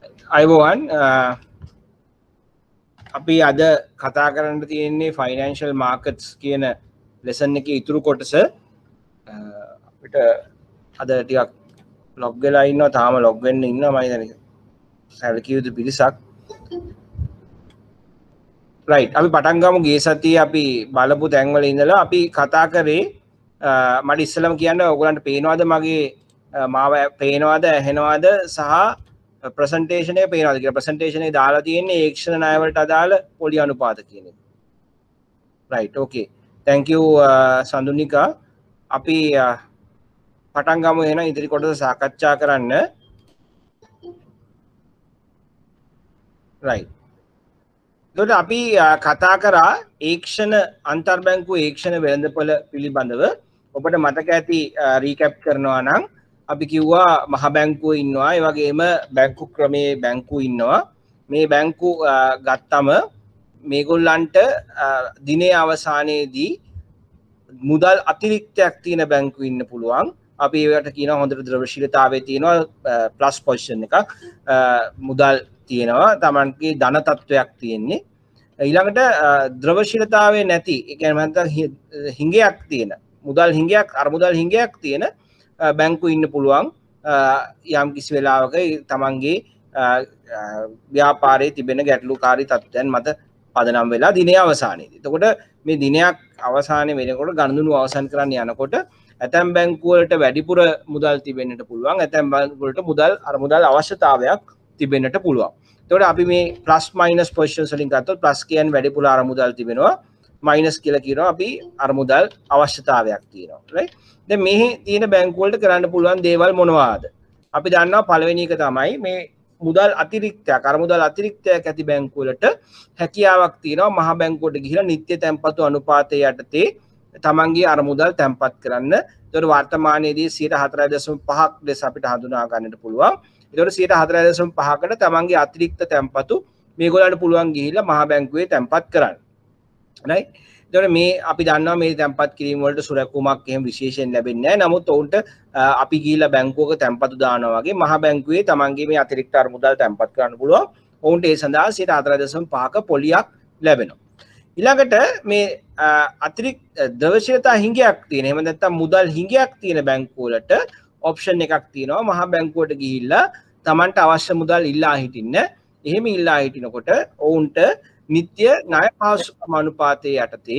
අයිබෝවන් අපි අද කතා කරන්න තියෙන්නේ ෆයිනෑන්ෂල් මාකට්ස් කියන ලෙසන් එකේ ඉතුරු කොටස. අපිට අද ටිකක් ලොග් වෙලා ඉන්නවා, තාම ලොග් වෙන්න ඉන්නවා මම හිතන්නේ සැලකිය යුතු පිරිසක්. රයිට්, අපි පටන් ගමු. ගිය සතියේ අපි බලපු තැන්වල ඉඳලා අපි කතා කරේ මට ඉස්සෙල්ලාම කියන්න ඔයගලන්ට පේනවද මගේ මාව පේනවද ඇහෙනවද සහ ප්‍රසන්ටේෂන් එක පේනවද කියලා. ප්‍රසන්ටේෂන් එක දාලා තියෙන්නේ ඒක්ෂණ ණය වලට අදාළ පොලි අනුපාත කියන එක. Right, okay, thank you Sandunika. අපි පටන් ගමු එහෙනම් ඉදිරි කොටස සාකච්ඡා කරන්න. රයිට්, එතකොට අපි කතා කරා ඒක්ෂණ අන්තර්බැංකු ඒක්ෂණ වෙළඳපොළ පිළිබඳව. ඔබට මතක ඇති රීකැප් කරනවා නම් අපි කිව්වා මහ බැංකුව ඉන්නවා, ඒ වගේම බැංකු ක්‍රමයේ බැංකු ඉන්නවා. මේ බැංකු ගත්තම මේගොල්ලන්ට දිනේ අවසානයේදී මුදල් අතිරික්තයක් තියෙන බැංකු ඉන්න පුළුවන්. අපි ඒකට කියනවා හොඳට ද්‍රවශීලතාවයේ තියෙනවා ප්ලස් පොසිෂන් එකක්, මුදල් තියෙනවා, තමන්ගේ ධන තත්වයක් තියෙන්නේ. ඊළඟට ද්‍රවශීලතාවයේ නැති, ඒ කියන්නේ මම හිඟයක් තියෙන, මුදල් හිඟයක්, අරමුදල් හිඟයක් තියෙන බැංකු ඉන්න පුළුවන් යම් කිසි වෙලාවක තමන්ගේ ව්‍යාපාරයේ තිබෙන ගැටලුකාරී තත්ත්වයන් මත පදනම් වෙලා දිනේ අවසානයේදී. එතකොට මේ දිනයක් අවසානයේ වෙනකොට ගණනුව අවසන් කරන්න යනකොට ඇතැම් බැංකු වලට වැඩිපුර මුදල් තිබෙන්නට පුළුවන්, ඇතැම් බැංකු වලට අරමුදල් අවශ්‍යතාවයක් තිබෙන්නට පුළුවන්. එතකොට අපි මේ ප්ලස් මයිනස් පොසිෂන්ස් වලින් ගත්තොත් ප්ලස් කියන්නේ වැඩිපුර අරමුදල් තිබෙනවා, මයිනස් කියලා කියනවා අපි අරමුදල් අවශ්‍යතාවයක් තියෙනවා. රයිට්, දැන් මේ තියෙන බැංකු වලට කරන්න පුළුවන් දේවල් මොනවාද? අපි දන්නවා පළවෙනි එක තමයි මේ මුදල් අතිරික්තයක්, අරමුදල් අතිරික්තයක් ඇති බැංකු වලට හැකියාවක් තියෙනවා මහ බැංකුවට ගිහිලා නිත්‍ය තැන්පතු අනුපාතය යටතේ තමන්ගේ අරමුදල් තැන්පත් කරන්න. ඒතකොට වර්තමානයේදී 4.5ක් ලෙස අපිට හඳුනා ගන්නට පුළුවන්. ඒතකොට 4.5කට තමන්ගේ අතිරික්ත තැන්පතු මේගොල්ලන්ට පුළුවන් ගිහිලා මහ බැංකුවේ තැන්පත් කරන්න. right, එතකොට මේ අපි දන්නවා මේ තැන්පත් කිරීම වලට සුරැකුමක් එහෙම විශේෂයෙන් ලැබෙන්නේ නැහැ. නමුත් ඔවුන්ට අපි ගිහිලා බැංකුවක තැන්පතු දානවා වගේ මහ බැංකුවේ තමන්ගේ මේ අතිරික්ත අරමුදල් තැන්පත් කරන්න පුළුවන්. ඔවුන්ට ඒ සඳහා 4.5ක පොලියක් ලැබෙනවා. ඊළඟට මේ අතිරික්ත ද්‍රවශීලතා හිඟයක් තියෙන, එහෙම නැත්නම් මුදල් හිඟයක් තියෙන බැංකු වලට ඔප්ෂන් එකක් තියෙනවා මහ බැංකුවට ගිහිල්ලා තමන්ට අවශ්‍ය මුදල් ඉල්ලා හිටින්න. එහෙම ඉල්ලා හිටිනකොට ඔවුන්ට නිත්‍ය ණය පහසුකම් අනුපාතයේ යටතේ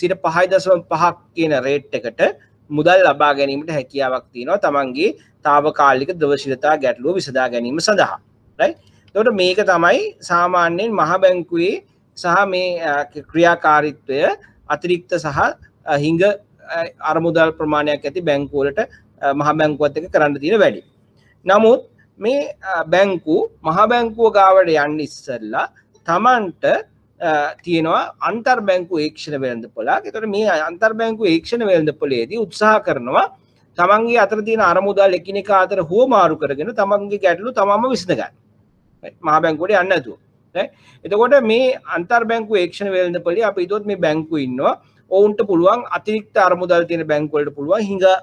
5.5ක් කියන රේට් එකට මුදල් ලබා ගැනීමට හැකියාවක් තියෙනවා තමන්ගේ తాවකාලික ද්‍රවශීලතා ගැටලුව විසඳා ගැනීම සඳහා. right, එතකොට මේක තමයි සාමාන්‍යයෙන් මහ බැංකුවේ සහ මේ ක්‍රියාකාරීත්වය අතිරික්ත සහ හිඟ අරමුදල් ප්‍රමාණයක් ඇති බැංකු වලට මහ බැංකුවත් එක්ක කරන්න තියෙන වැඩි. නමුත් මේ බැංකු මහ බැංකුව ගාවට යන්න ඉස්සෙල්ලා තමන්ට තියෙනවා අන්තර් බැංකු ඒක්ෂණ වෙළඳපොළක්. ඒතකොට මේ අන්තර් බැංකු ඒක්ෂණ වෙළඳපොළේදී උත්සාහ කරනවා තමන්ගේ අතර තියෙන අරමුදල් එකිනෙකා අතර හුවමාරු කරගෙන තමන්ගේ ගැටලු තමන්ම විසඳ ගන්න. මහ බැංකුවට යන්න නැතුව. එතකොට මේ අන්තර් බැංකු ඒක්ෂණ වෙළඳපොළේ අපි හිතුවොත් මේ බැංකු ඉන්නවා, ඔවුන්ට පුළුවන් අතිරික්ත අරමුදල් තියෙන බැංකු වලට පුළුවන්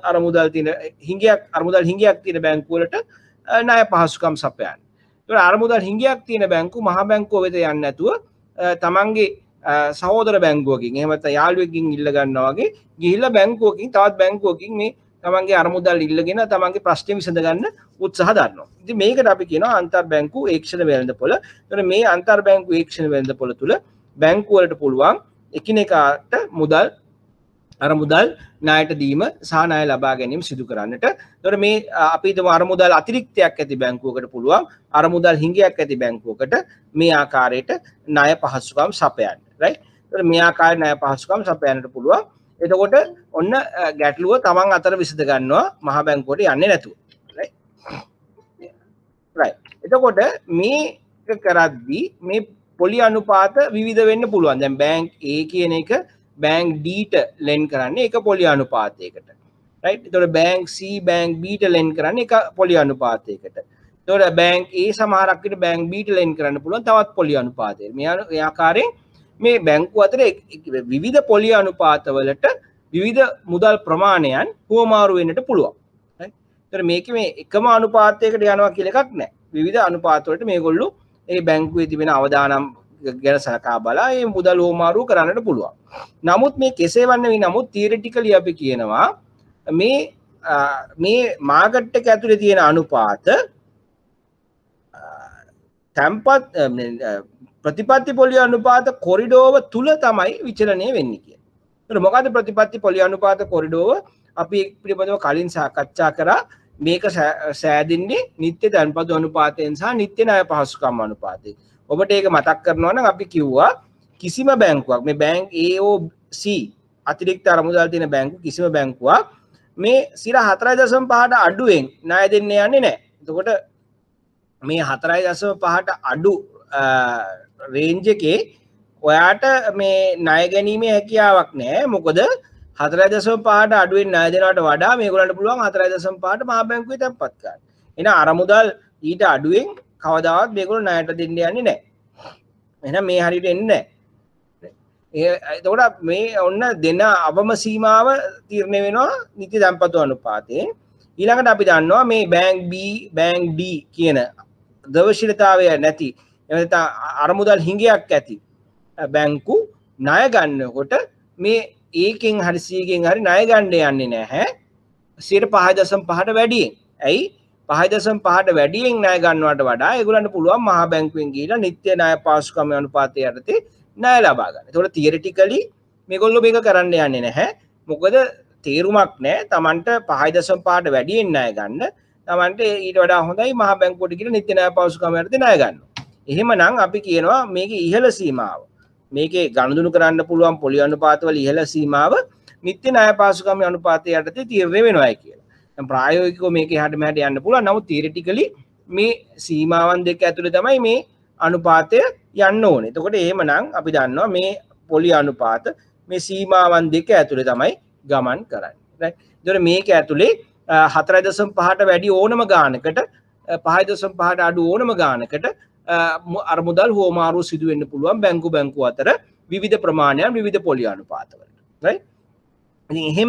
අරමුදල් හිඟයක් තියෙන බැංකු වලට ණය පහසුකම් සපයන්න. ඒතකොට අරමුදල් හිඟයක් තියෙන බැංකු මහ බැංකුව වෙත යන්නේ නැතුව තමන්ගේ සහෝදර බැංකුවකින් එහෙම නැත්නම් යාළුවෙක්ගෙන් ඉල්ල ගන්නවා වගේ ගිහිල්ලා බැංකුවකින් තවත් බැංකුවකින් මේ තමන්ගේ අරමුදල් ඉල්ලගෙන තමන්ගේ ප්‍රශ්නේ විසඳ ගන්න උත්සාහ දරනවා. ඉතින් මේකට අපි කියනවා අන්තර් බැංකු ඒක්ෂණ වෙළඳපොළ. ඒතකොට මේ අන්තර් බැංකු ඒක්ෂණ වෙළඳපොළ තුල බැංකු වලට පුළුවන් එකිනෙකාට අරමුදල් ණයට දීම සහ ණය ලබා ගැනීම සිදු කරන්නට. එතකොට මේ අපි හිතමු අරමුදල් අතිරික්තයක් ඇති බැංකුවකට පුළුවන් අරමුදල් හිඟයක් ඇති බැංකුවකට මේ ආකාරයට ණය පහසුකම් සපයන්න. right, එතකොට මේ ආකාරයට ණය පහසුකම් සපයන්නට පුළුවන්. එතකොට ඔන්න ගැටලුව තමන් අතර විසඳ ගන්නවා මහ බැංකුවට යන්නේ නැතුව. right, එතකොට මේක කරද්දී මේ පොලි අනුපාත විවිධ වෙන්න පුළුවන්. දැන් බැංක් A කියන එක බැංක් D ට ලෙන් කරන්නේ එක පොලි අනුපාතයකට. right, එතකොට බැංක් C බැංක් B ට ලෙන් කරන්නේ එක පොලි අනුපාතයකට. එතකොට බැංක් A සමහරක් විට බැංක් B ට ලෙන් කරන්න පුළුවන් තවත් පොලි අනුපාතයකට. මේ ආකාරයෙන් මේ බැංකු අතර විවිධ පොලි අනුපාතවලට විවිධ මුදල් ප්‍රමාණයන් හුවමාරු වෙන්නට පුළුවන්. right, එතකොට මේකේ මේ එකම අනුපාතයකට යනවා කියලා එකක් නැහැ. විවිධ අනුපාත වලට මේගොල්ලෝ ඒ බැංකුවේ තිබෙන අවදානම් ගැන සලකා බලා මේ මුදල් හුවමාරු කරන්නට පුළුවන්. නමුත් මේ කෙසේ වන්නේ නමුත් තියරිටිකලි අපි කියනවා මේ මාකට් එක ඇතුලේ තියෙන අනුපාත තැම්පත් ප්‍රතිපත්ති පොලිය අනුපාත කොරිඩෝව තුල තමයි විචලනය වෙන්නේ කියන්නේ. ඒත් මොකද ප්‍රතිපත්ති පොලිය අනුපාත කොරිඩෝව අපි පිළිබඳව කලින් සාකච්ඡා කරා මේක සෑදෙන්නේ නිත්‍ය තැන්පතු අනුපාතයෙන් සහ නිත්‍ය ණය පහසුකම් අනුපාතයෙන්. ඔබට ඒක මතක් කරනවා නම් අපි කිව්වා කිසිම බැංකුවක් මේ බැංක් AOC අතිරික්ත අරමුදල් තියෙන බැංකු කිසිම බැංකුවක් මේ 4.5ට අඩුවෙන් ණය දෙන්න යන්නේ නැහැ. එතකොට මේ 4.5ට අඩු රේන්ජ් එකේ ඔයාට මේ ණය ගැනීමේ හැකියාවක් නැහැ. මොකද 4.5ට අඩුවෙන් ණය දෙනවට වඩා මේගොල්ලන්ට පුළුවන් 4.5ට මහා බැංකුවේ තැන්පත් කරන්න. එහෙනම් අරමුදල් ඊට අඩුවෙන් කවදාවත් මේගොල්ලෝ ණයට දෙන්න යන්නේ නැහැ. එහෙනම් මේ හරියට එන්නේ නැහැ. එතකොට මේ ඔන්න දෙන අවම සීමාව තීරණය වෙනවා නිත්‍ය තැන්පතු අනුපාතයෙන්. ඊළඟට අපි දන්නවා මේ බැංක් B බැංක් D කියන ද්‍රවශීලතාවය නැති එතන අරමුදල් හිඟයක් ඇති බැංකු ණය ගන්නකොට මේ ඒකෙන් හරි සීගෙන් හරි ණය ගන්න යන්නේ නැහැ 5.5ට වැඩියෙන්. ඇයි 5.5ට වැඩියෙන් ණය ගන්නවට වඩා ඒගොල්ලන්ට පුළුවන් මහා බැංකුවෙන් ගිහිලා නිත්‍ය ණය පාසුකම් අනුපාතය යටතේ ණය ලබා ගන්න. ඒතකොට තියරිටිකලි මේගොල්ලෝ මේක කරන්න යන්නේ නැහැ. මොකද තේරුමක් නැහැ. Tamanට 5.5ට වැඩියෙන් ණය ගන්න. Tamanට ඊට වඩා හොඳයි මහා බැංකුවට ගිහිලා නිත්‍ය ණය පාසුකම් යටතේ ණය ගන්න. එහෙමනම් අපි කියනවා මේකේ ඉහළ සීමාව මේකේ ගනුදෙනු කරන්න පුළුවන් පොලි අනුපාතවල ඉහළ සීමාව නිත්‍ය ණය පාසුකම් අනුපාතය යටතේ තීරණය වෙනවායි කියලා. දැන් ප්‍රායෝගිකව මේක එහාට මෙහාට යන්න පුළුවන්. නමුත් තියරිටිකලි මේ සීමාවන් දෙක ඇතුලේ තමයි මේ අනුපාතය යන්න ඕනේ. එතකොට එහෙමනම් අපි දන්නවා මේ පොලි අනුපාත මේ සීමාවන් දෙක ඇතුලේ තමයි ගමන් කරන්නේ. right? ඒතකොට මේක ඇතුලේ 4.5ට වැඩි ඕනම ගානකට 5.5ට අඩු ඕනම ගානකට අරමුදල් හුවමාරු සිදු වෙන්න පුළුවන් බැංකු අතර විවිධ ප්‍රමාණයන් විවිධ පොලි අනුපාතවලට. right? ඉතින් එහෙම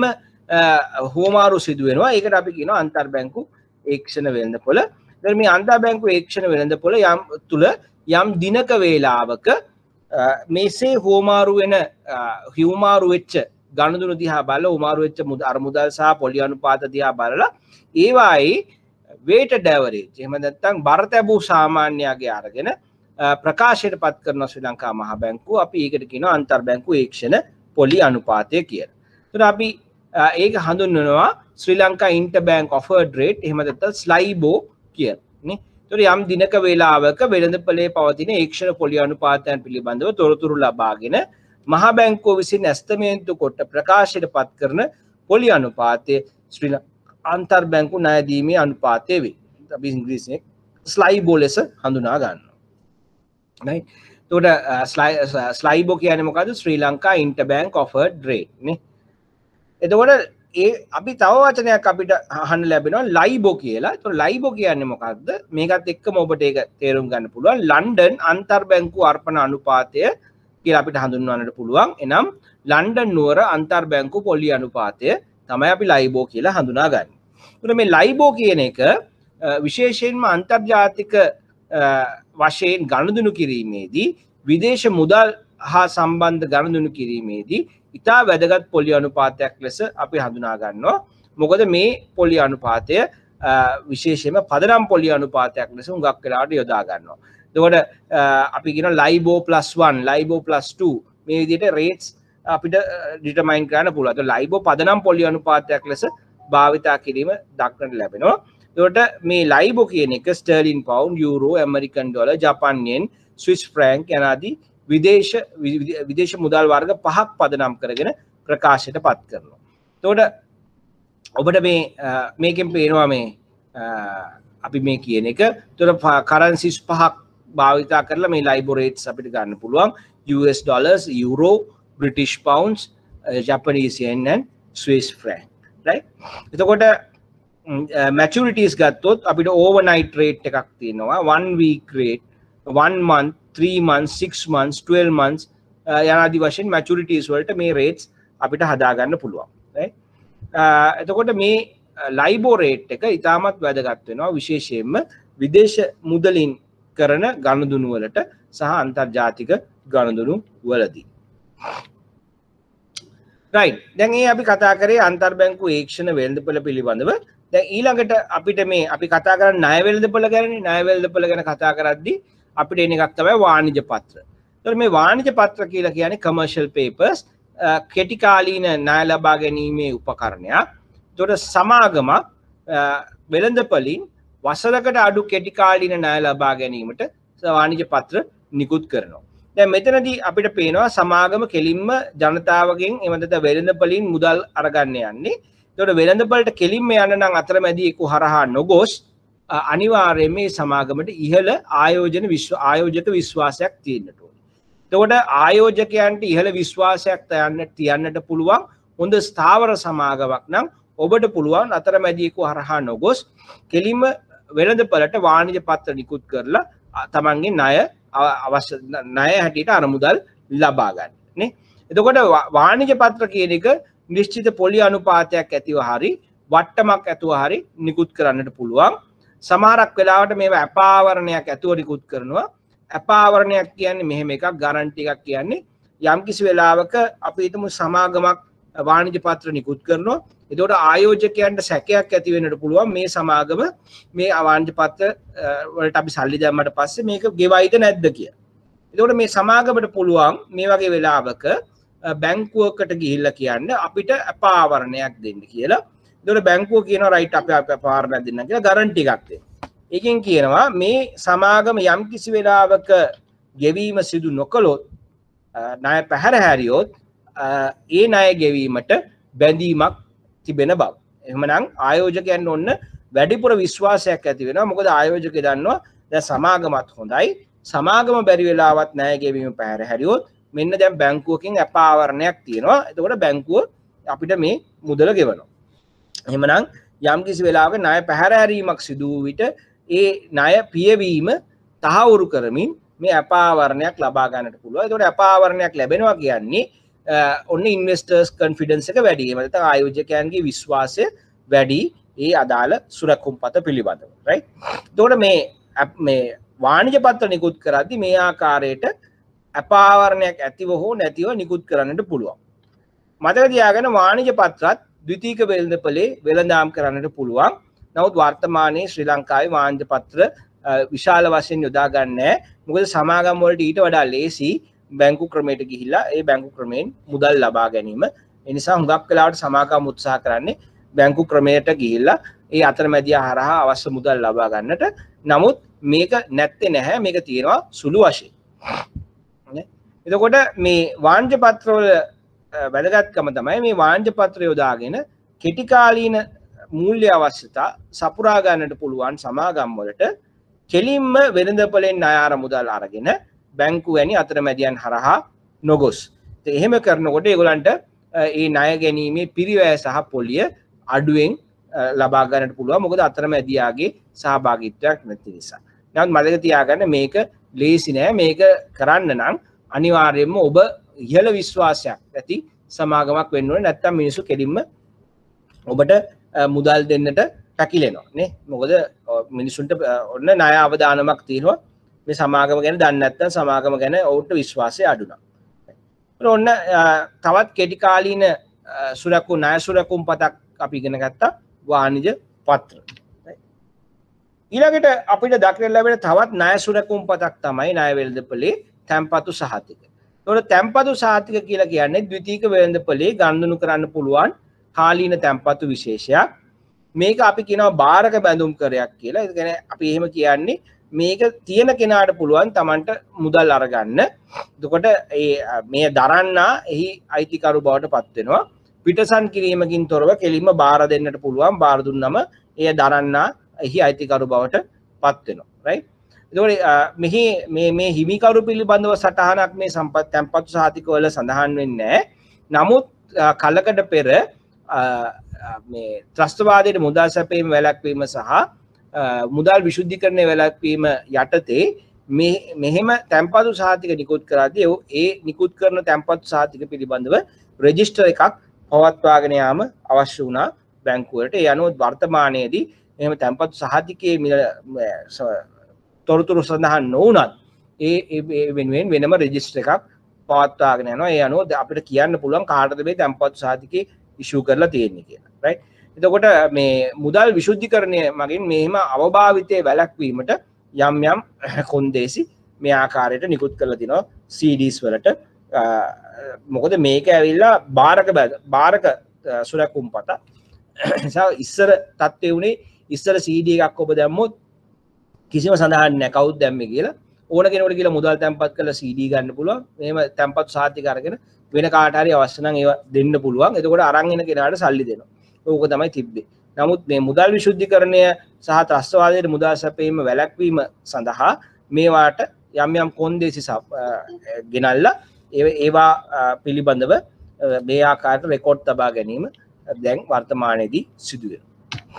හුවමාරු සිදු වෙනවා. ඒකට අපි කියනවා අන්තර් බැංකු ඒක්ෂණ වෙළඳපොළ. දැන් මේ අන්තර් බැංකු ඒක්ෂණ වෙළඳපොළ යම් තුල යම් දිනක වේලාවක මේසේ හුවමාරු වෙන හුවමාරු වෙච්ච ගනුදෙනු දිහා බලලා හුවමාරු වෙච්ච අරමුදල් සහ පොලි අනුපාත දිහා බලලා ඒවායේ weighted average එහෙම නැත්නම් බර තැබූ සාමාන්‍යයාගේ අරගෙන ප්‍රකාශයට පත් කරන ශ්‍රී ලංකා මහා බැංකුව අපි ඒකට කියනවා අන්තර් බැංකු ඒක්ෂණ පොලි අනුපාතය කියලා. ඒතර අපි ඒක හඳුන්වනවා Sri Lanka inter bank offered rate එහෙම නැත්නම් ස්ලයිබෝ කියලා නේ. ඒතර යම් දිනක වේලාවක වෙළඳපොලේ පවතින ඒක්ෂණ පොලි අනුපාතයන් පිළිබඳව තොරතුරු ලබාගෙන මහා බැංකුව විසින් ඇස්තමේන්තු කොට ප්‍රකාශයට පත් කරන පොලි අනුපාතය ශ්‍රී අන්තර් බැංකු ණය දීමේ අනුපාතය වේ. අපි ඉංග්‍රීසියෙන් ස්ලයිබෝ ලෙස හඳුනා ගන්නවා. right? එතකොට ස්ලයිබෝ කියන්නේ මොකද්ද? Sri Lanka inter bank offered rate නේ. එතකොට අපි තව වචනයක් අපිට අහන්න ලැබෙනවා ලයිබෝ කියලා. ඒතකොට ලයිබෝ කියන්නේ මොකක්ද? මේකත් එක්කම ඔබට ඒක තේරුම් ගන්න පුළුවන්. ලන්ඩන් අන්තර් බැංකු අර්පණ අනුපාතය කියලා අපිට හඳුන්වන්නට පුළුවන්. එනම් ලන්ඩන් නුවර අන්තර් බැංකු පොලි අනුපාතය තමයි අපි ලයිබෝ කියලා හඳුනාගන්නේ. එතකොට මේ ලයිබෝ කියන එක විශේෂයෙන්ම අන්තර්ජාතික වශයෙන් ගනුදෙනු කිරීමේදී විදේශ මුදල් හා සම්බන්ධ ගනුදෙනු කිරීමේදී ඉතා වැදගත් පොලි අනුපාතයක් ලෙස අපි හඳුනා ගන්නවා. මොකද මේ පොලි අනුපාතය විශේෂයෙන්ම පදනම් පොලි අනුපාතයක් ලෙස හුඟක් වෙලාවට යොදා ගන්නවා. එතකොට අපි කියන ලයිබෝ +1 ලයිබෝ +2 මේ විදිහට රේට්ස් අපිට ඩිටර්මයින් කරන්න පුළුවන්. ඒතකොට ලයිබෝ පදනම් පොලි අනුපාතයක් ලෙස භාවිතා කිරීම දක්නට ලැබෙනවා. එතකොට මේ ලයිබෝ කියන එක sterling pound euro American dollar Japan yen Swiss franc යනාදී විදේශ මුදල් වර්ග 5ක් පදනම් කරගෙන ප්‍රකාශයට පත් කරනවා. එතකොට ඔබට මේකෙන් පේනවා මේ අපි මේ කියන එක. එතකොට කරන්සිස් 5ක් භාවිතා කරලා මේ ලයිබෝ රේට්ස් අපිට ගන්න පුළුවන්. US dollars, euro, British pounds, Japanese yen and Swiss franc. right? එතකොට maturities ගත්තොත් අපිට overnight rate එකක් තියෙනවා 1 week rate 1 month 3 months 6 months 12 months යනාදී වශයෙන් maturities වලට මේ rates අපිට හදා ගන්න පුළුවන්. right? එතකොට මේ LIBOR rate එක ඉතාමත් වැදගත් වෙනවා විශේෂයෙන්ම විදේශ මුදලින් කරන ගනුදෙනු වලට සහ අන්තර්ජාතික ගනුදෙනු වලදී. right දැන් මේ අපි කතා කරේ අන්තර්බැංකු ඒක්ෂණ වෙළඳපොළ පිළිබඳව. දැන් ඊළඟට අපිට මේ අපි කතා කරන්නේ ණය වෙළඳපොළ ගැනනේ. ණය වෙළඳපොළ ගැන කතා කරද්දී අපිට එන එකක් තමයි වාණිජ පත්‍ර. ඒතකොට මේ වාණිජ පත්‍ර කියලා කියන්නේ commercial papers කෙටි කාලීන ණය ලබා ගැනීමේ උපකරණයක්. ඒතකොට සමාගමක් වෙළඳපොළින් වසරකට අඩු කෙටි කාලීන ණය ලබා ගැනීමට වාණිජ පත්‍ර නිකුත් කරනවා. දැන් මෙතනදී අපිට පේනවා සමාගම කෙලින්ම ජනතාවගෙන් එමෙතන වෙළඳපොළින් මුදල් අරගන්න යන්නේ. ඒතකොට වෙළඳපොළට කෙලින්ම යන්න නම් අතරමැදියෙකු හරහා නොගොස් අනිවාර්යයෙන් මේ සමාගමට ඉහළ ආයෝජක විශ්වාසයක් තියෙන්නට ඕනේ. එතකොට ආයෝජකයන්ට ඉහළ විශ්වාසයක් තියන්නට පුළුවන් හොඳ ස්ථාවර සමාගමක් නම් ඔබට පුළුවන් අතරමැදියෙකු හරහා නොගොස් කෙලින්ම වෙළඳපොළට වාණිජ පත්‍ර නිකුත් කරලා තමන්ගේ ණය හැටියට අරමුදල් ලබා ගන්න නේ. එතකොට වාණිජ පත්‍ර කියන එක නිශ්චිත පොලි අනුපාතයක් ඇතිව හරි වට්ටමක් ඇතුව හරි නිකුත් කරන්නට පුළුවන්. සමහරක් වෙලාවට මේවා අපාවරණයක් ඇතුව නිකුත් කරනවා. අපාවරණයක් කියන්නේ මෙහෙම එකක්, ගාරන්ටි එකක් කියන්නේ යම්කිසි වෙලාවක අපි හිතමු සමාගමක් වාණිජ පත්‍ර නිකුත් කරනවා. එතකොට ආයෝජකයන්ට සැකයක් ඇති වෙන්නට පුළුවන් මේ සමාගම මේ වාණිජ පත්‍ර වලට අපි සල්ලි දැම්මට පස්සේ මේක ගෙවයිද නැද්ද කියලා. එතකොට මේ සමාගමට පුළුවන් මේ වගේ වෙලාවක බැංකුවකට ගිහිල්ලා කියන්න අපිට අපාවරණයක් දෙන්න කියලා. එතකොට බැංකුව කියනවා රයිට් අපි අපාවරණයක් දෙන්න කියලා ගාරන්ටි එකක් දෙන්න. ඒකෙන් කියනවා මේ සමාගම යම්කිසි වෙලාවක ගෙවීම සිදු නොකළොත් ණය පැහැර හැරියොත් ඒ ණය ගෙවීමට බැඳීමක් තිබෙන බව. එහෙමනම් ආයෝජකයන් ඔන්න වැඩිපුර විශ්වාසයක් ඇති වෙනවා. මොකද ආයෝජකයෝ දන්නවා දැන් සමාගමත් හොඳයි. සමාගම බැරි වෙලාවත් ණය ගෙවීම පැහැර හැරියොත් මෙන්න දැන් බැංකුවකින් අපාවරණයක් තියෙනවා. එතකොට බැංකුව අපිට මේ මුදල ගෙවනවා. එහෙමනම් යම්කිසි වෙලාවක ණය පැහැර හැරීමක් සිදු වූ විට ඒ ණය පියවීම තහවුරු කරමින් මේ අපාවරණයක් ලබා ගන්නට පුළුවන්. එතකොට අපාවරණයක් ලැබෙනවා කියන්නේ ඔන්න ඉන්වෙස්ටර්ස් කොන්ෆිඩන්ස් එක වැඩි. එහෙම නැත්නම් ආයෝජකයන්ගේ විශ්වාසය වැඩි ඒ අදාළ සුරකුම්පත පිළිබඳව. right? එතකොට මේ වාණිජ පත්‍ර නිකුත් කරද්දී මේ ආකාරයට අපාවරණයක් ඇතිව හෝ නැතිව නිකුත් කරන්නට පුළුවන්. මතක තියාගන්න වාණිජ පත්‍රත් ද්විතීයික වෙළඳපොලේ වෙළඳාම් කරන්නට පුළුවන්. නමුත් වර්තමානයේ ශ්‍රී ලංකාවේ වාණිජ පත්‍ර විශාල වශයෙන් යොදා ගන්න නැහැ. මොකද සමාගම් වලට ඊට වඩා ලේසි බැංකු ක්‍රමයට ගිහිල්ලා ඒ බැංකු ක්‍රමයෙන් මුදල් ලබා ගැනීම. ඒ නිසා හුඟක් වෙලාවට සමාගම් උත්සාහ කරන්නේ බැංකු ක්‍රමයට ගිහිල්ලා ඒ අතරමැදියා හරහා අවශ්‍ය මුදල් ලබා ගන්නට. නමුත් මේක නැත්තේ නැහැ. මේක තියෙනවා සුළු වශයෙන්. එතකොට මේ වාණිජ පත්‍රවල වැදගත්කම තමයි මේ වාණිජ පත්‍ර යොදාගෙන කෙටි කාලීන මූල්‍ය අවශ්‍යතා සපුරා ගන්නට පුළුවන් සමාගම් වලට කෙලින්ම වෙළඳපොළෙන් ණය අරමුදල් අරගෙන බැංකු වැනි අතරමැදියන් හරහා නොගොස්. එහෙම කරනකොට ඒගොල්ලන්ට ඒ ණය ගැනීමේ පිරිවැය සහ පොලිය අඩුවෙන් ලබා ගන්නට පුළුවන්. මොකද අතරමැදියාගේ සහභාගීත්වයක් නැති නිසා. නමුත් මතක තියාගන්න මේක ලේසි නෑ. මේක කරන්න නම් අනිවාර්යයෙන්ම ඔබ ඉහළ විශ්වාසයක් ඇති සමාගමක් වෙන්න ඕනේ. නැත්නම් මිනිස්සු කෙලින්ම ඔබට මුදල් දෙන්නට පැකිලෙනවා නේ. මොකද මිනිසුන්ට ඔන්න ණය අවදානමක් තියෙනවා. මේ සමාගම ගැන දන්නේ නැත්නම් සමාගම ගැන ඔවුන්ට විශ්වාසය අඩු නම්. ඔන්න තවත් කෙටි කාලීන ණය සුරකුම්පතක් අපි ඉගෙන ගත්තා වාණිජ පත්‍ර. ඊළඟට අපිට දක්නට ලැබෙන තවත් ණය සුරකුම්පතක් තමයි ණය වෙළඳපොලේ තැන්පතු සහතික. ඒතකොට තැන්පතු සහතික කියලා කියන්නේ ද්විතීයික වෙළඳපොලේ ගනුදෙනු කරන්න පුළුවන් කාලීන තැන්පතු විශේෂයක්. මේක අපි කියනවා බාරක බැඳුම් කරයක් කියලා. ඒ කියන්නේ අපි එහෙම කියන්නේ මේක තියෙන කෙනාට පුළුවන් Tamanට මුදල් අරගන්න. එතකොට මේ දරන්නා එහි අයිතිකරු බවට පත් වෙනවා. පිටසන් කිරීමකින් තොරව කෙලින්ම බාර දෙන්නට පුළුවන්. බාර දුන්නම එය දරන්නා එහි අයිතිකරු බවට පත් වෙනවා. right? එතකොට මේ හිමිකරු පිළිබඳව සටහනක් මේ තැන්පතු සහතික වල සඳහන් වෙන්නේ නැහැ. නමුත් කලකට පෙර මේ ත්‍රස්තවාදයේ මුදල් සැපීම වැළැක්වීම සහ මුදල් විශුද්ධිකරණය වැළැක්වීම යටතේ මෙහෙම තැන්පතු සහතික නිකුත් කරද්දී ඒ නිකුත් කරන තැන්පතු සහතික පිළිබඳව රෙජිස්ටර් එකක් පවත්වාගෙන යාම අවශ්‍ය වුණා බැංකුවලට. ඒ අනුව වර්තමානයේදී එහෙම තැන්පතු සහතිකයේ මිල තොරතුරු සඳහන් නොවුනත් ඒ වෙනුවෙන් වෙනම රෙජිස්ටර් එකක් පවත්වාගෙන යනවා. ඒ අනුව අපිට කියන්න පුළුවන් කාටද මේ තැන්පතු සහතිකේ ඉෂුව කරලා තියෙන්නේ කියලා. රයිට්. එතකොට මේ මුදල් විශුද්ධිකරණය මගින් මෙහෙම අවභාවිතයේ වැළැක්වීමට යම් යම් කොන්දේසි මේ ආකාරයට නිකුත් කරලා තිනවා CDs වලට. මොකද මේක ඇවිල්ලා බාරක සුරැකුම්පත. නිසා ඉස්සර තත්ත්වය උනේ ඉස්සර CD එකක් ඔබ දැම්මොත් කිසිම සඳහන් නැහැ කවුද දැම්මේ කියලා. ඕන කෙනෙකුට කියලා මුදල් තැන්පත් කරලා CD ගන්න පුළුවන්. මෙහෙම තැන්පත් සාහිත්‍ය අරගෙන වෙන කාට හරි අවශ්‍ය නම් ඒවා දෙන්න පුළුවන්. එතකොට අරන් එන කෙනාට සල්ලි දෙනවා. ඕක තමයි තිබ්බේ. නමුත් මේ මුදල් විශුද්ධිකරණය සහ ත්‍රස්තවාදයේ මුදල් සැපයීම වැළැක්වීම සඳහා මේවාට යම් යම් කොන්දේසි ගෙනල්ලා ඒවා පිළිබඳව මේ ආකාරයට රෙකෝඩ් තබා ගැනීම දැන් වර්තමානයේදී සිදු වෙනවා.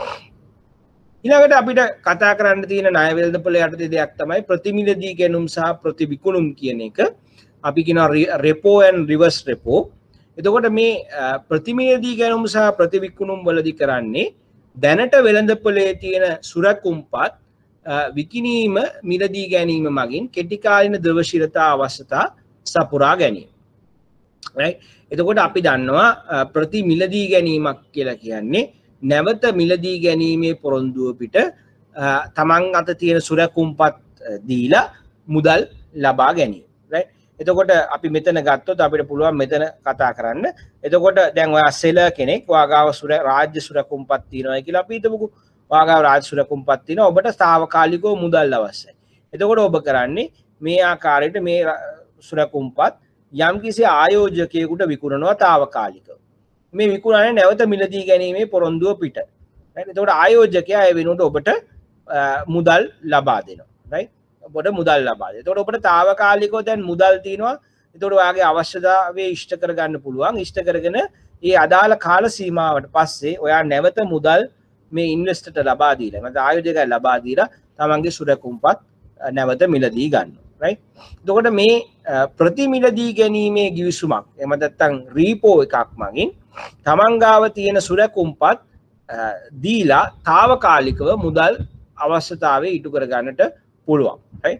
ඊළඟට අපිට කතා කරන්න තියෙන ණය වෙළඳපොළ යටතේ දෙයක් තමයි ප්‍රතිමිලදී ගැනුම් සහ ප්‍රතිවිකුණුම් කියන එක. අපි කියනවා රෙපෝ and රිවර්ස් රෙපෝ. එතකොට මේ ප්‍රතිමිලදී ගැනුම් සහ ප්‍රතිවිකුණුම් වලදී කරන්නේ දැනට වෙළඳපොලේ තියෙන සුරකුම්පත් විකිණීම මිලදී ගැනීම මගින් කෙටි කාලින ද්‍රවශීලතා අවශ්‍යතා සපුරා ගැනීම. right. එතකොට අපි දන්නවා ප්‍රතිමිලදී ගැනීමක් කියලා කියන්නේ නැවත මිලදී ගැනීමේ පොරොන්දුව පිට තමන් අත තියෙන සුරකුම්පත් දීලා මුදල් ලබා ගැනීම. right. එතකොට අපි මෙතන ගත්තොත් අපිට පුළුවන් මෙතන කතා කරන්න. එතකොට දැන් ඔයා සෙලර් කෙනෙක් වාගාව රාජ්‍ය සුරකුම්පත් තියෙනවා කියලා අපි හිතමුකෝ. වාගාව රාජ්‍ය සුරකුම්පත් තියෙනවා ඔබට తాවකාලිකව මුදල් අවශ්‍යයි. එතකොට ඔබ කරන්නේ මේ ආකාරයට මේ සුරකුම්පත් යම්කිසි ආයෝජකයෙකුට විකුණනවා తాවකාලිකව. මේ විකුණන්නේ නැවත මිලදී ගැනීමේ පොරොන්දුව පිට. right. එතකොට ආයෝජකයා ඒ වෙනුවට ඔබට මුදල් ලබා දෙනවා. right. ඔබට මුදල් ලබා දෙනවා. එතකොට ඔබට తాවකාලිකව දැන් මුදල් තියෙනවා. එතකොට ඔයාගේ අවශ්‍යතාවය ඉෂ්ට කරගන්න පුළුවන්. ඉෂ්ට කරගෙන ඒ අදාළ කාල සීමාවට පස්සේ ඔයා නැවත මුදල් මේ ඉන්වෙස්ටර්ට ලබා දීලා නැත්නම් ආයෝජකයා ලබා දීලා තමන්ගේ සුරකුම්පත් නැවත මිලදී ගන්නවා. right. එතකොට මේ ප්‍රතිමිලදී ගැනීමේ ගිවිසුමක් එහෙම නැත්නම් රීපෝ එකක් මගින් තමන් ගාව තියෙන සුරකුම්පත් දීලා తాවකාලිකව මුදල් අවශ්‍යතාවය ඉටු කර ගන්නට පුළුවන්. right.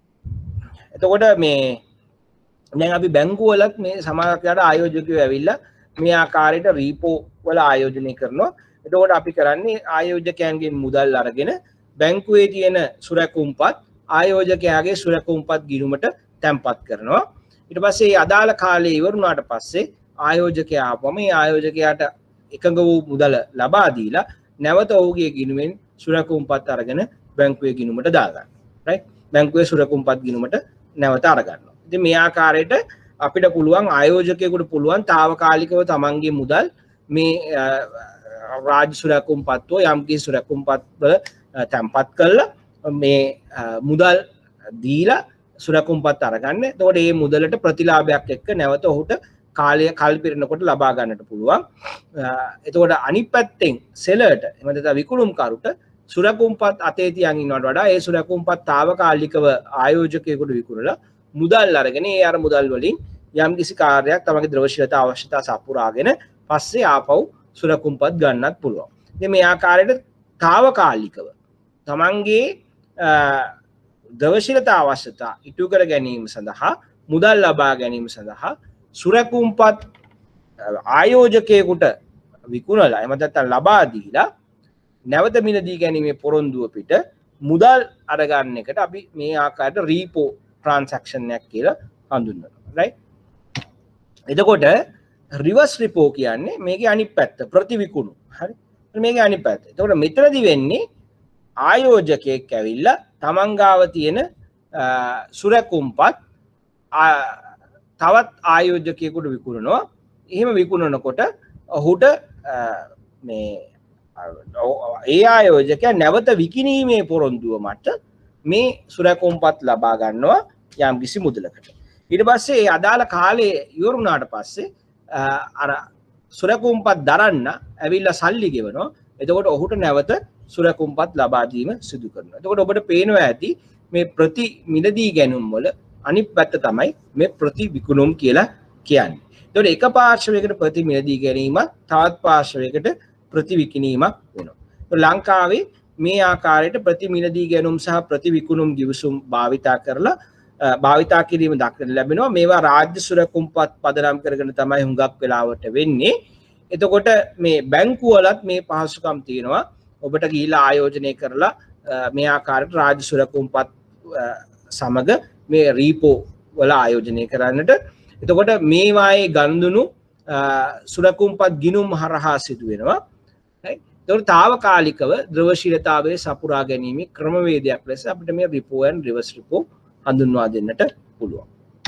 එතකොට මේ දැන් අපි බැංකුවලත් මේ සමාජයට ආයෝජකයෝ ඇවිල්ලා මේ ආකාරයට රීපෝ වල ආයෝජනය කරනවා. එතකොට අපි කරන්නේ ආයෝජකයන්ගෙන් මුදල් අරගෙන බැංකුවේ තියෙන සුරකුම්පත් ආයෝජකයාගේ සුරකුම්පත් ගිණුමට තැන්පත් කරනවා. ඊට පස්සේ අදාළ කාලය ඉවර වුණාට පස්සේ ආයෝජකයා ආපම මේ ආයෝජකයාට එකඟ වූ මුදල ලබා දීලා නැවත ඔහුගේ ගිණුමෙන් සුරකුම්පත් අරගෙන බැංකුවේ ගිණුමට දාගන්නවා. right. බැංකුවේ සුරකුම්පත් ගිණුමට නැවත අරගන්නවා. ඉතින් මේ ආකාරයට අපිට පුළුවන් ආයෝජකයෙකුට පුළුවන් తాවකාලිකව තමන්ගේ මුදල් මේ රාජ්‍ය සුරකුම්පත් යම්කිසි සුරකුම්පත් වල තැන්පත් කරලා මේ මුදල් දීලා සුරකුම්පත් අරගන්න. එතකොට මේ මුදලට ප්‍රතිලාභයක් එක්ක නැවත ඔහුට කාලය කල් පිරෙනකොට ලබා ගන්නට පුළුවන්. එතකොට අනිත් පැත්තෙන් සෙලර්ට එහෙම නැත්නම් විකුණුම්කරුට සුරකුම්පත් අතේ තියන් ඉන්නවට වඩා ඒ සුරකුම්පත් తాවකාලිකව ආයෝජකයෙකුට විකුණලා මුදල් අරගෙන ඒ අර මුදල් වලින් යම්කිසි කාර්යයක් තමගේ ද්‍රවශීලතා අවශ්‍යතා සපුරාගෙන පස්සේ ආපහු සුරකුම්පත් ගන්නත් පුළුවන්. ඉතින් මේ ආකාරයට తాවකාලිකව තමන්ගේ ද්‍රවශීලතා අවශ්‍යතා ඉටු කර ගැනීම සඳහා මුදල් ලබා ගැනීම සඳහා සුරකුම්පත් ආයෝජකයෙකුට විකුණලා එහෙම නැත්නම් ලබා දීලා නැවත මිලදී ගැනීමේ පොරොන්දුව පිට මුදල් අරගන්න එකට අපි මේ ආකාරයට රීපෝ ට්‍රාන්සැක්ෂන් එකක් කියලා හඳුන්වනවා. right. එතකොට රිවර්ස් රිපෝ කියන්නේ මේකේ අනිත් පැත්ත ප්‍රතිවිකුණු. හරි. මේකේ අනිත් පැත්ත. එතකොට මෙතනදි වෙන්නේ ආයෝජකයෙක් ඇවිල්ලා තමන් ගාව තියෙන සුරකුම්පත් තවත් ආයෝජකයෙකුට විකුණනවා. එහෙම විකුණනකොට ඔහුට මේ ඒ ආයෝජකයා නැවත විකිණීමේ පොරොන්දුව මත මේ සුරකුම්පත් ලබා ගන්නවා යම්කිසි මුදලකට. ඊට පස්සේ ඒ අදාළ කාලේ ඉවර වුණාට පස්සේ අර සුරකුම්පත් දරන්න ඇවිල්ලා සල්ලි ගෙවනවා. එතකොට ඔහුට නැවත සුරකුම්පත් ලබා දීම සිදු කරනවා. එතකොට ඔබට පේනවා ඇති මේ ප්‍රති මිලදී ගැනුම් වල අනිත් පැත්ත තමයි මේ ප්‍රති විකුණුම් කියලා කියන්නේ. එතකොට එක පාර්ශවයකට ප්‍රති මිලදී ගැනීමක් තවත් පාර්ශවයකට ප්‍රති විකිණීමක් වෙනවා. ලංකාවේ මේ ආකාරයට ප්‍රතිමිලදී ගැනුම් සහ ප්‍රතිවිකුණුම් ගිවිසුම් භාවිතා කිරීම දක්නට ලැබෙනවා. මේවා රාජ්‍ය සුරකුම්පත් පදනම් කරගෙන තමයි හුඟක් වෙලාවට වෙන්නේ. එතකොට මේ බැංකුවලත් මේ පහසුකම් තියෙනවා. ඔබට ගිහිලා ආයෝජනය කරලා මේ ආකාරයට රාජ්‍ය සුරකුම්පත් සමග මේ රීපෝ වල ආයෝජනය කරන්නට. එතකොට මේවායේ ගනුදෙනු සුරකුම්පත් ගිණුම් හරහා සිදු වෙනවා. එතකොට తాවකාලිකව ද්‍රවශීලතාවයේ සපුරා ගැනීම ක්‍රමවේදයක් ලෙස අපිට මේ රිපෝ and රිවර්ස් රිපෝ හඳුන්වා දෙන්නට පුළුවන්.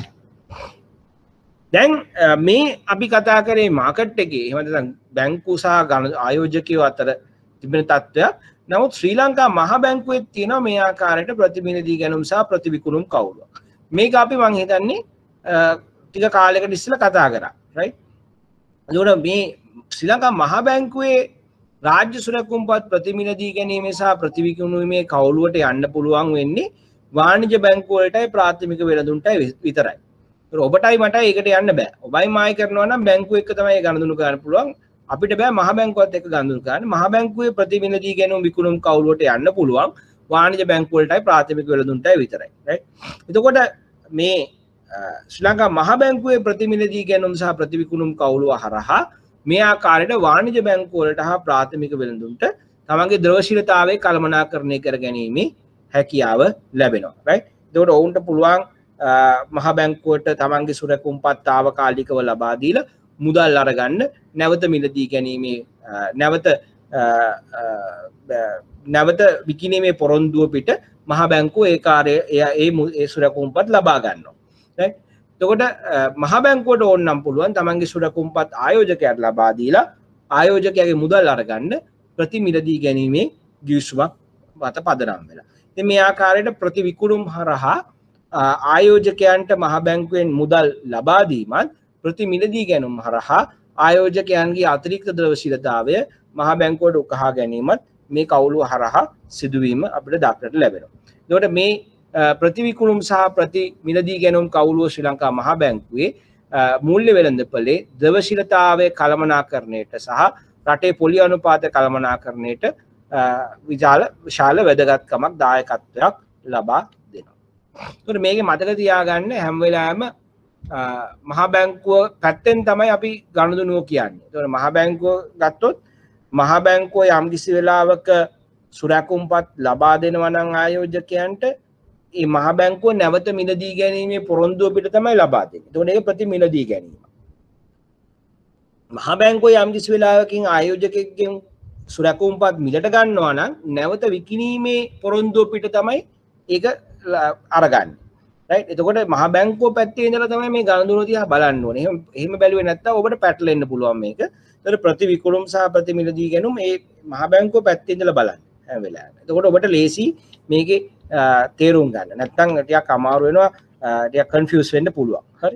දැන් මේ අපි කතා කරේ මාකට් එකේ එහෙම නැත්නම් බැංකු සහ ආයෝජකයෝ අතර තිබෙන තත්ත්වයක්. නමුත් ශ්‍රී ලංකා මහා බැංකුවේ තියෙනවා මේ ආකාරයට ප්‍රතිමිලදී ගැනුම් සහ ප්‍රතිවිකුණුම් කවුලුවක්. මේක අපි මං හිතන්නේ ටික කාලයකට ඉස්සෙල්ලා කතා කරා. රයිට්. එතකොට මේ ශ්‍රී ලංකා මහා බැංකුවේ රාජ්‍ය සුරකුම්පත් ප්‍රතිමිලදී ගැනීම සහ ප්‍රතිවිකුණුමේ කවුලුවට යන්න පුළුවන් වෙන්නේ වාණිජ්‍ය බැංකු වලටයි ප්‍රාථමික වෙළඳුන්ටයි විතරයි. ඔබටයි මටයි ඒකට යන්න බෑ. ඔබයි මායි කරනවා නම් බැංකුව එක්ක තමයි ගනුදෙනු කරන්න පුළුවන්. අපිට බෑ මහා බැංකුවත් එක්ක ගනුදෙනු කරන්න. මහා බැංකුවේ ප්‍රතිමිලදී ගැනුම් විකුණුම් කවුලුවට යන්න පුළුවන් වාණිජ්‍ය බැංකු වලටයි ප්‍රාථමික වෙළඳුන්ටයි විතරයි. රයිට්. එතකොට මේ ශ්‍රී ලංකා මහා බැංකුවේ ප්‍රතිමිලදී ගැනුම් සහ ප්‍රතිවිකුණුම් කවුලුව හරහා මේ ආකාරයට වාණිජ්‍ය බැංකු වලට හා ප්‍රාථමික වෙළඳුන්ට තමන්ගේ ද්‍රවශීලතාවය කළමනාකරණය කර ගැනීමේ හැකියාව ලැබෙනවා. රයිට්. එතකොට ඔවුන්ට පුළුවන් මහා බැංකුවට තමන්ගේ සුරකුම්පත් తాවකාලිකව ලබා දීලා මුදල් අරගන්න නැවත මිලදී ගැනීමේ නැවත විකිණීමේ පොරොන්දුව පිට මහා බැංකුව ඒ සුරකුම්පත් ලබා ගන්නවා. රයිට්. එතකොට මහා බැංකුවට ඕන නම් පුළුවන් තමන්ගේ සුරකුම්පත් ආයෝජකයාට ලබා දීලා ආයෝජකයාගේ මුදල් අරගන්න ප්‍රතිමිලදී ගැනීමේ ගිවිසුමක් මත පදනම් වෙලා. ඉතින් මේ ආකාරයට ප්‍රතිවිකුණුම් හරහා ආයෝජකයන්ට මහා බැංකුවෙන් මුදල් ලබා දීමත් ප්‍රතිමිලදී ගැනුම් හරහා ආයෝජකයන්ගේ අතිරික්ත ද්‍රවශීලතාවය මහා බැංකුවට උකහා ගැනීමත් මේ කවුලුව හරහා සිදුවීම අපිට දක්නට ලැබෙනවා. එතකොට මේ ප්‍රතිවිකුණුම් සහ ප්‍රතිමිලදී ගැනුම් කවුලුව ශ්‍රී ලංකා මහා බැංකුවේ මූල්‍ය වෙළඳපොලේ ද්‍රවශීලතාවය කළමනාකරණයට සහ රටේ පොලි අනුපාත කළමනාකරණයට විශාල වැදගත්කමක් දායකත්වයක් ලබා දෙනවා. එතකොට මේකේ මතක තියාගන්න හැම වෙලාවෙම මහා බැංකුව පැත්තෙන් තමයි අපි ගනුදෙනුව කියන්නේ. එතකොට මහා බැංකුව ගත්තොත් මහා බැංකුව යම්කිසි වෙලාවක සුරකුම්පත් ලබා දෙනවා නම් ආයෝජකයන්ට ඒ මහා බැංකුව නැවත මිලදී ගැනීමේ පොරොන්දුව පිට තමයි ලබා දෙන්නේ. එතකොට ඒක ප්‍රතිමිලදී ගැනීම. මහා බැංකුව යම්කිසි වෙලාවකින් ආයෝජකයෙක්ගෙන් සුරකුම්පත් මිලට ගන්නවා නම් නැවත විකිණීමේ පොරොන්දුව පිට තමයි ඒක අරගන්නේ. රයිට්. එතකොට මහා බැංකුව පැත්තේ ඉඳලා තමයි මේ ගනුදෙනු දිහා බලන්න ඕනේ. එහෙම බැලුවේ නැත්නම් ඔබට පැටලෙන්න පුළුවන් මේක. එතකොට ප්‍රතිවිකුණුම් සහ ප්‍රතිමිලදී ගැනුම් මේ මහා බැංකුව පැත්තේ ඉඳලා බලන්න හැම වෙලාවෙම. එතකොට ඔබට ලේසි මේකේ තේරුම් ගන්න. නැත්නම් ටිකක් අමාරු වෙනවා, ටිකක් කන්ෆියුස් වෙන්න පුළුවන්. හරි.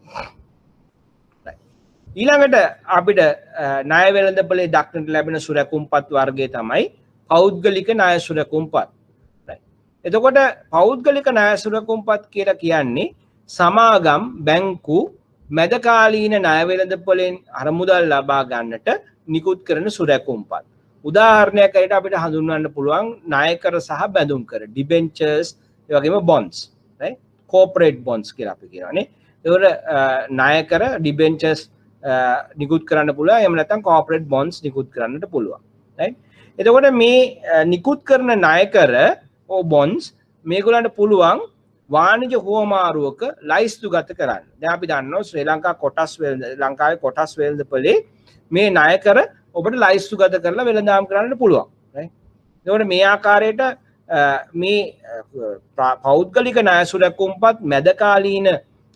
ඊළඟට අපිට ණය වෙළඳපොලේ දක්නට ලැබෙන සුරකුම්පත් වර්ගය තමයි පෞද්ගලික ණය සුරකුම්පත්. එතකොට පෞද්ගලික ණය සුරකුම්පත් කියලා කියන්නේ සමාගම් බැංකු මැදකාලීන ණය වෙළඳපොලෙන් අරමුදල් ලබා ගන්නට නිකුත් කරන සුරකුම්පත්. උදාහරණයක් ඇරෙට අපිට හඳුන්වන්න පුළුවන් ණයකර සහ බැඳුම් කර ඩිබෙන්චර්ස් ඒ වගේම බොන්ඩ්ස් රයිට් කෝපරේට් බොන්ඩ්ස් කියලා අපි කියනවානේ. ඒවල ණයකර ඩිබෙන්චර්ස් නිකුත් කරන්න පුළුවන් එහෙම නැත්නම් කෝපරේට් බොන්ඩ්ස් නිකුත් කරන්නට පුළුවන් රයිට්. එතකොට මේ නිකුත් කරන ණයකර බොන්ඩ්ස් මේගොල්ලන්ට පුළුවන් වාණිජ්‍ය හුවමාරුවක ලයිස්තුගත කරන්න. දැන් අපි දන්නවා ශ්‍රී ලංකාවේ කොටස් වෙළඳපොලේ මේ ණයකර ඔබට ලයිස්තුගත කරලා වෙළඳාම් කරන්න පුළුවන්. රයිට්. එතකොට මේ ආකාරයට මේ පෞද්ගලික ණය සුරකුම්පත් මැදකාලීන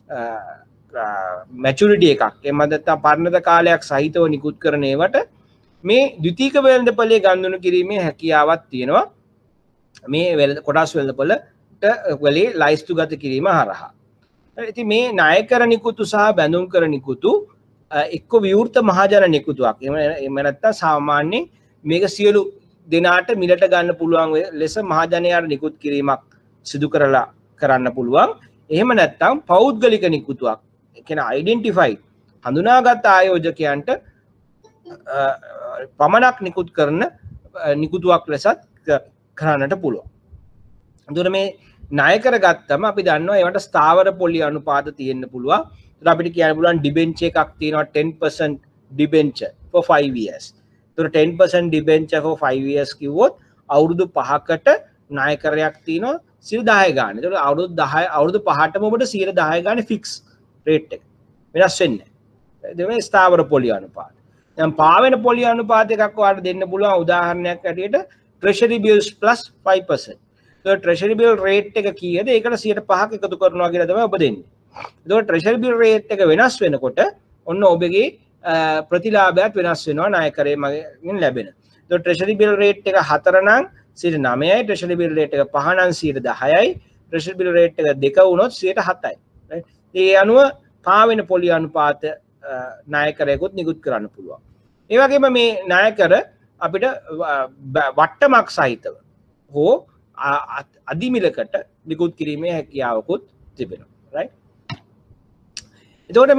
මැචුරිටි එකක් එහෙම නැත්නම් පරණත කාලයක් සහිතව නිකුත් කරන ඒවට මේ ද්විතීයික වෙළඳපොලේ ගනුදෙනු කිරීමේ හැකියාවක් තියෙනවා. මේ කොටස් වෙළඳපොලට වලේ ලයිස්තුගත කිරීම හරහා. ඉතින් මේ ණයකර නිකුතු සහ බැඳුම් කර නිකුතු එක්ක විවෘත මහජන නිකුතුවක්. එහෙම නැත්නම් සාමාන්‍යයෙන් මේක සියලු දෙනාට මිලට ගන්න පුළුවන් ලෙස මහජනයාට නිකුත් කිරීමක් සිදු කරන්න පුළුවන්. එහෙම නැත්නම් පෞද්ගලික නිකුතුවක්. ඒ කියන්නේ අයිඩෙන්ටිෆයිඩ් හඳුනාගත් ආයෝජකයන්ට පමණක් නිකුත් කරන නිකුතුවක් ලෙසත් කරන්නට පුළුවන්. එතකොට මේ ණය කරගත්තම අපි දන්නවා ඒවට ස්ථාවර පොලි අනුපාත තියෙන්න පුළුවන්. එතකොට අපිට කියන්න පුළුවන් ඩිබෙන්චර් එකක් තියෙනවා 10% ඩිබෙන්චර් for 5 years. එතකොට 10% ඩිබෙන්චර් for 5 years කිව්වොත් අවුරුදු 5කට ණය කරයක් තියෙනවා 10 ගාන. එතකොට අවුරුදු 5ටම ඔබට 10 ගානේ ෆික්ස් රේට් එක. වෙනස් වෙන්නේ නැහැ. ඒ තමයි ස්ථාවර පොලි අනුපාත. දැන් පාවෙන පොලි අනුපාත එකක් ඔයාලට දෙන්න පුළුවන් උදාහරණයක් ඇටියට treasury bills plus 5%. එතකොට treasury bill rate එක කීයද? ඒකට 105ක් එකතු කරනවා කියලා තමයි ඔබ දෙන්නේ. එතකොට treasury bill rate එක වෙනස් වෙනකොට ඔන්න ඔබගේ ප්‍රතිලාභයත් වෙනස් වෙනවා ණය කරේ මගෙන් ලැබෙන. එතකොට treasury bill rate එක 4 නම් 9යි, treasury bill rate එක 5 නම් 10යි, treasury bill rate එක 2 වුණොත් 7යි. right? ඒ අනුව පාවෙන පොලි අනුපාත ණය කරයකුත් නිකුත් කරන්න පුළුවන්. ඒ වගේම මේ ණය කර අපිට වට්ටමක් සහිතව හෝ අධිමිලකට නිකුත් කිරීමේ හැකියාවකුත් තිබෙනවා. right? එතකොට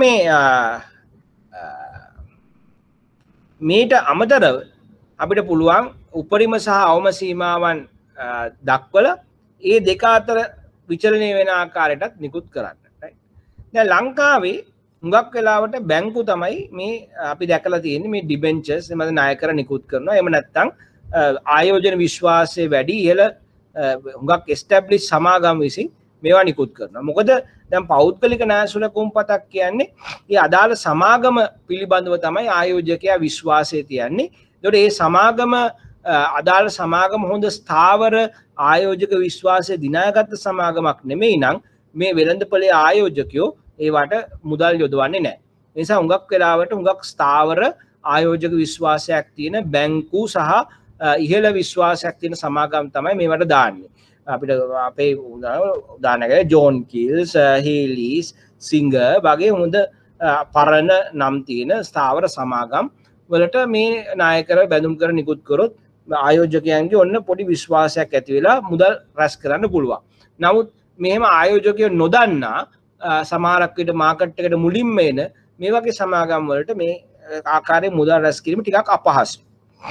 මේට අමතරව අපිට පුළුවන් උපරිම සහ අවම සීමාවන් දක්වලා ඒ දෙක අතර විචලනය වෙන ආකාරයටත් නිකුත් කරන්න. right? දැන් ලංකාවේ හුඟක් වෙලාවට බැංකු තමයි මේ අපි දැකලා තියෙන්නේ මේ ඩිබෙන්චර්ස් එමද ණය කර නිකුත් කරනවා. එහෙම නැත්නම් ආයෝජන විශ්වාසයේ වැඩි ඉහළ හුඟක් එස්ටැබ්ලිෂ් සමාගම් විසින් මේවා නිකුත් කරනවා. මොකද දැන් පෞද්ගලික ණය සුලකුම්පතක් කියන්නේ ඒ අදාළ සමාගම පිළිබඳව තමයි ආයෝජකයා විශ්වාසය තියන්නේ. ඒතකොට මේ සමාගම අදාළ සමාගම හොඳ ස්ථාවර ආයෝජක විශ්වාසය දිනාගත් සමාගමක් නෙමෙයි නම් මේ වෙළඳපොලේ ආයෝජකයෝ ඒවට මුදල් යොදවන්නේ නැහැ. ඒ නිසා හුඟක් වෙලාවට හුඟක් ස්ථාවර ආයෝජක විශ්වාසයක් තියෙන බැංකු සහ ඉහළ විශ්වාසයක් තියෙන සමාගම් තමයි මේවට දාන්නේ. අපිට අපේ උදාහරණයක් ජෝන් කිල්ස්, හේලිස්, සිංගර් වගේ හොඳ පරණ නම් තියෙන ස්ථාවර සමාගම් වලට මේ ණය කර බැඳුම් කර නිකුත් කරොත් ආයෝජකයන්ගේ ඔන්න පොඩි විශ්වාසයක් ඇති වෙලා මුදල් රැස් කරන්න පුළුවන්. නමුත් මෙහෙම ආයෝජකයෝ නොදන්නා සමහරක් විට මාකට් එකට මුලින්ම එන මේ වගේ සමාගම් වලට මේ ආකාරයේ මුදල් රැස් කිරීම ටිකක් අපහසුයි.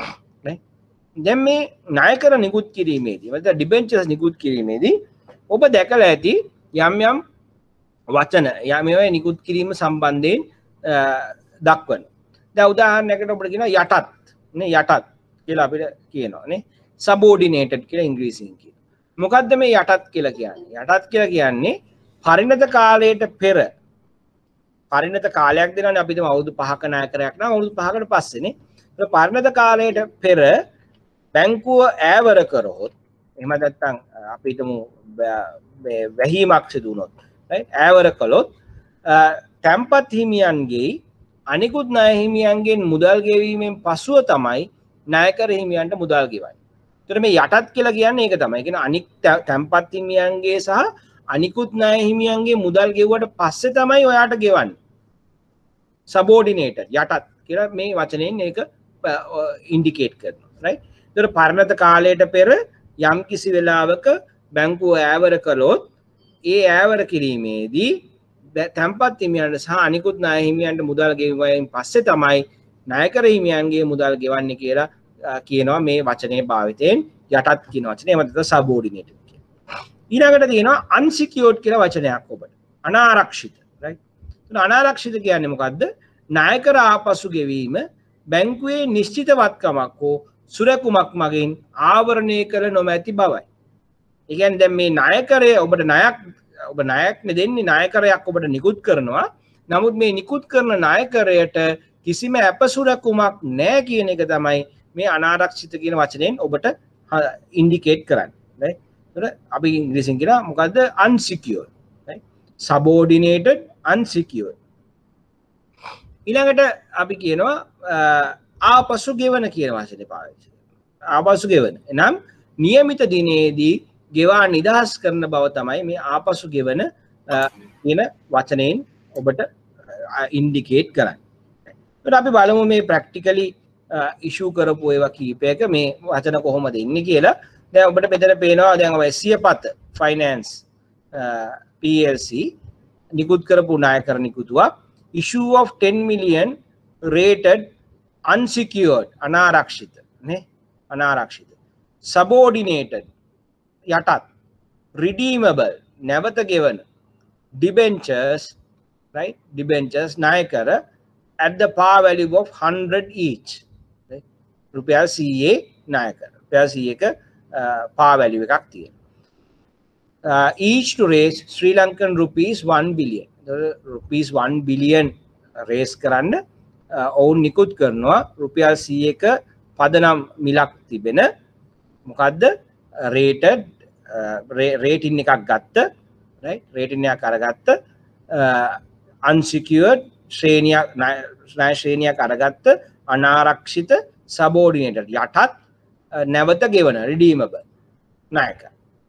දැන් මේ ණය කර නිකුත් කිරීමේදී නැත්නම් ඩිබෙන්චර්ස් නිකුත් කිරීමේදී ඔබ දැකලා ඇති යම් යම් වචන මේවා නිකුත් කිරීම සම්බන්ධයෙන් දක්වන. දැන් උදාහරණයකට ඔබට කියනවා යටත් නේ යටත් කියලා අපිට කියනවා නේ සබෝඩිනේටඩ් කියලා ඉංග්‍රීසියෙන් කියනවා. මොකද්ද මේ යටත් කියලා කියන්නේ? යටත් කියලා කියන්නේ පරිණත කාලයට පෙර පරිණත කාලයක් දෙනවනේ අපි හිතමු අවුරුදු 5ක ණය කරයක් නම් අවුරුදු 5කට පස්සේනේ. ඒක පරිණත කාලයට පෙර බැංකුව ඈවර කරොත් එහෙම නැත්නම් අපි හිතමු වැහීමක් සිදු වුණොත් right ඈවර කළොත් තැන්පත් හිමියන්ගේ අනිකුත් ණය හිමියන්ගෙන් මුදල් ගෙවීමෙන් පසුව තමයි ණයකර හිමියන්ට මුදල් ගෙවන්නේ. ඒතර මේ යටත් කියලා කියන්නේ ඒක තමයි. ඒ කියන්නේ අනික් තැන්පත් හිමියන්ගේ සහ අනිකුත් ණය හිමියන්ගේ මුදල් ගෙවුවට පස්සේ තමයි ඔයාට ගෙවන්නේ. සබෝඩිනේටඩ් යටත් කියලා මේ වචනයෙන් ඒක ඉන්ඩිකේට් කරනවා. right ඒතර පරිණත කාලයට පෙර යම් කිසි වෙලාවක බැංකුව ඈවර කළොත් ඒ ඈවර කිරීමේදී තැන්පත් හිමියන්ට සහ අනිකුත් ණය හිමියන්ට මුදල් ගෙවීමෙන් පස්සේ තමයි ණයකර හිමියන්ගේ මුදල් ගෙවන්නේ කියලා කියනවා මේ වචනේ භාවිතයෙන් යටත් කියන වචනේ. එහෙම නැත්නම් සබෝඩිනේටඩ් කියන. ඊළඟට තියෙනවා අන්සිකියෝර්ඩ් කියලා වචනයක් ඔබට. අනාරක්ෂිත. right ඒත් අනාරක්ෂිත කියන්නේ මොකද්ද? ණයකර ආපසු ගෙවීම බැංකුවේ නිශ්චිතවත්කමක් හෝ සුරකුමක් මගින් ආවරණය කර නොමැති බවයි. ඒ කියන්නේ දැන් මේ ණයකරය ඔබට ඔබ ණයක් දෙන්නේ ණයකරයක් ඔබට නිකුත් කරනවා. නමුත් මේ නිකුත් කරන ණයකරයට කිසිම අපසුරකුමක් නැහැ කියන එක තමයි මේ අනාරක්ෂිත කියන වචනයෙන් ඔබට ඉන්ඩිකේට් කරන්නේ. right ඒතර අපි ඉංග්‍රීසියෙන් කියනවා මොකද්ද? unsecured. right subordinated unsecured. ඊළඟට අපි කියනවා ආපසු ගෙවන කියන වචනේ පාවිච්චි කරනවා. ආපසු ගෙවන. එනම් નિયમિત දිනේදී ගෙවා නිදහස් කරන බව තමයි මේ ආපසු ගෙවන කියන වචනයෙන් ඔබට ඉන්ඩිකේට් කරන්නේ. ඒත් අපි බලමු මේ ප්‍රැක්ටිකලි ඉෂුව කරපු ඒවා කීපයක මේ වචන කොහොමද ඉන්නේ කියලා. දැන් ඔබට මෙතන පේනවා දැන් ඔය සියපත ෆයිනෑන්ස් PLC නිකුත් කරපු ණයකර නිකුතුවක් issue of 10 million rated unsecured අනාරක්ෂිත නේ අනාරක්ෂිත. Subordinated යටත්. Redeemable නැවත ගෙවන. Debentures, right? Debentures ණය කර at the par value of 100 each. Right? රුපියල් 100 ණය කර. රුපියල් 100ක par value එකක් තියෙනවා. Each to raise Sri Lankan rupees 1 billion. rupees 1 billion raise කරන්න ඔවුන් නිකුත් කරනවා රුපියල් 100ක පදනම් මිලක් තිබෙන මොකද්ද rated rating එකක් ගත්ත right rating එකක් අරගත්ත unsecured ශ්‍රේණියක් ණය ශ්‍රේණියක් අරගත්ත අනාරක්ෂිත subordinated යටත් නැවත ගෙවන redeemable ණයක.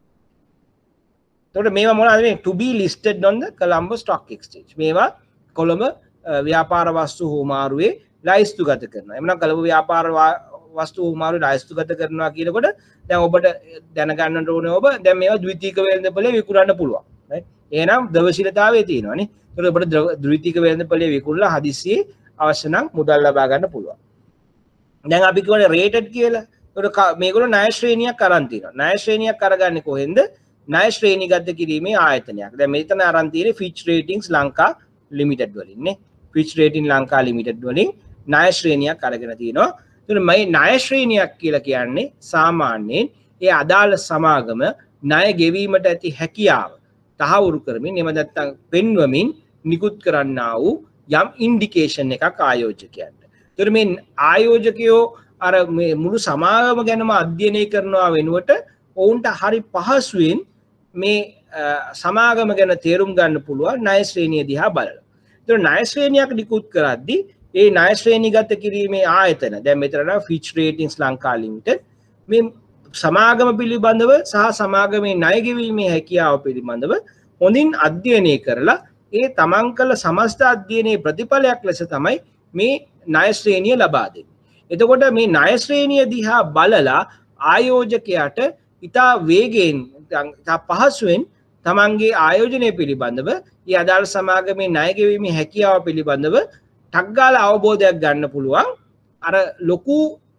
එතකොට මේවා මොනවද මේ to be listed on the Colombo Stock Exchange. මේවා කොළඹ ව්‍යාපාර වස්තු හුවමාරුවේ ලයිස්තුගත කරනවා. එhmenan කොළඹ ව්‍යාපාර වස්තු හුවමාරුවේ ලයිස්තුගත කරනවා කියනකොට දැන් ඔබට දැනගන්න ඕනේ ඔබ දැන් මේවා ද්විතීයික වෙළඳපොලේ විකුණන්න පුළුවන්. right? එහෙනම් ද්‍රවශීලතාවයේ තියෙනවානේ. ඒකට ඔබට ද්විතීයික වෙළඳපොලේ විකුණලා හදිස්සියේ අවශ්‍ය නම් මුදල් ලබා ගන්න පුළුවන්. දැන් අපි කියවනේ rated කියලා. ඒකට මේගොල්ලෝ ණය ශ්‍රේණියක් අරන් තියෙනවා. ණය ශ්‍රේණියක් අරගන්නේ කොහෙන්ද? ණය ශ්‍රේණිගත කිරීමේ ආයතනයක්. දැන් මෙතන අරන් තියෙන්නේ Fitch Ratings ලංකා ලිමිටඩ් වලින් නේ. Fitch Rating ලංකා ලිමිටඩ් වලින් ණය ශ්‍රේණියක් අරගෙන තියෙනවා. එතකොට මේ ණය ශ්‍රේණියක් කියලා කියන්නේ සාමාන්‍යයෙන් ඒ අදාළ සමාගම ණය ගෙවීමට ඇති හැකියාව තහවුරු කරමින් එහෙම නැත්නම් පෙන්වමින් නිකුත් කරන්නා වූ යම් ඉන්ඩිකේෂන් එකක් ආයෝජකයන්ට. එතකොට මේ ආයෝජකයෝ අර මේ මුළු සමාගම ගැනම අධ්‍යයනය කරනවා වෙනුවට ඔවුන්ට හරි පහසුවෙන් මේ සමාගම ගැන තේරුම් ගන්න පුළුවන් ණය ශ්‍රේණිය දිහා බලලා. එතකොට ණය ශ්‍රේණියක් නිකුත් කරද්දී ඒ ණය ශ්‍රේණිගත කිරීමේ ආයතන දැන් මෙතන Fitch Ratings ලංකා ලිමිටඩ් මේ සමාගම පිළිබඳව සහ සමාගමේ ණය ගෙවීමේ හැකියාව පිළිබඳව හොඳින් අධ්‍යයනය කරලා ඒ තමන් කළ සමස්ත අධ්‍යයනයේ ප්‍රතිඵලයක් ලෙස තමයි මේ ණය ශ්‍රේණිය ලබා දෙන්නේ. එතකොට මේ ණය ශ්‍රේණිය දිහා බලලා ආයෝජකයාට ඉතා වේගයෙන් ඉතා පහසුවෙන් තමන්ගේ ආයෝජනය පිළිබඳව ඒ අදාළ සමාගමේ ණය ගෙවීමේ හැකියාව පිළිබඳව ටක් ගාලා අවබෝධයක් ගන්න පුළුවන් අර ලොකු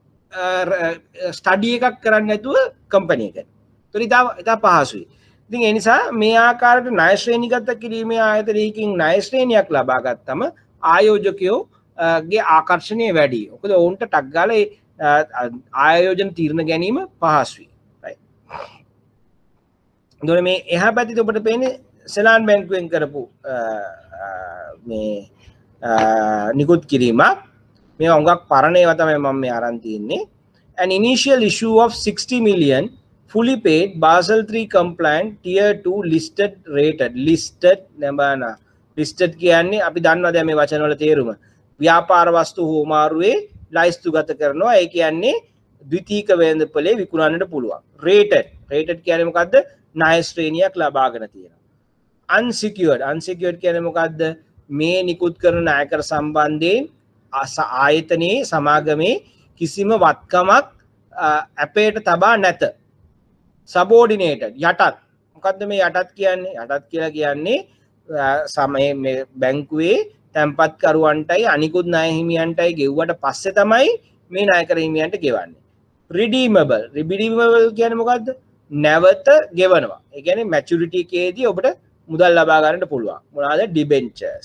ස්ටඩි එකක් කරන්න නැතුව කම්පැනි එකට. ඒතර ඉතා පහසුයි. ඉතින් ඒ නිසා මේ ආකාරයට ණය ශ්‍රේණිගත කිරීමේ ආයතනයකින් ණය ශ්‍රේණියක් ලබා ගත්තම ආයෝජකයෝ ගේ ආකර්ෂණය වැඩි. මොකද ඔවුන්ට ටක් ගාලා ආයෝජන තීරණ ගැනීම පහසුයි. එතකොට මේ එහා පැත්තේ ඔබට පේන්නේ සෙලාන් බැංකුවෙන් කරපු මේ නිකුත් කිරීම මේ හුඟක් පරණ ඒවා තමයි මම මේ අරන් තියන්නේ. An initial issue of 60 million fully paid Basel 3 compliant tier 2 listed rated listed නබන listed කියන්නේ අපි දන්නවා දැන් මේ වචන වල තේරුම ව්‍යාපාර වස්තු හුවමාරුවේ ලයිස්තුගත කරනවා. ඒ කියන්නේ ද්විතීයික වෙළඳපොලේ විකුණන්නට පුළුවන්. rated කියන්නේ මොකද්ද? ණය ශ්‍රේණියක් ලබාගෙන තියෙනවා. unsecured කියන්නේ මොකද්ද? මේ නිකුත් කරන ණයකර සම්බන්ධයෙන් ආයතනයේ සමාගමේ කිසිම වත්කමක් අපේට තබා නැත. subordinated යටත්. මොකද්ද මේ යටත් කියන්නේ? යටත් කියලා කියන්නේ මේ බැංකුවේ තැන්පත්කරුවන්ටයි අනිකුත් ණය හිමියන්ටයි ගෙව්වට පස්සේ තමයි මේ ණයකර හිමියන්ට ගෙවන්නේ. redeemable කියන්නේ මොකද්ද? නැවත ගෙවනවා. ඒ කියන්නේ maturity එකේදී ඔබට මුදල් ලබා ගන්නට පුළුවන්. මොනවාද? debentures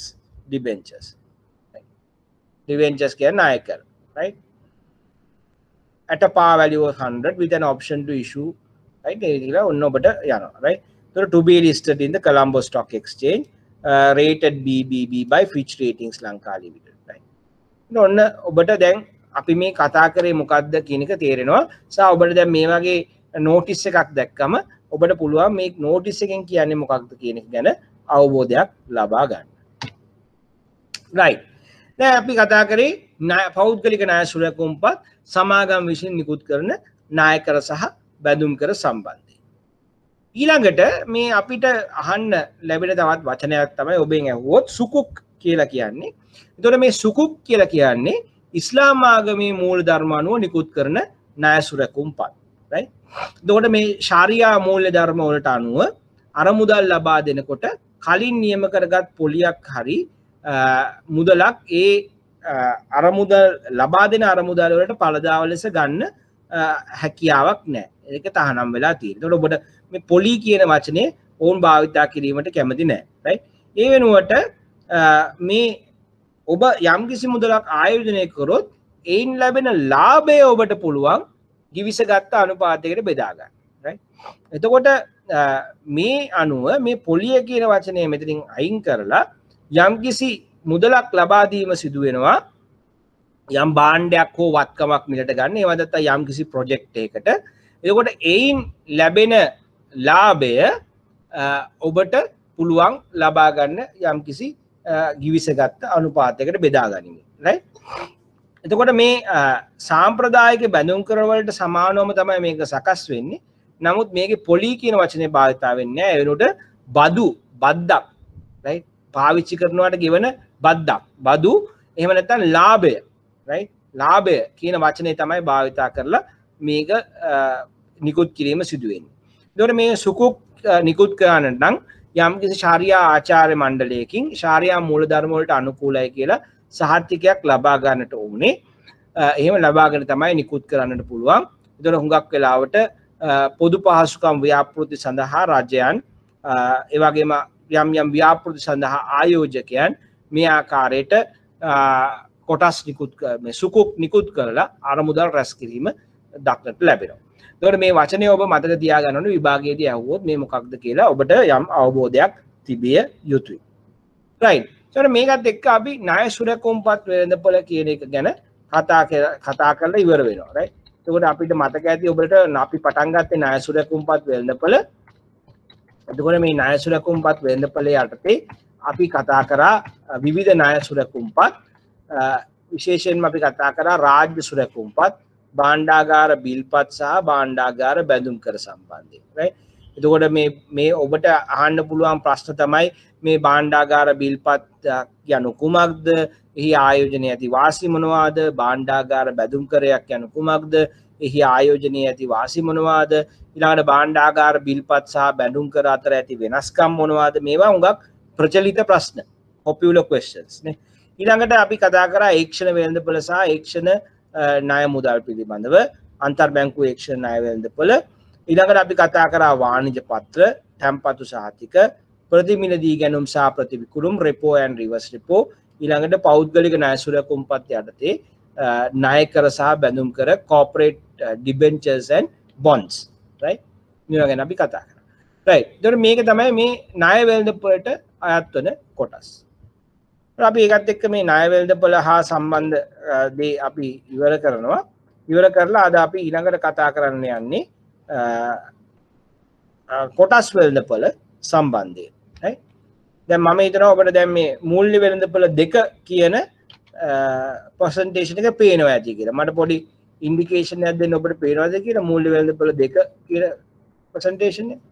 කියන්නේ ණයකර, right? At a par value of 100 with an option to issue, right? ඒ කියලා ඔන්න ඔබට යනවා, right? So to be listed in the Colombo Stock Exchange, rated BBB by Fitch Ratings Lanka Limited, right? ඔන්න ඔබට දැන් අපි මේ කතා කරේ මොකක්ද කියන එක තේරෙනවා. සහ ඔබට දැන් මේ වගේ නෝටිස් එකක් දැක්කම ඔබට පුළුවන් මේ නෝටිස් එකෙන් කියන්නේ මොකක්ද කියන එක ගැන අවබෝධයක් ලබා ගන්න. right. දැන් අපි කතා කරේ පෞද්ගලික ණය සුරකුම්පත් සමාගම් විසින් නිකුත් කරන ණයකර සහ බැඳුම් කර සම්බන්ධයෙන්. ඊළඟට මේ අපිට අහන්න ලැබෙන තවත් වචනයක් තමයි ඔබෙන් අහුවොත් සුකුක් කියලා කියන්නේ. එතකොට මේ සුකුක් කියලා කියන්නේ ඉස්ලාම් ආගමේ මූලධර්ම අනුව නිකුත් කරන ණය සුරකුම්පත්. right. එතකොට මේ ශාරියා මූල්‍ය ධර්ම වලට අනුව අරමුදල් ලබා දෙනකොට කලින් නියම කරගත් පොලියක් හරි මුදලක් ඒ අරමුදල් ලබා දෙන අරමුදල් වලට පළදාව ලෙස ගන්න හැකියාවක් නැහැ. ඒක තහනම් වෙලා තියෙනවා. ඒතකොට ඔබට මේ පොලි කියන වචනේ ඕන් භාවිතා කිරීමට කැමති නැහැ. right? ඒ වෙනුවට මේ ඔබ යම්කිසි මුදලක් ආයෝජනය කරොත් එයින් ලැබෙන ලාභය ඔබට පුළුවන් givisගත් අනුපාතයකට බෙදා ගන්න. right? එතකොට මේ අනුව මේ පොලිය කියන වචනය මෙතනින් අයින් කරලා යම්කිසි මුදලක් ලබා දීම සිදු වෙනවා යම් භාණ්ඩයක් හෝ වත්කමක් මිලට ගන්න. ඒවා නැත්නම් යම්කිසි ප්‍රොජෙක්ට් එකකට. එතකොට එයින් ලැබෙන ලාභය ඔබට පුළුවන් ලබා ගන්න යම්කිසි givisගත් අනුපාතයකට බෙදා ගනිමින්. right? එතකොට මේ සාම්ප්‍රදායික බැඳුම් කර වලට සමානවම තමයි මේක සකස් වෙන්නේ. නමුත් මේකේ පොලි කියන වචනේ භාවිතා වෙන්නේ නැහැ. ඒ වෙනුවට බදු, බද්දක්, right? පාවිච්චි කරනවට ගෙවන බද්දක්. බදු එහෙම නැත්නම් ලාභය, right? ලාභය කියන වචනේ තමයි භාවිතා කරලා මේක නිකුත් කිරීම සිදු වෙන්නේ. එතකොට මේ සුකුක් නිකුත් කරන්නට නම් යම්කිසි ශාරියා ආචාර්ය මණ්ඩලයකින් ශාරියා මූලධර්ම වලට අනුකූලයි කියලා සහතිකයක් ලබා ගන්නට ඕනේ. එහෙම ලබාගෙන තමයි නිකුත් කරන්නට පුළුවන්. එතකොට හුඟක් වෙලාවට පොදු පහසුකම් ව්‍යාපෘති සඳහා රජයන් ඒ වගේම යම් ව්‍යාපෘති සඳහා ආයෝජකයන් මේ ආකාරයට කොටස් නිකුත් මේ සුකුක් නිකුත් කරලා අරමුදල් රැස් කිරීම දක්නට ලැබෙනවා. එතකොට මේ වචනේ ඔබ මතක තියාගන්න ඕනේ විභාගයේදී අහුවොත් මේ මොකක්ද කියලා ඔබට යම් අවබෝධයක් තිබිය යුතුයි. right? එතකොට මේකත් එක්ක අපි ණය සුරකුම්පත් වෙළඳපොළ කියන එක ගැන කතා කරලා ඉවර වෙනවා. right? එතකොට අපිට මතක ඇති ඔබට අපි පටන් ගත්තේ ණය සුරකුම්පත් වෙළඳපොළ. එතකොට මේ ණය සුරකුම්පත් වෙළඳපොළේ යටතේ අපි කතා කරා විවිධ ණය සුරකුම්පත් විශේෂයෙන්ම අපි කතා කරා රාජ්‍ය සුරකුම්පත් භාණ්ඩාගාර බිල්පත් සහ භාණ්ඩාගාර බැඳුම් කර සම්බන්ධයෙන්. right? එතකොට මේ ඔබට අහන්න පුළුවන් ප්‍රශ්න තමයි මේ භාණ්ඩාගාර බිල්පත් යනු කුමක්ද? එහි ආයෝජනයේ ඇති වාසි මොනවාද? භාණ්ඩාගාර බැඳුම් කරයක් යනු කුමක්ද? එහි ආයෝජනයේ ඇති වාසි මොනවාද? ඊළඟට භාණ්ඩාගාර බිල්පත් සහ බැඳුම් කර අතර ඇති වෙනස්කම් මොනවාද? මේවා හුඟක් ප්‍රචලිත ප්‍රශ්න. popular questions නේ. ඊළඟට අපි කතා කරා ඒක්ෂණ වෙළඳපොළ සහ ඒක්ෂණ ණය මුදල් පිළිබඳව අන්තර් බැංකු ඒක්ෂණ ණය වෙළඳපොළ. ඊළඟට අපි කතා කරා වාණිජ පත්‍ර, තැන්පතු සහතික, ප්‍රතිමිලදී ගැනුම් සහ ප්‍රතිවිකුළුම්, රෙපෝ ඇන්ඩ් රිවර්ස් රෙපෝ. ඊළඟට පෞද්ගලික ණය සුරකුම්පත් යටතේ ණය කර සහ බැඳුම් කර corporate debentures and bonds. right? මේවා ගැන අපි කතා කරා. right? එතකොට මේක තමයි මේ ණය වෙළඳපොළට අයත් වන කොටස්. අපි ඒකත් එක්ක මේ ණය වෙළඳපොළ හා සම්බන්ධ දේ අපි ඉවර කරනවා. ඉවර කරලා අද අපි ඊළඟට කතා කරන්න යන්නේ කොටස් වෙළඳපොළ සම්බන්ධයෙන්. right? දැන් මම හිතනවා ඔබට දැන් මේ මූල්‍ය වෙළඳපොළ දෙක කියන ප්‍රසන්ටේෂන් එක පේනවා ඇති කියලා. මට පොඩි ඉන්ඩිකේෂන් එකක් දෙන්න ඔබට පේනවද කියලා මූල්‍ය වෙළඳපොළ දෙක කියන ප්‍රසන්ටේෂන් එක?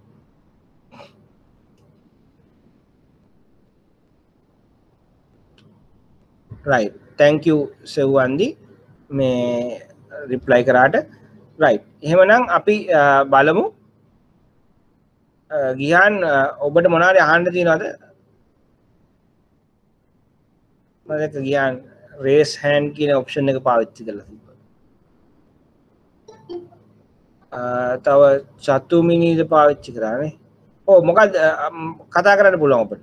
right? thank you සෙව්වන්දි මේ රිප්ලයි කරාට. right? එහෙමනම් අපි බලමු ගියාන් ඔබට මොනවාරි අහන්න තියෙනවද? මම ගියාන් රේස් හෑන්ඩ් කියන ඔප්ෂන් එක පාවිච්චි කරලා තිබ්බා. තව චතුමිනිද පාවිච්චි කරානේ. ඔව් මොකක්ද කතා කරන්න පුළුවන් ඔබට?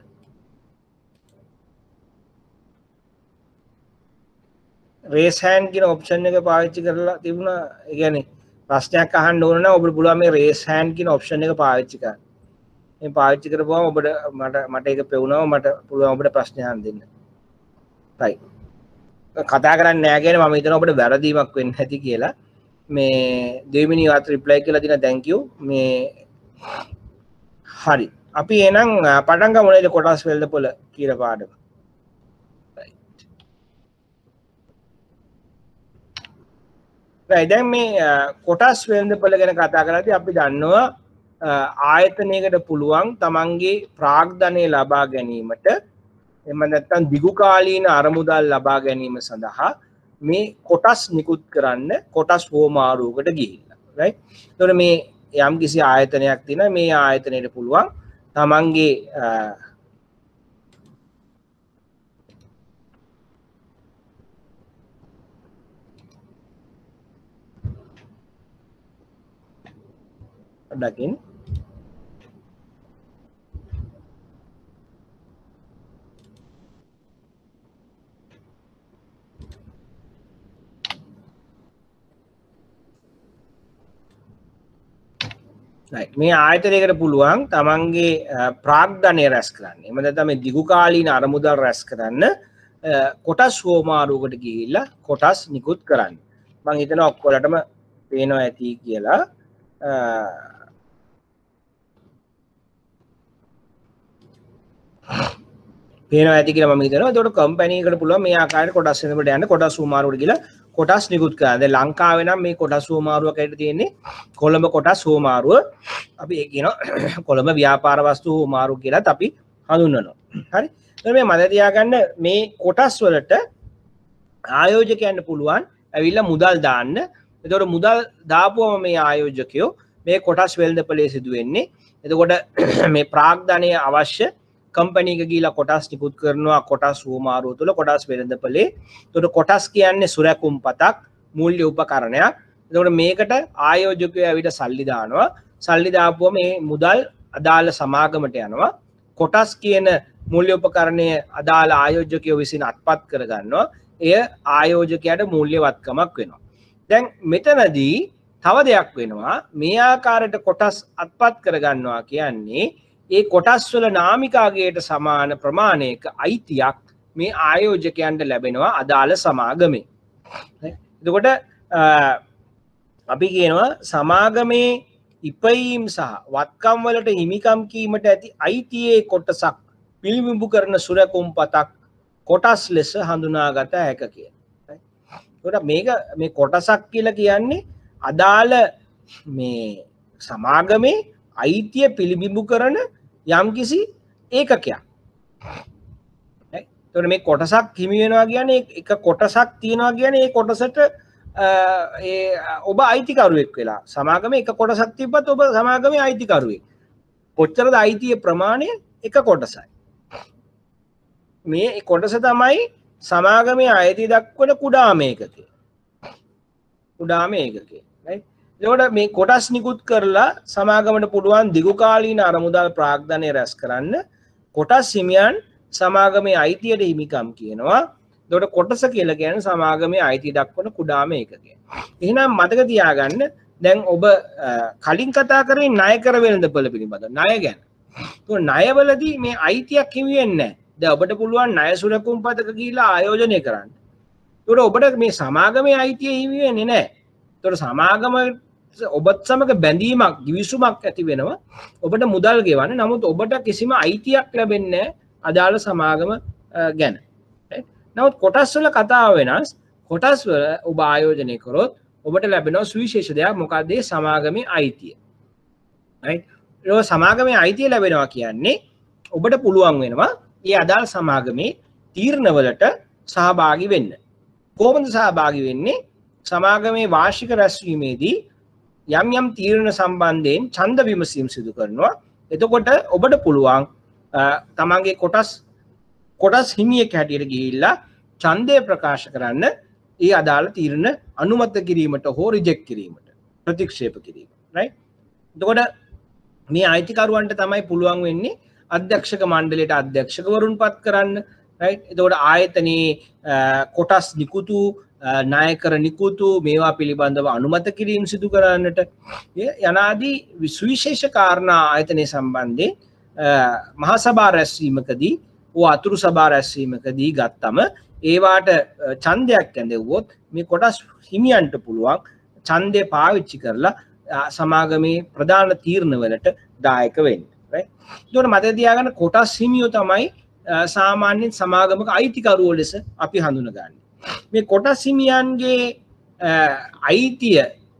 රේස් හෑන්ඩ් කියන ඔප්ෂන් එක පාවිච්චි කරලා තිබුණා. ඒ කියන්නේ ප්‍රශ්නයක් අහන්න ඕන නම් ඔබට පුළුවන් මේ රේස් හෑන්ඩ් කියන ඔප්ෂන් එක පාවිච්චි කරන්න. මේ පාවිච්චි කරපුවම ඔබට මට ඒක පෙවුනම මට පුළුවන් ඔබට ප්‍රශ්න අහන්න දෙන්න. right? කතා කරන්නේ නැහැ කියන්නේ මම හිතනවා ඔබට වැරදීමක් වෙන්න ඇති කියලා. මේ දෙවෙනි වාත් රිප්ලයි කියලා දින thank you. මේ හරි. අපි එහෙනම් පටන් ගමු නේද කොටස් වෙළඳපොළ කියලා පාඩම. දැන් මේ කොටස් වෙළඳපොළ ගැන කතා කරද්දී අපි දන්නවා ආයතනයකට පුළුවන් තමන්ගේ ප්‍රාග්ධනය ලබා ගැනීමට එම නැත්නම් දිගුකාලීන අරමුදල් ලබා ගැනීම සඳහා මේ කොටස් නිකුත් කරන්න කොටස් හෝමාරුවකට ගිහිල්ලා. right? එතකොට මේ යම් කිසි ආයතනයක් තියෙනවා මේ ආයතනයට පුළුවන් තමන්ගේ පොඩ්ඩකින් මේ ආයතනයකට පුළුවන් තමන්ගේ ප්‍රාග්ධනය රැස් කරන්න. එම නැත්නම් මේ දිගු කාලීන අරමුදල් රැස් කරන්න කොටස් හෝමාරුවකට ගිහිල්ලා කොටස් නිකුත් කරන්න. මම හිතනවා ඔක්කොලටම පේනවා ඇති කියලා. පේනවා ඇති කියලා මම හිතනවා. ඒකට කම්පැනි එකට පුළුවන් මේ ආකාරයට කොටස් වෙනකොට යන්න කොටස් හෝමාරුවකට ගිහලා කොටස් නිකුත් කරන්න. දැන් ලංකාවේ නම් මේ කොටස් හෝමාරුවක් ඇවිත් තියෙන්නේ කොළඹ කොටස් හෝමාරුව. අපි ඒ කියනවා කොළඹ ව්‍යාපාර වස්තු හෝමාරුව කියලාත් අපි හඳුන්වනවා. හරි. එතකොට මේ මතක තියාගන්න මේ කොටස් වලට ආයෝජකයන්ට පුළුවන් ඇවිල්ලා මුදල් දාන්න. එතකොට මුදල් දාපුවම මේ ආයෝජකයෝ මේ කොටස් වෙළඳපොලේ සිදු වෙන්නේ. එතකොට මේ ප්‍රාග්ධනය අවශ්‍ය කම්පැනි එක ගිහිලා කොටස් නිකුත් කරනවා කොටස් හෝමාරුව තුල කොටස් වෙළඳපොලේ. එතකොට කොටස් කියන්නේ සුරැකුම් පතක් මූල්‍ය උපකරණයක්. එතකොට මේකට ආයෝජකයෝ ඇවිල්ලා සල්ලි දානවා. සල්ලි දාපුවම මේ මුදල් අදාළ සමාගමට යනවා. කොටස් කියන මූල්‍ය උපකරණය අදාළ ආයෝජකයෝ විසින් අත්පත් කර ගන්නවා. එය ආයෝජකයාට මූල්‍යවත්කමක් වෙනවා. දැන් මෙතනදී තව දෙයක් වෙනවා. මේ ආකාරයට කොටස් අත්පත් කර ගන්නවා කියන්නේ ඒ කොටස් වල නාමිකාගේට සමාන ප්‍රමාණයක අයිතියක් මේ ආයෝජකයන්ට ලැබෙනවා අදාළ සමාගමේ. එතකොට අපි කියනවා සමාගමේ ඉපයීම් සහ වත්කම් වලට හිමිකම් කීමට ඇති අයිතියේ කොටසක් පිළිබිඹු කරන සුරැකුම් පතක් කොටස් ලෙස හඳුනාගත හැක කියලා. එතකොට මේක මේ කොටසක් කියලා කියන්නේ අදාළ මේ සමාගමේ අයිතිය පිළිබිඹු කරන යම්කිසි ඒකකයක්. එතකොට මේ කොටසක් හිමි වෙනවා කියන්නේ එක කොටසක් තියෙනවා කියන්නේ ඒ කොටසට ඔබ අයිතිකරුවෙක් වෙලා. සමාගමේ එක කොටසක් තිබ්බත් ඔබ සමාගමේ අයිතිකරුවෙක්. කොච්චරද අයිතියේ ප්‍රමාණය? එක කොටසයි. මේ කොටස තමයි සමාගමේ අයිතිය දක්වන කුඩාම ඒකකය. කුඩාම ඒකකය. right? එතකොට මේ කොටස් නිකුත් කරලා සමාගමට පුළුවන් දිගු කාලීන අරමුදල් ප්‍රාග්ධනය රැස් කරන්න. කොටස් හිමියන් සමාගමේ අයිතියට හිමිකම් කියනවා. එතකොට කොටස කියලා කියන්නේ සමාගමේ අයිතිය දක්වන කුඩාම ඒකකය. එහෙනම් මතක තියාගන්න දැන් ඔබ කලින් කතා කරේ ණය කර වෙළඳපොළ පිළිබඳ ණය ගැන. එතකොට ණයවලදී මේ අයිතියක් හිමි වෙන්නේ නැහැ. දැන් ඔබට පුළුවන් ණය සුරකුම් පතක ගිහිලා ආයෝජනය කරන්න. එතකොට ඔබට මේ සමාගමේ අයිතිය හිමි වෙන්නේ නැහැ. එතකොට සමාගම ඔබත් සමග බැඳීමක් ගිවිසුමක් ඇති වෙනවා. ඔබට මුදල් ගෙවන්න. නමුත් ඔබට කිසිම අයිතියක් ලැබෙන්නේ නැහැ අදාළ සමාගම ගැන. නමුත් කොටස් වල කතාව වෙනස්. කොටස් වල ඔබ ආයෝජනය කරොත් ඔබට ලැබෙනවා සුවිශේෂ දෙයක්. මොකක්ද ඒ සමාගමේ අයිතිය. right? ඒක සමාගමේ අයිතිය ලැබෙනවා කියන්නේ ඔබට පුළුවන් වෙනවා ඒ අදාළ සමාගමේ තීරණවලට සහභාගී වෙන්න. කොහොමද සහභාගී වෙන්නේ? සමාගමේ වාර්ෂික රැස්වීමේදී යම් යම් තීරණ සම්බන්ධයෙන් ඡන්ද විමසීම් සිදු කරනවා. එතකොට ඔබට පුළුවන් තමන්ගේ කොටස් හිමියෙක් හැටියට ගිහිල්ලා ඡන්දය ප්‍රකාශ කරන්න ඒ අදාළ තීරණ අනුමත කිරීමට හෝ රිජෙක්ට් කිරීමට ප්‍රතික්ෂේප කිරීමට. right? එතකොට මේ අයිතිකරුවන්ට තමයි පුළුවන් වෙන්නේ අධ්‍යක්ෂක මණ්ඩලයට අධ්‍යක්ෂකවරුන් පත් කරන්න. right? එතකොට ආයතනයේ කොටස් නිකුතු නායකර නිකුතු මේවා පිළිබඳව අනුමත කිරීම සිදු කරන්නට යනාදී විශේෂ කාරණා ආයතනයේ සම්බන්ධයෙන් මහා සභා රැස්වීමකදී ඕ අතුරු සභා රැස්වීමකදී ගත්තම ඒවාට ඡන්දයක් ඇඳෙව්වොත් මේ කොටස් හිමියන්ට පුළුවන් ඡන්දය පාවිච්චි කරලා සමාගමේ ප්‍රධාන තීරණවලට දායක වෙන්න. right? ඒකට මතක තියාගන්න කොටස් හිමියෝ තමයි සාමාන්‍යයෙන් සමාගමක අයිතිකරුවෝ ලෙස අපි හඳුනගන්නේ. මේ කොටස් හිමියන්ගේ අයිතිය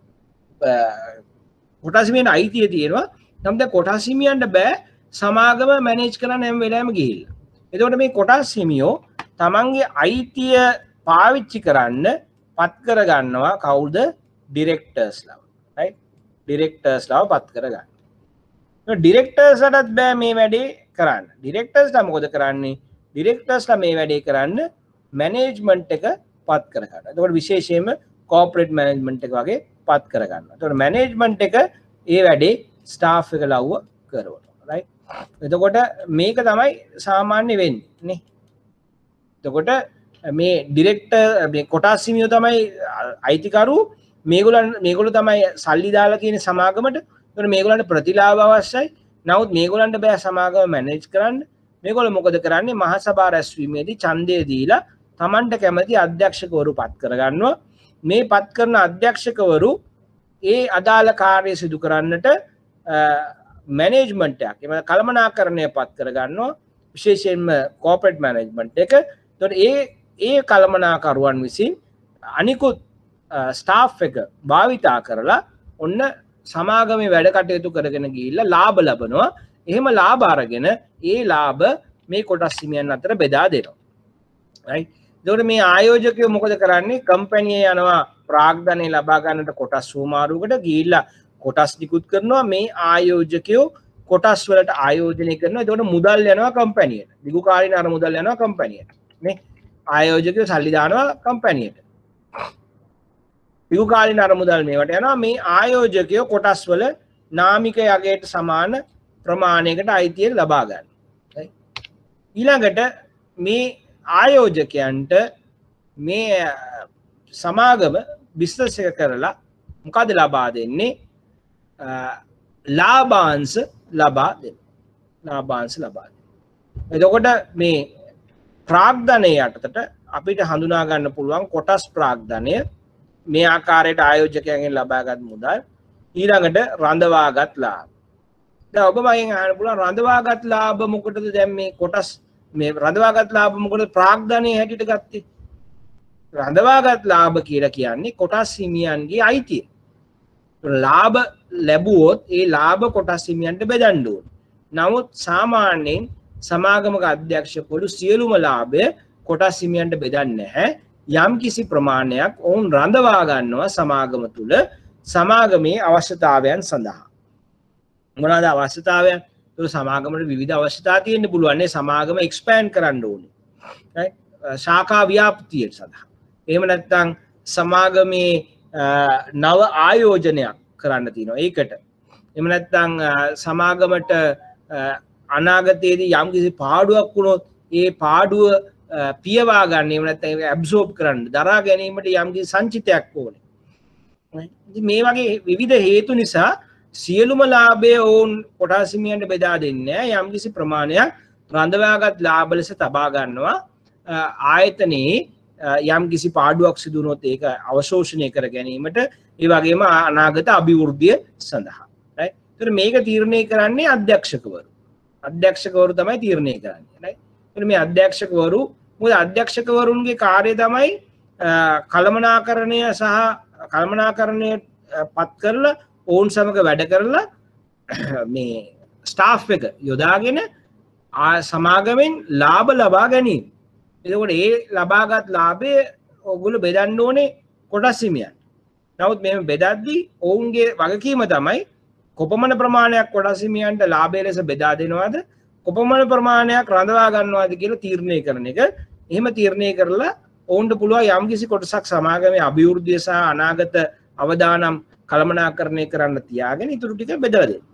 කොටස් හිමියන් අයිතිය තියෙනවා. නම් දැන් කොටස් හිමියන්ට බෑ සමාගම මැනේජ් කරන්න හැම වෙලාවෙම ගිහිල්ලා. එතකොට මේ කොටස් හිමියෝ තමන්ගේ අයිතිය පාවිච්චි කරන්න පත් කර ගන්නවා කවුද? ඩිරෙක්ටර්ස්ලා. right? ඩිරෙක්ටර්ස්ලා පත් කර ගන්න. ඩිරෙක්ටර්ස්ලටත් බෑ මේ වැඩේ කරන්න. ඩිරෙක්ටර්ස්ලා මොකද කරන්නේ? ඩිරෙක්ටර්ස්ලා මේ වැඩේ කරන්න මැනේජ්මන්ට් එක පත් කර ගන්න. එතකොට විශේෂයෙන්ම කෝපරේට් මැනේජ්මන්ට් එක වගේ පත් කර ගන්නවා. එතකොට මැනේජ්මන්ට් එක ඒ වැඩේ ස්ටාෆ් එක ලව්ව කරනවා රයිට්. එතකොට මේක තමයි සාමාන්‍ය වෙන්නේ නේ. එතකොට මේ ඩිරෙක්ටර් මේ කොටස් හිමියෝ තමයි අයිතිකරු මේගොල්ලෝ තමයි සල්ලි දාලා තියෙන සමාගමට. එතකොට මේගොල්ලන්ට ප්‍රතිලාභ අවශ්‍යයි. නමුත් මේගොල්ලන්ට බෑ සමාගම මැනේජ් කරන්න. මේගොල්ලෝ මොකද කරන්නේ? මහා සභා රැස්වීමේදී ඡන්දය දීලා Tamanට කැමති අධ්‍යක්ෂකවරු පත් කරගන්නවා. මේ පත් කරන අධ්‍යක්ෂකවරු ඒ අදාළ කාර්ය සිදු කරන්නට මැනේජ්මන්ට් එකක් එම කළමනාකරණය පත් කරගන්නවා. විශේෂයෙන්ම කෝපරේට් මැනේජ්මන්ට් එක. එතකොට ඒ කළමනාකරුවන් විසින් අනිකුත් ස්ටාෆ් එක භාවිතා කරලා ඔන්න සමාගමේ වැඩ කටයුතු කරගෙන ගිහිල්ලා ලාභ ලබනවා. එහෙම ලාභ අරගෙන ඒ ලාභ මේ කොටස් හිමියන් අතර බෙදා දෙනවා. right? එතකොට මේ ආයෝජකයෝ මොකද කරන්නේ? කම්පැනියේ යනවා ප්‍රාග්ධනය ලබා ගන්නට කොටස් සුමාරුවකට ගිහිල්ලා කොටස් නිකුත් කරනවා. මේ ආයෝජකයෝ කොටස් වලට ආයෝජනය කරනවා. එතකොට මුදල් යනවා කම්පැනියට. දිගු කාලින අර මුදල් යනවා කම්පැනියට. නේ? ආයෝජකයෝ සල්ලි දානවා කම්පැනියට. දිගු කාලින අර මුදල් මේවට යනවා. මේ ආයෝජකයෝ කොටස් වල නාමික යගයට සමාන ප්‍රමාණයකට අයිතිය ලබා ගන්න. ඊළඟට මේ ආයෝජකයන්ට මේ සමාගම බිස්නස් එක කරලා මොකද ලබා දෙන්නේ? ලාභාංශ ලබා දෙන්න. ලාභාංශ ලබා දෙන්න. එතකොට මේ ප්‍රාග්ධනය යටතට අපිට හඳුනා ගන්න පුළුවන් කොටස් ප්‍රාග්ධනය මේ ආකාරයට ආයෝජකයන්ගෙන් ලබාගත් මුදල් ඊළඟට රඳවාගත් ලාභ. දැන් ඔබ මගෙන් අහන්න පුළුවන් රඳවාගත් ලාභ මොකටද දැන් මේ කොටස් මේ රඳවාගත් ලාභ මොකටද ප්‍රාග්ධනයේ හැටියට ගත්තේ? රඳවාගත් ලාභ කියලා කියන්නේ කොටස් හිමියන්ගේ අයිතිය. ලාභ ලැබුවොත් ඒ ලාභ කොටස් හිමියන්ට බෙදන්න ඕනේ. නමුත් සාමාන්‍යයෙන් සමාගමක අධ්‍යක්ෂකවරු සියලුම ලාභය කොටස් හිමියන්ට බෙදන්නේ නැහැ. යම් කිසි ප්‍රමාණයක් ඔවුන් රඳවා ගන්නවා සමාගම තුල සමාගමේ අවශ්‍යතාවයන් සඳහා. මොනවාද අවශ්‍යතාවයන්? ඒ සමාගමට විවිධ අවශ්‍යතා තියෙන්න පුළුවන්. නේ සමාගම එක්ස්පෑන්ඩ් කරන්න ඕනේ. right? ශාඛා ව්‍යාප්තිය සඳහා. එහෙම නැත්නම් සමාගමේ නව ආයෝජනයක් කරන්න තියෙනවා. ඒකට. එහෙම නැත්නම් සමාගමට අනාගතයේදී යම් කිසි පාඩුවක් වුණොත් ඒ පාඩුව පියවා ගන්න එහෙම නැත්නම් ඒක ඇබ්සෝබ් කරන්න දරා ගැනීමට යම් කිසි සංචිතයක් ඕනේ. මේ වගේ විවිධ හේතු නිසා සියලුම ලාභය ඕන් කොටස් හිමියන්ට බෙදා දෙන්නේ නැහැ. යම් කිසි ප්‍රමාණයක් රඳවාගත් ලාභ ලෙස තබා ගන්නවා. ආයතනයේ යම් කිසි පාඩුවක් සිදු වුණොත් ඒක අවශෝෂණය කර ගැනීමට ඒ වගේම අනාගත අභිවෘද්ධිය සඳහා. right? ඒතර මේක තීරණය කරන්නේ අධ්‍යක්ෂකවරු. අධ්‍යක්ෂකවරු තමයි තීරණය කරන්නේ. right? ඒතර මේ අධ්‍යක්ෂකවරු මොකද අධ්‍යක්ෂකවරුන්ගේ කාර්යය තමයි කළමනාකරණය සහ කළමනාකරණය පත් කරලා ඔවුන් සමග වැඩ කරලා මේ ස්ටාෆ් එක යොදාගෙන සමාගමෙන් ලාභ ලබා ගැනීම. එතකොට ඒ ලබාගත් ලාභය ඔගොල්ලෝ බෙදන්න ඕනේ කොටස් හිමියන්. නමුත් මේ බෙදද්දී ඔවුන්ගේ වගකීම තමයි කොපමණ ප්‍රමාණයක් කොටස් හිමියන්ට ලාභය ලෙස බෙදා දෙනවද කොපමණ ප්‍රමාණයක් රඳවා ගන්නවද කියලා තීරණය කරන එක. එහෙම තීරණය කරලා ඔවුන්ට පුළුවන් යම්කිසි කොටසක් සමාගමේ අභිවෘද්ධිය සහ අනාගත අවදානම් කළමනාකරණය කරන්න තියාගෙන ඉතුරු ටික බෙදලා දෙන්න.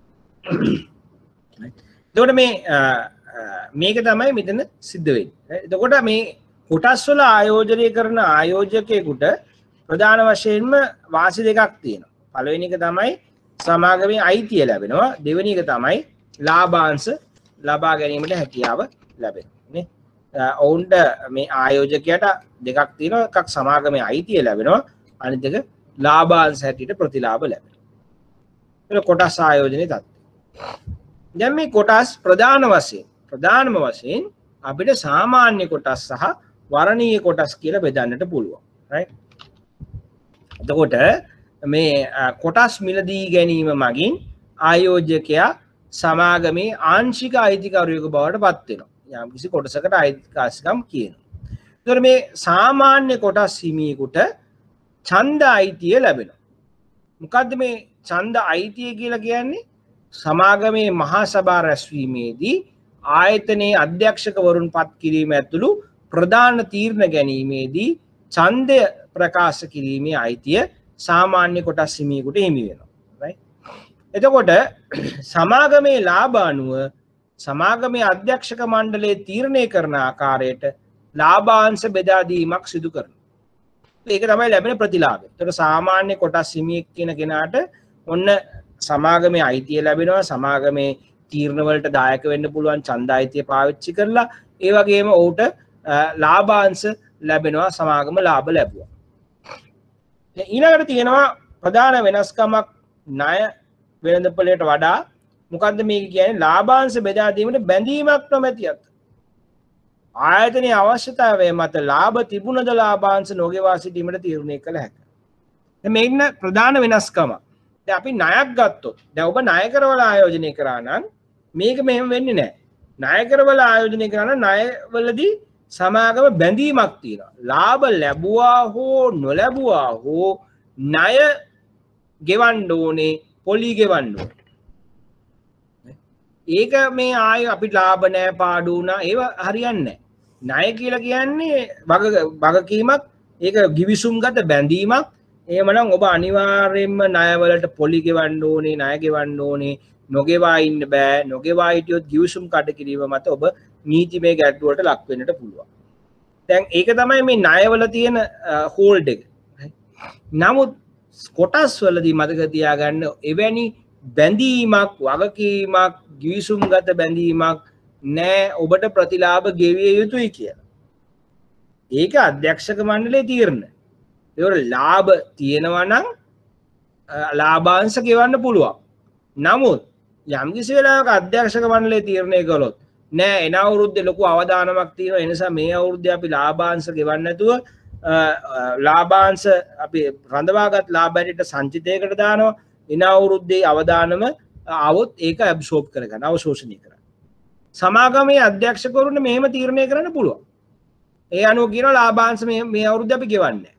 එතකොට මේක තමයි මෙතන සිද්ධ වෙන්නේ. එතකොට මේ කොටස් වල ආයෝජනය කරන ආයෝජකයෙකුට ප්‍රධාන වශයෙන්ම වාසි දෙකක් තියෙනවා. පළවෙනි එක තමයි සමාගමේ අයිතිය ලැබෙනවා. දෙවෙනි එක තමයි ලාභාංශ ලබා ගැනීමට හැකියාව ලැබෙනවා. නේ? ඔවුන්ට මේ ආයෝජකයට දෙකක් තියෙනවා. එකක් සමාගමේ අයිතිය ලැබෙනවා. අනිත් එක ලාභාංශ හැටියට ප්‍රතිලාභ ලැබෙනවා. ඒක කොටස් ආයෝජනයේ තත්ත්වය. දැන් මේ කොටස් ප්‍රධානම වශයෙන් අපිට සාමාන්‍ය කොටස් සහ වර්ණීය කොටස් කියලා බෙදන්නට පුළුවන්. right? එතකොට මේ කොටස් මිලදී ගැනීම මගින් ආයෝජකයා සමාගමේ ආංශික අයිතිකරුවෙකු බවට පත් වෙනවා. යම් කිසි කොටසකට අයිතිකාසිකම් කියනවා. එතකොට මේ සාමාන්‍ය කොටස් හිමියෙකුට ඡන්ද අයිතිය ලැබෙනවා. මොකද්ද මේ ඡන්ද අයිතිය කියලා කියන්නේ? සමාගමේ මහා සභා රැස්වීමේදී ආයතනයේ අධ්‍යක්ෂකවරුන් පත් කිරීම ඇතුළු ප්‍රධාන තීරණ ගැනීමේදී ඡන්දය ප්‍රකාශ කිරීමේ අයිතිය සාමාන්‍ය කොටස් හිමියෙකුට හිමි වෙනවා. right? එතකොට සමාගමේ ලාභ අනුව සමාගමේ අධ්‍යක්ෂක මණ්ඩලයේ තීරණය කරන ආකාරයට ලාභාංශ බෙදා දීමක් සිදු කරනවා. ඒක තමයි ලැබෙන ප්‍රතිලාභය. එතකොට සාමාන්‍ය කොටස් හිමියෙක් කියන කෙනාට ඔන්න සමාගමේ අයිතිය ලැබෙනවා. සමාගමේ තීරණ වලට දායක වෙන්න පුළුවන් ඡන්ද අයිතිය පාවිච්චි කරලා ඒ වගේම ඔහුට ලාභාංශ ලැබෙනවා. සමාගම ලාභ ලැබුවා. ඊළඟට තියෙනවා ප්‍රධාන වෙනස්කමක් ණය වෙළඳපොළට වඩා. මොකද්ද මේක කියන්නේ? ලාභාංශ බෙදා දීමට බැඳීමක් නොමැතියත් ආයතනයේ අවශ්‍යතාවය මත ලාභ තිබුණද ලාභාංශ නොගෙවා සිටීමට තීරණය කළ හැකියි. දැන් මේ ඉන්න ප්‍රධාන වෙනස්කම. දැන් අපි ණයක් ගත්තොත් දැන් ඔබ ණය කරවලා ආයෝජනය කරා නම් මේක මෙහෙම වෙන්නේ නැහැ. ණය කරවලා ආයෝජනය කරා නම් ණයවලදී සමාගම බැඳීමක් තියෙනවා. ලාභ ලැබුවා හෝ නොලැබුවා හෝ ණය ගෙවන්න ඕනේ, පොලි ගෙවන්න ඕනේ. ඒක මේ ආය අපි ලාභ නැහැ පාඩු වුණා ඒව හරියන්නේ නැහැ. ණය කියලා කියන්නේ වගකීමක්, ඒක ගිවිසුම්ගත බැඳීමක්. එහෙමනම් ඔබ අනිවාර්යයෙන්ම ණයවලට පොලි ගෙවන්න ඕනේ, ණය ගෙවන්න ඕනේ. නොගෙවා ඉන්න බෑ. නොගෙවා හිටියොත් ගිවිසුම් කඩ කිරීම මත ඔබ නීතිමය ගැටලු වලට ලක් වෙන්නට පුළුවන්. දැන් ඒක තමයි මේ ණයවල තියෙන හෝල්ඩ් එක. නමුත් කොටස් වලදී මතක තියාගන්න එවැනි බැඳීමක්, වගකීමක්, ගිවිසුම්ගත බැඳීමක් නෑ ඔබට ප්‍රතිලාභ ගෙවිය යුතුයි කියලා. ඒක අධ්‍යක්ෂක මණ්ඩලයේ තීරණ. ඒවල ලාභ තියෙනවා නම් ලාභාංශ ගෙවන්න පුළුවන්. නමුත් යම්කිසි වෙලාවක අධ්‍යක්ෂක මණ්ඩලයේ තීරණය කළොත් නෑ එන අවුරුද්දේ ලොකු අවදානමක් තියෙනවා, ඒ නිසා මේ අවුරුද්දේ අපි ලාභාංශ ගෙවන්න නැතුව ලාභාංශ අපි රඳවාගත් ලාභ හැටියට සංචිතයකට දානවා. එන අවුරුද්දේ අවදානම આવොත් ඒක ඇබ්සෝබ් කරගන්න, අවශෝෂණය කරන්න. සමාගමේ අධ්‍යක්ෂකවරුන්ට මෙහෙම තීරණය කරන්න පුළුවන්. ඒ අනුව කියනවා ලාභාංශ මේ අවුරුද්දේ අපි ගෙවන්නේ.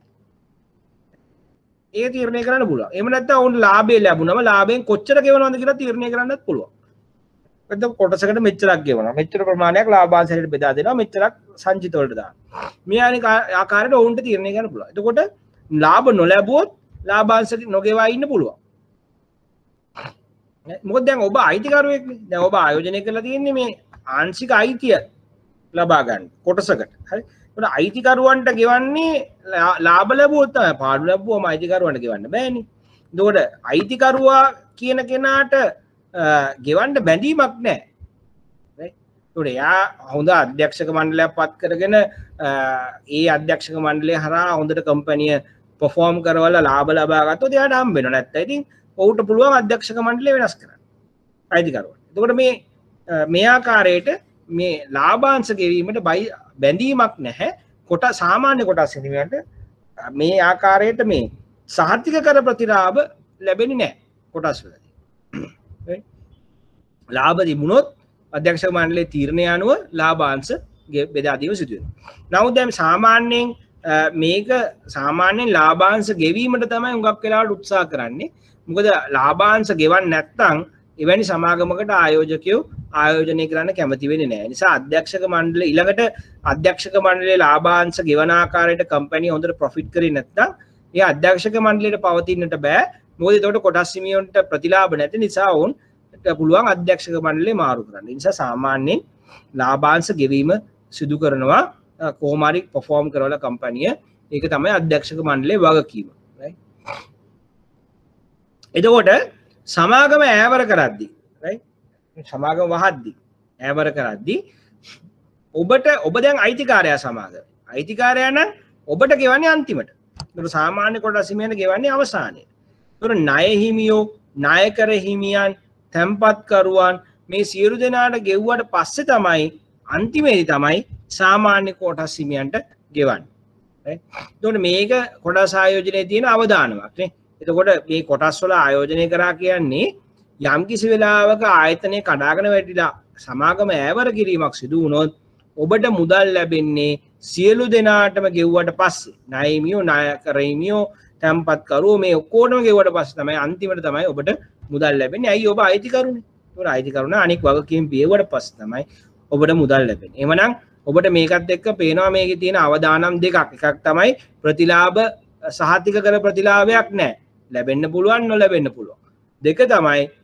ඒ තීරණය කරන්න පුළුවන්. එහෙම නැත්නම් උන් ලාභය ලැබුණම ලාභයෙන් කොච්චර ගෙවනවද කියලා තීරණය කරන්නත් පුළුවන්. එතකොට කොටසකට මෙච්චරක් ගෙවනවා, මෙච්චර ප්‍රමාණයක් ලාභාංශයට බෙදා දෙනවා, මෙච්චරක් සංචිත වලට දානවා. මේ ආකාරයට ඔවුන්ට තීරණය කරන්න පුළුවන්. එතකොට ලාභ නොලැබුවොත් ලාභාංශ නොගෙවා ඉන්න පුළුවන්. මොකද දැන් ඔබ අයිතිකරුවෙක්නේ. දැන් ඔබ ආයෝජනය කරලා තියෙන්නේ මේ ආංශික අයිතිය ලබා ගන්න කොටසකට. හරි. ඒකට අයිතිකරුවන්ට ගෙවන්නේ ලාභ ලැබුවොත් තමයි. පාඩු ලැබුවම අයිතිකරුවන්ට ගෙවන්න බෑනේ. එතකොට අයිතිකරුවා කියන කෙනාට ගෙවන්න බැඳීමක් නැහැ. ඒකට එයා හොඳ අධ්‍යක්ෂක මණ්ඩලයක් පත් කරගෙන ඒ අධ්‍යක්ෂක මණ්ඩලය හරහා හොඳට කම්පැනිය පර්ෆෝම් කරවලා ලාභ ලබා ගත්තොත් එයාට හම්බ වෙනවා. නැත්නම් ඉතින් ඔහුට පුළුවන් අධ්‍යක්ෂක මණ්ඩලය වෙනස් කරන්න. අයිතිකරුවන්. එතකොට මේ ආකාරයට මේ ලාභාංශ ගෙවීමට බැඳීමක් නැහැ. සාමාන්‍ය කොටස් හිමියන්ට මේ ආකාරයට මේ සහතික කර ප්‍රතිලාභ ලැබෙන්නේ නැහැ කොටස් වලදී. ලාභ තිබුණොත් අධ්‍යක්ෂක මණ්ඩලයේ තීරණය අනුව ලාභාංශ බෙදා දීම සිදු වෙනවා. නමුත් දැන් සාමාන්‍යයෙන් මේක සාමාන්‍යයෙන් ලාභාංශ ගෙවීමට තමයි හුඟක් වෙලාවට උත්සාහ කරන්නේ. මොකද ලාභාංශ ගෙවන්නේ නැත්නම් එවැනි සමාගමකට ආයෝජකයෝ ආයෝජනය කරන්න කැමති වෙන්නේ නැහැ. නිසා අධ්‍යක්ෂක මණ්ඩලය ඊළඟට අධ්‍යක්ෂක මණ්ඩලයේ ලාභාංශ ගෙවන ආකාරයට කම්පැනි හොඳට ප්‍රොෆිට් කරේ නැත්නම් ඒ අධ්‍යක්ෂක මණ්ඩලයට පවතින්නට බෑ. මොකද ඒකට කොටස් හිමියන්ට ප්‍රතිලාභ නැති නිසා වුන් පුළුවන් අධ්‍යක්ෂක මණ්ඩලය මාරු කරන්න. ඒ නිසා සාමාන්‍යයෙන් ලාභාංශ ගෙවීම සිදු කරනවා කොහොම හරි පර්ෆෝම් කරවලා කම්පැනිය. ඒක තමයි අධ්‍යක්ෂක මණ්ඩලයේ වගකීම. එතකොට සමාගම ඈවර කරද්දී සමාගම වහද්දී ඈවර කරද්දී ඔබ දැන් අයිතිකාරයා සමාගම. අයිතිකාරයා නම් ඔබට ගෙවන්නේ අන්තිමට. ඒක සාමාන්‍ය කොටස් හිමියන්ට ගෙවන්නේ අවසානයේ. ඒක ණය හිමියෝ, ණයකර හිමියන්, තැන්පත්කරුවන් මේ සියලු දෙනාට ගෙව්වට පස්සේ තමයි අන්තිමේදී තමයි සාමාන්‍ය කොටස් හිමියන්ට ගෙවන්නේ. එතකොට මේක කොටස් ආයෝජනයේ තියෙන අවදානමක් නේ. එතකොට මේ කොටස් වල ආයෝජනය කරා කියන්නේ යම් කිසි වෙලාවක ආයතනය කඩාගෙන වැටිලා සමාගම ඈවර කිරීමක් සිදු වුණොත් ඔබට මුදල් ලැබෙන්නේ සියලු දෙනාටම ගෙව්වට පස්සේ. ණයමියෝ, ණයකර හිමියෝ, තැන්පත්කරුවෝ මේ ඔක්කොටම ගෙව්වට පස්සේ තමයි අන්තිමට තමයි ඔබට මුදල් ලැබෙන්නේ. ඇයි ඔබ අයිතිකරුනේ. ඒතකොට අයිතිකරුණා අනික් වගකීම් පියවුවට පස්සේ තමයි ඔබට මුදල් ලැබෙන්නේ. එහෙමනම් ඔබට මේකත් එක්ක පේනවා මේකේ තියෙන අවදානම් දෙකක්. එකක් තමයි ප්‍රතිලාභ සහතික කර ප්‍රතිලාභයක් නැහැ. ලැබෙන්න පුළුවන් නොලැබෙන්න පුළුවන්. දෙක තමයි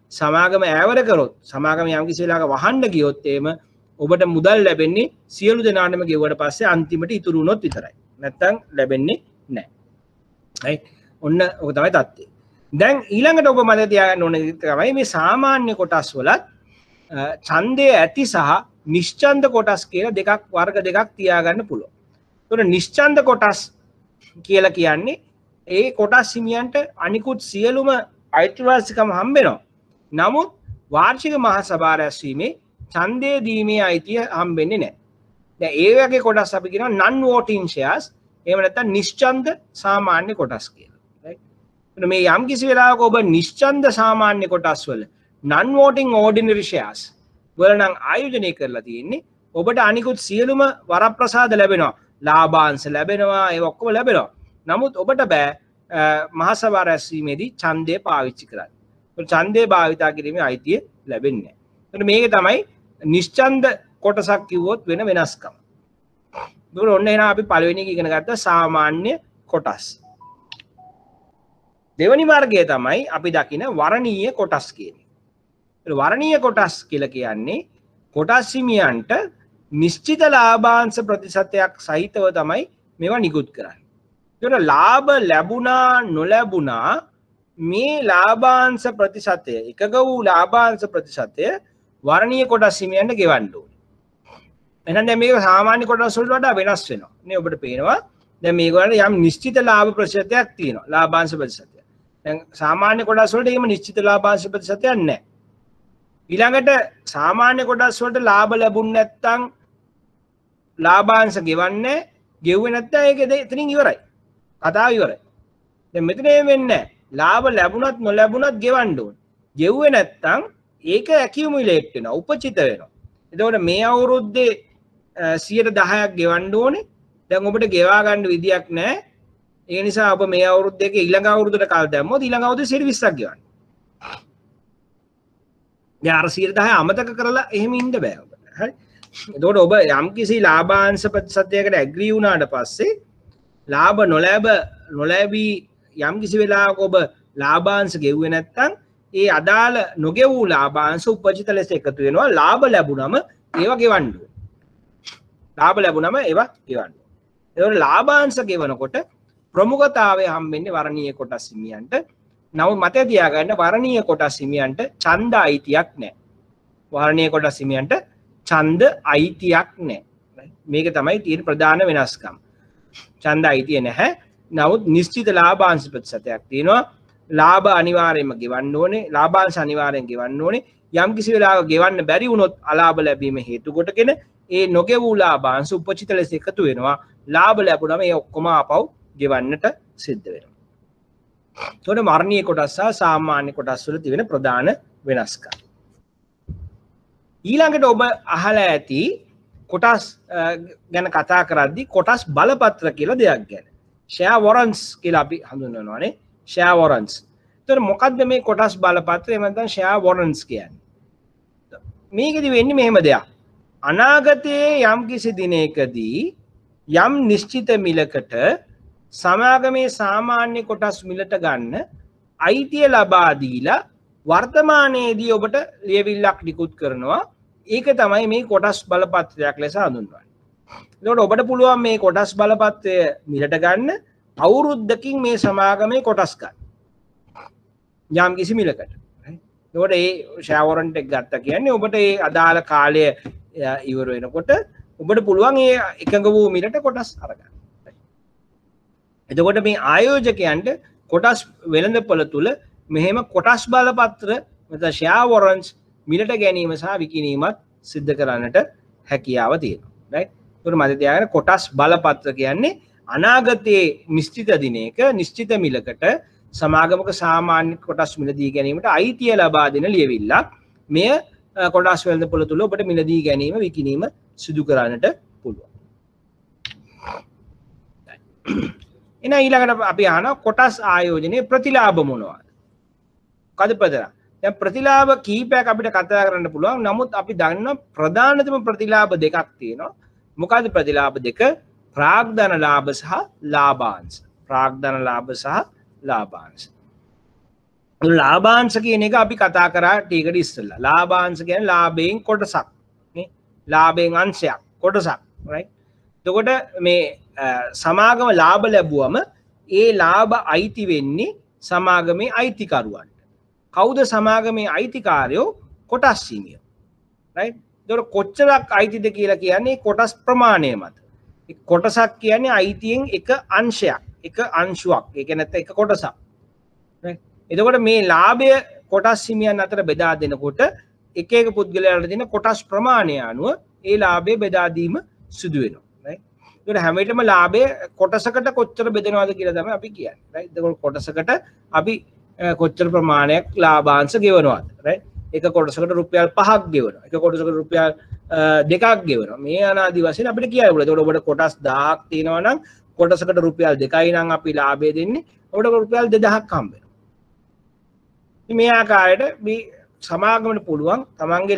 සමාගම ඈවර කරොත් සමාගම යම්කිසි වෙලාවක වහන්න ගියොත් එහෙම ඔබට මුදල් ලැබෙන්නේ සියලු දෙනාටම ගෙවුවට පස්සේ අන්තිමට ඉතුරු වුණොත් විතරයි. නැත්තම් ලැබෙන්නේ නැහැ. right? ඔන්න ඔක තමයි தත්ත්වය. දැන් ඊළඟට ඔබ මතක තියාගන්න ඕනේ තමයි මේ සාමාන්‍ය කොටස් වලත් ඡන්දයේ ඇති සහ නිශ්චන්ද කොටස් කියලා දෙකක් වර්ග දෙකක් තියාගන්න පුළුවන්. ඒතකොට නිශ්චන්ද කොටස් කියලා කියන්නේ ඒ කොටස් හිමියන්ට අනිකුත් සියලුම අයිතිවාසිකම් හම්බෙනවා. නමුත් වාර්ෂික මහා සභා රැස්වීමේ ඡන්දය දීමේ අයිතිය හම්බෙන්නේ නැහැ. දැන් ඒ වගේ කොටස් අපි කියනවා non voting shares එහෙම නැත්නම් නිශ්චන්ද සාමාන්‍ය කොටස් කියලා. right? මේ යම් කිසි වෙලාවක ඔබ නිශ්චන්ද සාමාන්‍ය කොටස් වල non voting ordinary shares වල නම් ආයෝජනය කරලා තියෙන්නේ ඔබට අනිකුත් සියලුම වරප්‍රසාද ලැබෙනවා. ලාභාංශ ලැබෙනවා ඒ ඔක්කොම ලැබෙනවා. නමුත් ඔබට බෑ මහා සභා රැස්වීමේදී ඡන්දය පාවිච්චි කරන්න. ඡන්දය භාවිතා කිරීමේ අයිතිය ලැබෙන්නේ නැහැ. මේක තමයි නිශ්චන්ද කොටසක් කිව්වොත් වෙන වෙනස්කම. ඒකට ඔන්න එහෙනම් අපි පළවෙනි එක ඉගෙන ගත්ත සාමාන්‍ය කොටස්. දෙවැනි මාර්ගය තමයි අපි දකින වරණීය කොටස් කියන්නේ. වරණීය කොටස් කියලා කියන්නේ කොටස් හිමියන්ට නිශ්චිත ලාභාංශ ප්‍රතිශතයක් සහිතව තමයි මේවා නිකුත් කරන්නේ. ඒකට ලාභ ලැබුණා නොලැබුණා මේ ලාභාංශ ප්‍රතිශතය එකක වූ ලාභාංශ ප්‍රතිශතය වරණීය කොටස් හිමියන්ට ගෙවන්න ඕනේ. එහෙනම් දැන් මේක සාමාන්‍ය කොටස් වලට වඩා වෙනස් වෙනවා. නේ ඔබට පේනවා දැන් මේගොල්ලන්ට යම් නිශ්චිත ලාභ ප්‍රතිශතයක් තියෙනවා. ලාභාංශ ප්‍රතිශතය. දැන් සාමාන්‍ය කොටස් වලට එහෙම නිශ්චිත ලාභාංශ ප්‍රතිශතයක් නැහැ. ඊළඟට සාමාන්‍ය කොටස් වලට ලාභ ලැබුණ නැත්නම් ලාභාංශ ගෙවන්නේ ගෙව්වේ නැත්නම් ඒක එතනින් ඉවරයි. කතාව ඉවරයි. දැන් මෙතන එහෙම වෙන්නේ නැහැ. ලාභ ලැබුණත් නොලැබුණත් ගෙවන්න ඕනේ. ගෙව්වේ නැත්නම් ඒක ඇකියුමුලේට් වෙනවා, උපචිත වෙනවා. එතකොට මේ අවුරුද්දේ 10%ක් ගෙවන්න ඕනේ. දැන් ඔබට ගෙවා ගන්න විදියක් නැහැ. ඒ නිසා ඔබ මේ අවුරුද්දේ ඊළඟ අවුරුද්දට කල් දැම්මොත් ඊළඟ අවුරුද්දේ 20ක් ගෙවන්න. දැන් අර 10% අමතක කරලා එහෙම ඉන්න බෑ ඔබට. හරි. එතකොට ඔබ යම්කිසි ලාභාංශ ප්‍රතිශතයකට ඇග්‍රී වුණාට පස්සේ ලාභ නොලැබී යම්කිසි වෙලාවක ඔබ ලාභාංශ ගෙව්වේ නැත්නම් ඒ අදාළ නොගෙවූ ලාභාංශ උපජිත ලෙස එකතු වෙනවා. ලාභ ලැබුණම ඒවා ගෙවන්න ඕනේ. ලාභ ලැබුණම ඒවා ගෙවන්න ඕනේ. ඒතකොට ලාභාංශ ගෙවනකොට ප්‍රමුඛතාවය හම්බෙන්නේ වරණීය කොටස් හිමියන්ට. නමුත් මතක තියාගන්න වරණීය කොටස් හිමියන්ට ඡන්ද අයිතියක් නැහැ. වරණීය කොටස් හිමියන්ට ඡන්ද අයිතියක් නැහැ. මේක තමයි තියෙන ප්‍රධාන වෙනස්කම. ඡන්ද අයිතිය නැහැ. නමුත් නිශ්චිත ලාභාංශ ප්‍රතිශතයක් තියෙනවා. ලාභ අනිවාර්යයෙන්ම ගෙවන්න ඕනේ. ලාභාංශ අනිවාර්යෙන් ගෙවන්න ඕනේ. යම් කිසි වෙලාවක ගෙවන්න බැරි වුණොත් අලාභ ලැබීම හේතු කොටගෙන ඒ නොගෙවූ ලාභාංශ උපචිත ලෙස එකතු වෙනවා. ලාභ ලැබුණම ඒ ඔක්කොම ආපහු ගෙවන්නට සිද්ධ වෙනවා. ඒකට වරණීය කොටස් සහ සාමාන්‍ය කොටස් වල තියෙන ප්‍රධාන වෙනස්කම්. ඊළඟට ඔබ අහලා ඇති කොටස් ගැන කතා කරද්දී කොටස් බලපත්‍ර කියලා දෙයක් ගැන. share warrants කියලා අපි හඳුන්වනවානේ. share warrants. ඒතර මොකද්ද මේ කොටස් බලපත්‍රය? එහෙම නැත්නම් share warrants කියන්නේ? මේකෙදි වෙන්නේ මෙහෙම දෙයක්. අනාගතයේ යම් කිසි දිනයකදී යම් නිශ්චිත මිලකට සමාගමේ සාමාන්‍ය කොටස් මිලට ගන්න අයිතිය ලබා දීලා වර්තමානයේදී ඔබට ලියවිල්ලක් නිකුත් කරනවා. ඒක තමයි මේ කොටස් බලපත්‍රයක් ලෙස හඳුන්වන්නේ. එතකොට ඔබට පුළුවන් මේ කොටස් බලපත්‍රය මිලට ගන්න අවුරුද්දකින් මේ සමාගමේ කොටස් ගන්න. යම් කිසි මිලකට. එතකොට ඒ ෂෙයා වොරන්ට් එක ගත්තා කියන්නේ ඔබට ඒ අදාළ කාලය ඉවර වෙනකොට ඔබට පුළුවන් ඒ එකඟ වූ මිලට කොටස් අරගන්න. එතකොට මේ ආයෝජකයන්ට කොටස් වෙළඳපොළ තුල මෙහෙම කොටස් බලපත්‍ර නැත්නම් ෂෙයා වොරන්ට්ස් මිලට ගැනීම සහ විකිණීමත් සිද්ධ කරන්නට හැකියාව තියෙනවා. රයිට්. ඒකට මතක තියාගන්න කොටස් බලපත්‍ර කියන්නේ අනාගතයේ නිශ්චිත දිනයක නිශ්චිත මිලකට සමාගමක සාමාන්‍ය කොටස් මිලදී ගැනීමට අයිතිය ලබා දෙන ලියවිල්ලක්. මෙය කොටස් වෙළඳපොළ තුල ඔබට මිලදී ගැනීම විකිණීම සිදු කරන්නට පුළුවන්. එන ඊළඟට අපි අහනවා කොටස් ආයෝජනයේ ප්‍රතිලාභ මොනවාද? මොකද ප්‍රතිලාභ? දැන් ප්‍රතිලාභ කීපයක් අපිට කතා කරන්න පුළුවන්. නමුත් අපි දන්නවා ප්‍රධානතම ප්‍රතිලාභ දෙකක් තියෙනවා. මොකද ප්‍රතිලාභ දෙක? ප්‍රාග්ධන ලාභ සහ ලාභාංශ. ප්‍රාග්ධන ලාභ සහ ලාභාංශ. ලාභාංශ කියන එක අපි කතා කරා ටිකට ඉස්සෙල්ලා. ලාභාංශ කියන්නේ ලාභයෙන් කොටසක් නේ. ලාභයෙන් අංශයක් කොටසක් right. එතකොට මේ සමාගම ලාභ ලැබුවම ඒ ලාභ අයිති වෙන්නේ සමාගමේ අයිතිකරුවන්ට. කවුද සමාගමේ අයිතිකාරයෝ? කොටස් හිමියෝ right. එතකොට කොච්චරක් අයිතිද කියලා කියන්නේ කොටස් ප්‍රමාණය මත. කොටසක් කියන්නේ අයිතියෙන් එක අංශයක් එක අංශුවක්. ඒක නැත්නම් එක කොටසක් right. එතකොට මේ ලාභය කොටස් හිමියන් අතර බෙදා දෙනකොට එක එක පුද්ගලයාට දෙන කොටස් ප්‍රමාණය අනුව ඒ ලාභය බෙදා දීම සිදු වෙනවා right. ඒකට හැම විටම ලාභය කොටසකට කොච්චර බෙදනවද කියලා තමයි අපි කියන්නේ right. එතකොට කොටසකට අපි කොච්චර ප්‍රමාණයක් ලාභාංශ ගෙවනවද right. එක කොටසකට රුපියල් 5ක් ගෙවනවා. එක කොටසකට රුපියල් 2ක් ගෙවනවා. මේ අනාදි වශයෙන් අපිට කියන්න පුළුවන්. එතකොට ඔබට කොටස් 1000ක් තියෙනවා නම් කොටසකට රුපියල් 2යි නම් අපි ලාභය දෙන්නේ. ඔබට රුපියල් 2000ක් හම්බ වෙනවා. මේ ආකාරයට මේ සමාගමට පුළුවන් තමන්ගේ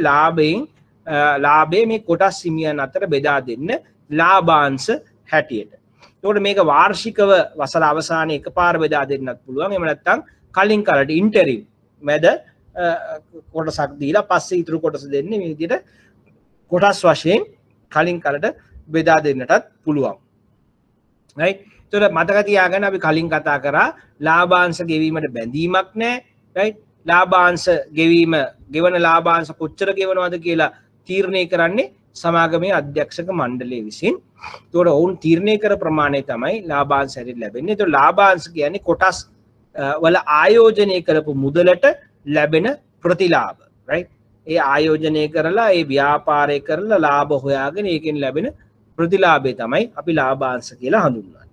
ලාභයේ මේ කොටස් හිමියන් අතර බෙදා දෙන්න ලාභාංශ හැටියට. එතකොට මේක වාර්ෂිකව වසර අවසානයේ එකපාර බෙදා දෙන්නත් පුළුවන්. එහෙම නැත්නම් කලින් කාලට ඉන්ටරිම් මැද කොටසක් දීලා පස්සේ ඉතුරු කොටස දෙන්නේ මේ විදිහට කොටස් වශයෙන් කලින් කාලට බෙදා දෙන්නටත් පුළුවන්. right. එතකොට මතක තියාගන්න අපි කලින් කතා කරා ලාභාංශ ගෙවීමට බැඳීමක් නැහැ. right. ලාභාංශ ගෙවන ලාභාංශ කොච්චර ගෙවනවද කියලා තීරණය කරන්නේ සමාගමේ අධ්‍යක්ෂක මණ්ඩලය විසින්. ඒතකොට ඔවුන් තීරණය කර ප්‍රමාණය තමයි ලාභාංශ හැටියට ලැබෙන්නේ. ඒතකොට ලාභාංශ කියන්නේ කොටස් වල ආයෝජනය කරපු මුදලට ලැබෙන ප්‍රතිලාභ right. ඒ ආයෝජනය කරලා ඒ ව්‍යාපාරය කරලා ලාභ හොයාගෙන ඒකෙන් ලැබෙන ප්‍රතිලාභය තමයි අපි ලාභාංශ කියලා හඳුන්වන්නේ.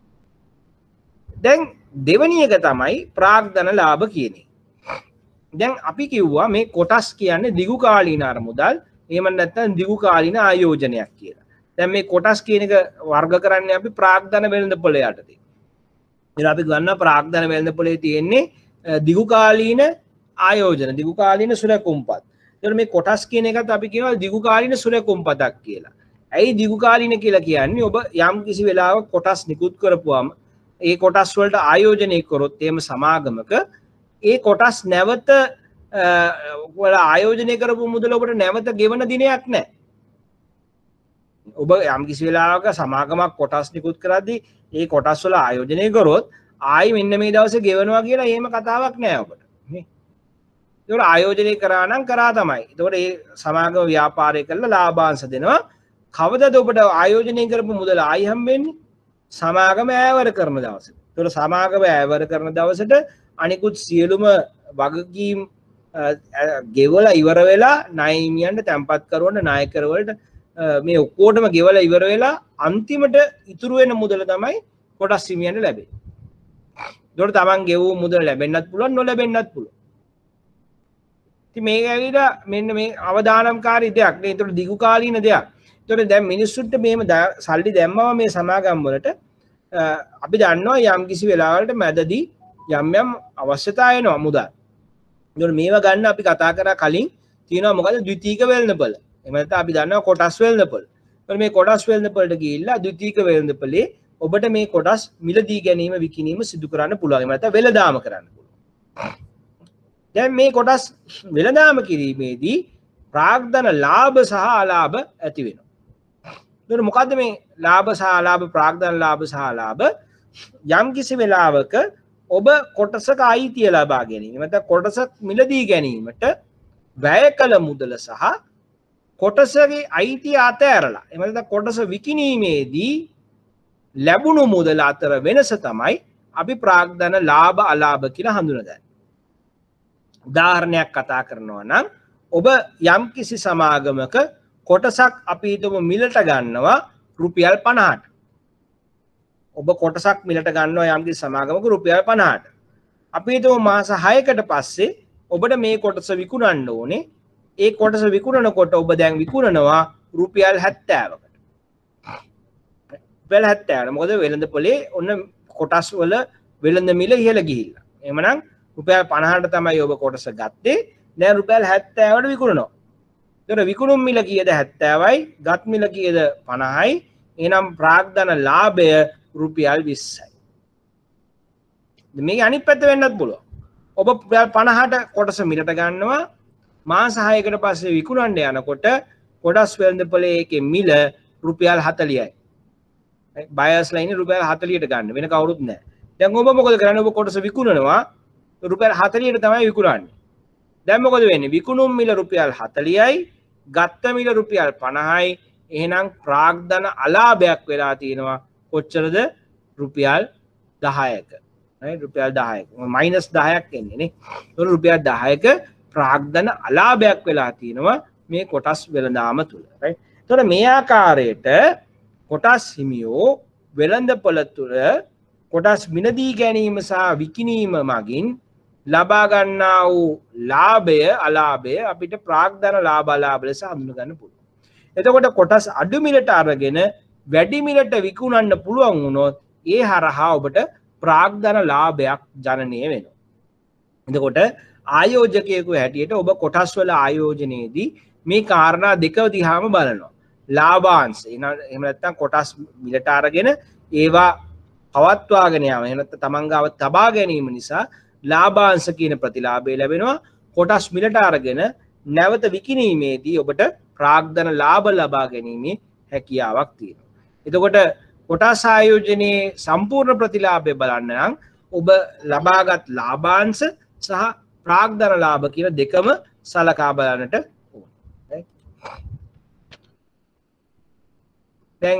දැන් දෙවෙනි එක තමයි ප්‍රාග්ධන ලාභ කියන්නේ. දැන් අපි කිව්වා මේ කොටස් කියන්නේ දිගු කාලීන අරමුදල් එහෙම නැත්නම් දිගු කාලීන ආයෝජනයක් කියලා. දැන් මේ කොටස් කියන එක වර්ග කරන්නේ අපි ප්‍රාග්ධන වෙළඳපොළ යටතේ. ඉතින් අපි ගන්න ප්‍රාග්ධන වෙළඳපොළේ තියෙන්නේ දිගු කාලීන ආයෝජන දිගු කාලීන සුරකුම්පත්. ඒතකොට මේ කොටස් කියන එකත් අපි කියනවා දිගු කාලීන සුරකුම්පතක් කියලා. ඇයි දිගු කාලීන කියලා කියන්නේ? ඔබ යම් කිසි වෙලාවක කොටස් නිකුත් කරපුවාම ඒ කොටස් වලට ආයෝජනය කරොත් එහෙම සමාගමක ඒ කොටස් නැවත වල ආයෝජනය කරපු මුදල ඔබට නැවත ගෙවන දිනයක් නැහැ. ඔබ යම් කිසි වෙලාවක සමාගමක් කොටස් නිකුත් කරද්දී ඒ කොටස් වල ආයෝජනය කරොත් ආයි මෙන්න මේ දවසේ ගෙවනවා කියලා එහෙම කතාවක් නැහැ ඔබට. නේ. ඒකට ආයෝජනය කරා නම් කරා තමයි. ඒකට ඒ සමාගම ව්‍යාපාරය කරලා ලාභාංශ දෙනවා. කවදද ඔබට ආයෝජනය කරපු මුදල ආයි හම්බෙන්නේ? සමාගම ඈවර කරන දවසේ. ඒකට සමාගම ඈවර කරන දවසට අනිකුත් සියලුම වගකීම් ගෙවලා ඉවර වෙලා ණයහිමියන්ට තැන්පත් කරවන්න නායකරවලට මේ ඔක්කොටම ගෙවලා ඉවර වෙලා අන්තිමට ඉතුරු වෙන මුදල තමයි කොටස් හිමියන්ට ලැබෙන්නේ. ඒකට තමන් ගෙවූ මුදල ලැබෙන්නත් පුළුවන් නොලැබෙන්නත් පුළුවන්. ඉතින් මේක ඇවිල්ලා මෙන්න මේ අවදානම්කාරී දෙයක් නේ. ඒතකොට දිගු කාලීන දෙයක්. ඒතකොට දැන් මිනිස්සුන්ට මෙහෙම සල්ලි දැම්මම මේ සමාගම් වලට අපි දන්නවා යම් කිසි වෙලාවකට මැදදී යම් යම් අවශ්‍යතා එනවා මුදල්. ඒතකොට මේවා ගන්න අපි කතා කරා කලින් තියෙනවා මොකද ද්විතීක වෙළඳපොළ. එහෙම නැත්නම් අපි දන්නවා කොටස් වෙළඳපොළ. ඒතකොට මේ කොටස් වෙළඳපොළට ගිහිල්ලා ද්විතීක වෙළඳපොළේ ඔබට මේ කොටස් මිලදී ගැනීම විකිණීම සිදු කරන්න පුළුවන්. එහෙම නැත්නම් වෙළඳාම කරන්න පුළුවන්. දැන් මේ කොටස් වෙළඳාම කිරීමේදී ප්‍රාග්ධන ලාභ සහ අලාභ ඇති වෙනවා. එතකොට මොකද්ද මේ ලාභ සහ අලාභ ප්‍රාග්ධන ලාභ සහ අලාභ? යම් කිසි වෙලාවක ඔබ කොටසක අයිතිය ලබා ගැනීම නැත්නම් කොටසක් මිලදී ගැනීමට වැය කළ මුදල සහ කොටසගේ අයිතිය අතෑරලා එහෙම නැත්නම් කොටස විකිණීමේදී ලැබුණු මුදල අතර වෙනස තමයි අපි ප්‍රාග්ධන ලාභ අලාභ කියලා හඳුනගන්නේ. උදාහරණයක් කතා කරනවා නම් ඔබ යම් කිසි සමාගමක කොටසක් අපි හිතමු මිලට ගන්නවා රුපියල් 50ට. ඔබ කොටසක් මිලට ගන්නවා යම් කිසි සමාගමක රුපියල් 50ට. අපි හිතමු මාස 6කට පස්සේ ඔබට මේ කොටස විකුණන්න ඕනේ. ඒ කොටස විකුණනකොට ඔබ දැන් විකුණනවා රුපියල් 70කට. රුපියල් 70ට. මොකද වෙළඳපොලේ ඔන්න කොටස් වල වෙළඳ මිල ඉහළ ගිහිල්ලා. එහෙමනම් රුපියල් 50ට තමයි ඔබ කොටස ගත්තේ. දැන් රුපියල් 70ට විකුණනවා. ඒතර විකුණුම් මිල කීයද 70යි, ගත් මිල කීයද 50යි. එහෙනම් ප්‍රාග්ධන ලාභය රුපියල් 20යි. මේක අනිත් පැත්ත වෙන්නත් පුළුවන්. ඔබ රුපියල් 50ට කොටස මිලට ගන්නවා මාස 6කට පස්සේ විකුණන්න යනකොට කොටස් වෙළඳපොලේ ඒකේ මිල රුපියල් 40යි. බයර්ස් ලයිනේ රුපියල් 40ට ගන්න වෙන කවුරුත් නැහැ. දැන් ඔබ මොකද කරන්නේ? ඔබ කොටස විකුණනවා රුපියල් 40ට තමයි විකුණන්නේ. දැන් මොකද වෙන්නේ? විකුණුම් මිල රුපියල් 40යි, ගත්ත මිල රුපියල් 50යි. එහෙනම් ප්‍රාග්ධන අලාභයක් වෙලා තියෙනවා කොච්චරද? රුපියල් 10ක. right රුපියල් 10ක. මයිනස් 10ක් එන්නේ නේ. ඒක රුපියල් 10ක ප්‍රාග්ධන අලාභයක් වෙලා තියෙනවා මේ කොටස් වෙළඳාම තුල. right. එතකොට මේ ආකාරයට කොටස් හිමියෝ වෙළඳපොළ තුල කොටස් මිලදී ගැනීම සහ විකිණීම මගින් ලබා ගන්නා වූ ලාභය අලාභය අපිට ප්‍රාග්ධන ලාභ අලාභ ලෙස හඳුනා ගන්න පුළුවන්. එතකොට කොටස් අඩු මිලට අරගෙන වැඩි මිලට විකුණන්න පුළුවන් වුණොත් ඒ හරහා ඔබට ප්‍රාග්ධන ලාභයක් ජනනය වෙනවා. එතකොට ආයෝජකයෙකු හැටියට ඔබ කොටස් වල ආයෝජනයේදී මේ කාරණා දෙක දිහාම බලනවා. ලාභාංශ එහෙම නැත්නම් කොටස් මිලට අරගෙන ඒවා පවත්වාගෙන යාම එහෙම නැත්නම් තමන් ගාව තබා ගැනීම නිසා ලාභාංශ කියන ප්‍රතිලාභය ලැබෙනවා. කොටස් මිලට අරගෙන නැවත විකිණීමේදී ඔබට ප්‍රාග්ධන ලාභ ලබා ගැනීමේ හැකියාවක් තියෙනවා. එතකොට කොටස් ආයෝජනයේ සම්පූර්ණ ප්‍රතිලාභය බලන්න නම් ඔබ ලබාගත් ලාභාංශ සහ ප්‍රාග්ධන ලාභ කියන දෙකම සලකා බලන්නට ඕනේ. දැන්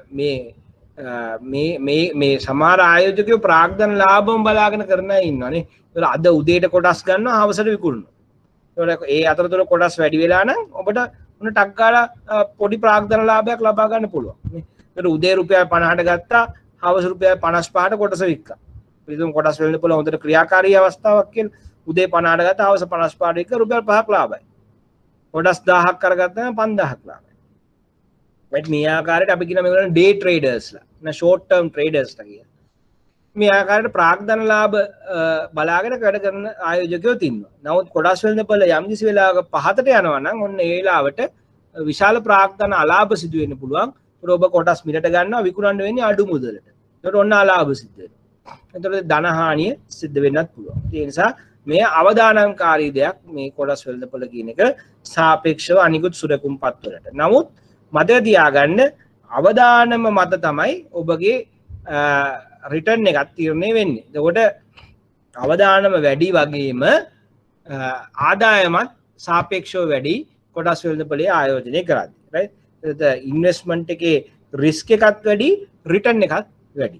මේ සමහර ආයෝජකයෝ ප්‍රාග්ධන ලාභම බලාගෙන කරන අය ඉන්නවානේ. ඒතර අද උදේට කොටස් ගන්නවා හවසට විකුණනවා. ඒතර ඒ අතරතුර කොටස් වැඩි වෙලා නම් ඔබට උන ටක් ගාලා පොඩි ප්‍රාග්ධන ලාභයක් ලබා ගන්න පුළුවන්. ඒතර උදේ රුපියල් 50ට ගත්තා හවස රුපියල් 55ට කොටස වික්කා. පිටුම් කොටස් වෙළඳ පොළ හොඳට ක්‍රියාකාරී අවස්ථාවක් කියලා උදේ 50ට ගත්තා හවස 55ට වික්ක රුපියල් 5ක් ලාභයි. කොටස් 1000ක් කරගත්තාම 5000ක් ලාභයි. මේ ආකාරයට අපි කියන මේගොල්ලන් ඩේ ට්‍රේඩර්ස්ලා න ෂෝට් ටර්ම් ට්‍රේඩර්ස්ලා කියන මේ ආකාරයට ප්‍රාග්ධන ලාභ බලාගෙන වැඩ කරන ආයෝජකයෝ ඉන්නවා. නමුත් කොටස් වෙළඳපොළ යම් කිසි වෙලාවක පහතට යනවා නම් ඔන්න ඒ වෙලාවට විශාල ප්‍රාග්ධන අලාභ සිදු වෙන්න පුළුවන්. ඒතර ඔබ කොටස් මිලට ගන්නවා විකුණන්න වෙන්නේ අඩු මුදලට. ඒතර ඔන්න අලාභ සිද්ධ වෙනවා. ඒතර ධන හානිය සිද්ධ වෙන්නත් පුළුවන්. ඒ නිසා මේ අවදානම්කාරී දෙයක් මේ කොටස් වෙළඳපොළ කියන එක සාපේක්ෂව අනිකුත් සුරකුම්පත් වලට. නමුත් මතක තියාගන්න අවදානම මත තමයි ඔබගේ රිටර්න් එකක් තීරණය වෙන්නේ. එතකොට අවදානම වැඩි වගේම ආදායමත් සාපේක්ෂව වැඩි කොටස් වෙළඳපොලේ ආයෝජනය කරද්දී. right? එතකොට ඉන්වෙස්ට්මන්ට් එකේ රිස්ක් එකත් වැඩි රිටර්න් එකත් වැඩි.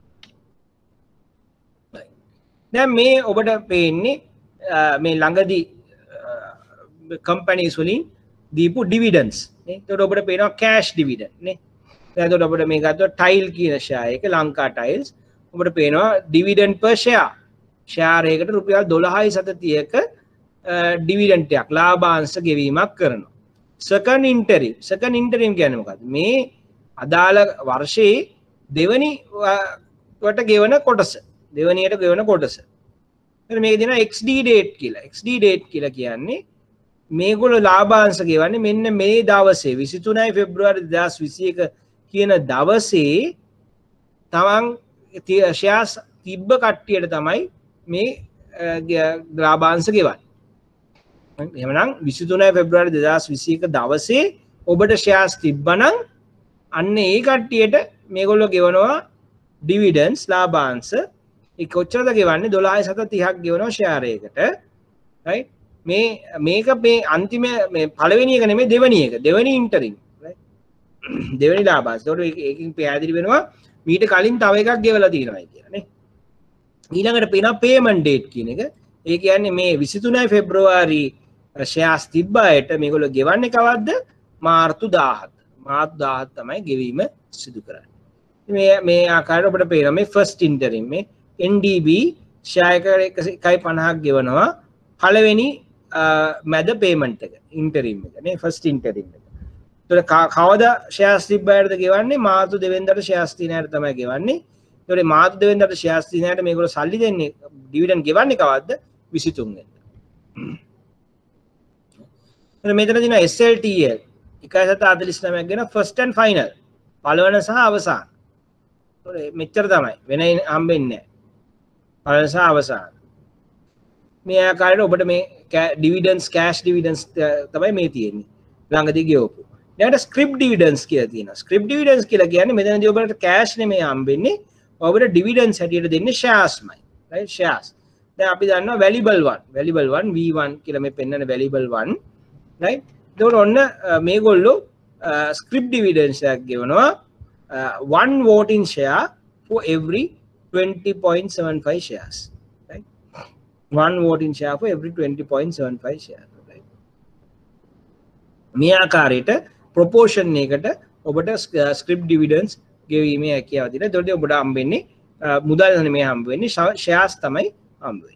දැන් මේ ඔබට පේන්නේ මේ ළඟදී කම්පැනිස් වලින් දීපු ඩිවිඩන්ඩ්ස් නේ. එතකොට ඔබට පේනවා කෑෂ් ඩිවිඩන්ඩ් නේ. දැන් එතකොට ඔබට මේ ගත්තොත් ටයිල් කියන ෂෙයා එක ලංකා ටයිල්ස් ඔබට පේනවා ඩිවිඩන්ඩ් per ෂෙයාර් එකකට රුපියල් 12.30ක ඩිවිඩන්ඩ් එකක් ලාභාංශ ගෙවීමක් කරනවා. සෙකන්ඩ් ඉන්ටරිම් කියන්නේ මොකක්ද? මේ අදාළ වර්ෂයේ දෙවනි වට ගෙවන කොටස. දෙවනියට ගෙවන කොටස. මේක දෙනවා XD date කියලා. XD date කියලා කියන්නේ මේගොල්ලෝ ලාභාංශ ගෙවන්නේ මෙන්න මේ දවසේ 23 පෙබ්‍රුවාරි 2021 කියන දවසේ තමන් ෂෙයාර්ස් තිබ්බ කට්ටියට තමයි මේ ලාභාංශ ගෙවන්නේ. එහෙමනම් 23 පෙබ්‍රුවාරි 2021 දවසේ ඔබට ෂෙයාර්ස් තිබ්බනම් අන්න ඒ කට්ටියට මේගොල්ලෝ ගෙවනවා ඩිවිඩන්ඩ්ස් ලාභාංශ. ඒ කොච්චරද ගෙවන්නේ? 12.30ක් ගෙවනවා ෂෙයාර් එකකට. right? මේක මේ අන්තිම මේ පළවෙනි එක නෙමෙයි දෙවෙනි එක. දෙවෙනි ඉන්ටරිම්. right? දෙවෙනි ලාභාංශ. ඒකට ඒකකින් පැහැදිලි වෙනවා මීට කලින් තව එකක් ගෙවලා තියෙනවා කියලා නේ. ඊළඟට පේනවා පේමන්ට් ඩේට් කියන එක. ඒ කියන්නේ මේ 23 පෙබ්‍රුවාරි ෂෙයාර්ස් තිබ්බායට මේගොල්ලෝ ගෙවන්නේ කවද්ද? මාර්තු 17. මාර්තු 17 තමයි ගෙවීම සිදු කරන්නේ. මේ ආකාරයට ඔබට පේනවා මේ ෆස්ට් ඉන්ටරිම් මේ NDB ෂෙයාර් එක 1.50ක් ගෙවනවා පළවෙනි මැද පේමන්ට් එක ඉන්ටරිම් එක නේ ෆස්ට් ඉන්ටරිම් එක. ඒතකොට කවදා ෂෙයාර්ස් තිබ්බායටද ගෙවන්නේ? මාර්තු 2 වෙනිදාට ෂෙයාර්ස් තියනයට තමයි ගෙවන්නේ. ඒතකොට මාර්තු 2 වෙනිදාට ෂෙයාර්ස් තියනයට මේගොල්ලෝ සල්ලි දෙන්නේ ඩිවිඩන්ඩ් ගෙවන්නේ කවද්ද? 23 වෙනිදා. එතන මෙතන තියෙනවා SLTL 1.49ක් ගෙන ෆස්ට් ඇන්ඩ් ෆයිනල් පළවන සහ අවසාන. ඒතකොට මෙච්චර තමයි වෙන හම්බෙන්නේ නැහැ. පළවන සහ අවසාන. මේ ආකාරයට ඔබට මේ ඩිවිඩන්ස් කෑෂ් ඩිවිඩන්ස් තමයි මේ තියෙන්නේ ළඟදී ගෙවපු. ඊට ස්ක්‍රිප් ඩිවිඩන්ස් කියලා තියෙනවා. ස්ක්‍රිප් ඩිවිඩන්ස් කියලා කියන්නේ මෙතනදී ඔබට කෑෂ් නෙමෙයි හම්බෙන්නේ. ඔබට ඩිවිඩන්ස් හැටියට දෙන්නේ ෂෙයාර්ස්මයි. Right shares. දැන් අපි දන්නවා වැලිබල් 1 V1 කියලා මේ පෙන්නන වැලිබල් 1 රයිට්. ඒකට ඔන්න මේගොල්ලෝ ස්ක්‍රිප් ඩිවිඩන්ස් එකක් ගෙවනවා 1 voting share for every 20.75 shares. Right? 1 voting share for every 20.75 shares. Right? මේ ආකාරයට ප්‍රොපෝෂන් එකකට ඔබට ස්ක්‍රිප් ඩිවිඩන්ස් ගෙවීමේ හැකියාව තියෙනවා. එතකොට ඔබට හම්බෙන්නේ මුදල් නෙමෙයි හම්බෙන්නේ ෂෙයාර්ස් තමයි හම්බෙන්නේ.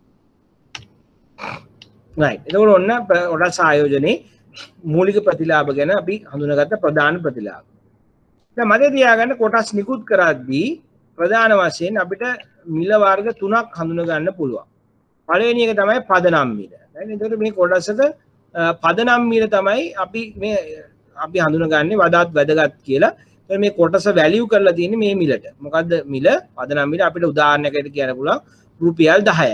right. එතකොට ඔන්න කොටස් ආයෝජනයේ මූලික ප්‍රතිලාභ ගැන අපි හඳුනාගත්ත ප්‍රධාන ප්‍රතිලාභ. දැන් මතක තියාගන්න කොටස් නිකුත් කරද්දී ප්‍රධාන වශයෙන් අපිට මිල වර්ග තුනක් හඳුනා ගන්න පුළුවන්. පළවෙනි එක තමයි පදනම් මිල. right. එතකොට මේ කොටසක පදනම් මිල තමයි අපි හඳුනගන්නේ වඩාත් වැදගත් කියලා. මේ කොටස වැලියු කරලා තියෙන්නේ මේ මිලට. මොකද්ද මිල? පදනම් මිල අපිට උදාහරණයකට කියන්න පුළුවන් රුපියල් 10යි.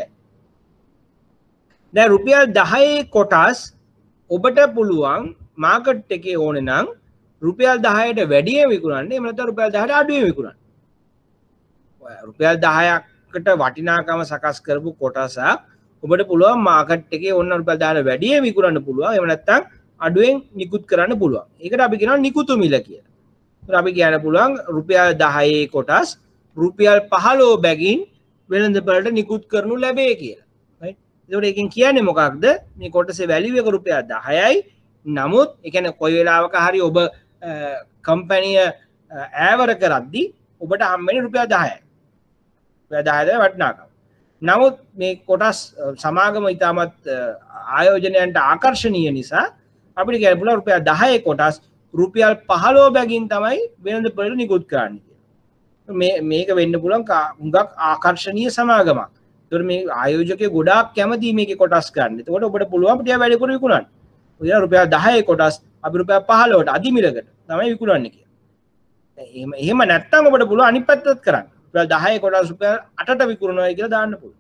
දැන් රුපියල් 10 කොටස් ඔබට පුළුවන් මාකට් එකේ ඕනේ නම් රුපියල් 10ට වැඩියෙන් විකුණන්න. එහෙම නැත්නම් රුපියල් 10ට අඩුවෙන් විකුණන්න. රුපියල් 10කට වටිනාකම සකස් කරපු කොටසක් ඔබට පුළුවන් මාකට් එකේ ඕන රුපියල් 10ට වැඩියෙන් විකුණන්න පුළුවන්. එහෙම නැත්නම් අඩුවෙන් නිකුත් කරන්න පුළුවන්. ඒකට අපි කියනවා නිකුතු මිල කියලා. ඒත් අපි කියන්න පුළුවන් රුපියල් 10 කොටස් රුපියල් 15 බැගින් වෙළඳපළට නිකුත් කරනු ලැබේ කියලා. right? ඒකට එකෙන් කියන්නේ මොකක්ද? මේ කොටසේ වැලියු එක රුපියල් 10යි. නමුත් ඒ කියන්නේ කොයි වෙලාවක හරි ඔබ කම්පැනිය ඈවර කරද්දී ඔබට හම්බෙන්නේ රුපියල් 10යි. රුපියල් 10යි වටිනාකම. නමුත් මේ කොටස් සමාගම ඉතාමත් ආයෝජනයන්ට ආකර්ශනීය නිසා අපිට කියන්න පුළුවන් රුපියල් 10 කොටස් රුපියල් 15 බැගින් තමයි වෙළඳපොළට නිකුත් කරන්න කියලා. මේක වෙන්න පුළුවන් හුඟක් ආකර්ශනීය සමාගමක්. ඒතකොට මේ ආයෝජකයෝ ගොඩාක් කැමති මේකේ කොටස් ගන්න. ඒතකොට ඔබට පුළුවන් ටික වැඩිපුර විකුණන්න. ඔය රුපියල් 10 කොටස් අපි රුපියල් 15ට අධි මිලකට තමයි විකුණන්නේ කියලා. එහෙම නැත්නම් ඔබට පුළුවන් අනිත් පැත්තත් කරන්න. රුපියල් 10 කොටස් රුපියල් 8ට විකුණනවා කියලා දාන්න පුළුවන්.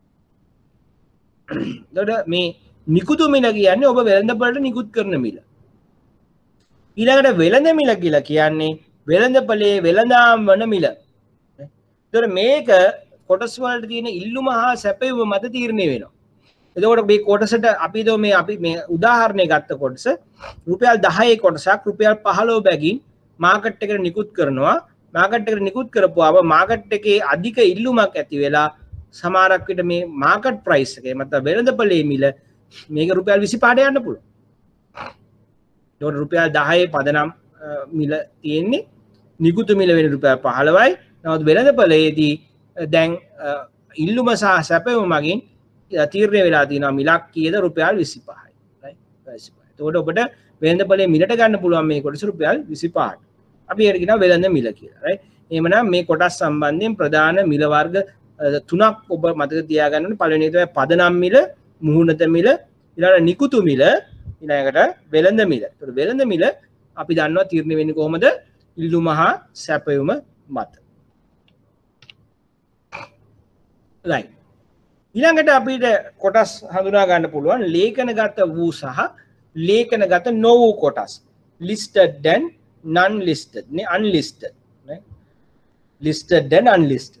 එතකොට මේ නිකුතු මිල කියන්නේ ඔබ වෙළඳපළට නිකුත් කරන මිල. ඊළඟට වෙළඳ මිල කියලා කියන්නේ වෙළඳපළේ වෙළඳාම් වන මිල. එතකොට මේක කොටස් වලට තියෙන ඉල්ලුම හා සැපයුම මත තීරණය වෙනවා. එතකොට මේ කොටසට අපි මේ උදාහරණය ගත්ත කොටස රුපියල් 10 කොටසක් රුපියල් 15 බැගින් මාකට් එකට නිකුත් කරනවා. මාකට් එකට නිකුත් කරපුවාම මාකට් එකේ අධික ඉල්ලුමක් ඇති වෙලා සමහරක් විට මේ මාකට් ප්‍රයිස් එකේ මත වෙළඳපළේ මිල මේක රුපියල් 25ට යන්න පුළුවන්. ඒකට රුපියල් 10 පදනම් මිල තියෙන්නේ නිකුතු මිල වෙන රුපියල් 15යි. නමුත් වෙළඳපළේදී දැන් ඉල්ලුම සහ සැපයුම මගින් තීරණය වෙලා තියෙනවා මිලක් කීයද රුපියල් 25යි. right 25. ඒකට ඔබට වෙළඳපළේ මිලට ගන්න පුළුවන් මේ කොටස රුපියල් 25ට. අපි ඒකට කියනවා වෙළඳ මිල කියලා. right. එහෙමනම් මේ කොටස් සම්බන්ධයෙන් ප්‍රධාන මිල වර්ග තුනක් ඔබ මතක තියාගන්න ඕනේ. පළවෙනි එක තමයි පදනම් මිල, මුහුණත මිල, ඊළඟට නිකුතු මිල, ඊළඟට වෙළඳ මිල. ඒතකොට වෙළඳ මිල අපි දන්නවා තීරණය වෙන්නේ කොහොමද? ඉල්ලුම හා සැපයුම මත. right. ඊළඟට අපිට කොටස් හඳුනා ගන්න පුළුවන් ලේඛනගත වූ සහ ලේඛනගත නොවූ කොටස්. listed and non-listed, unlisted. right? listed and unlisted.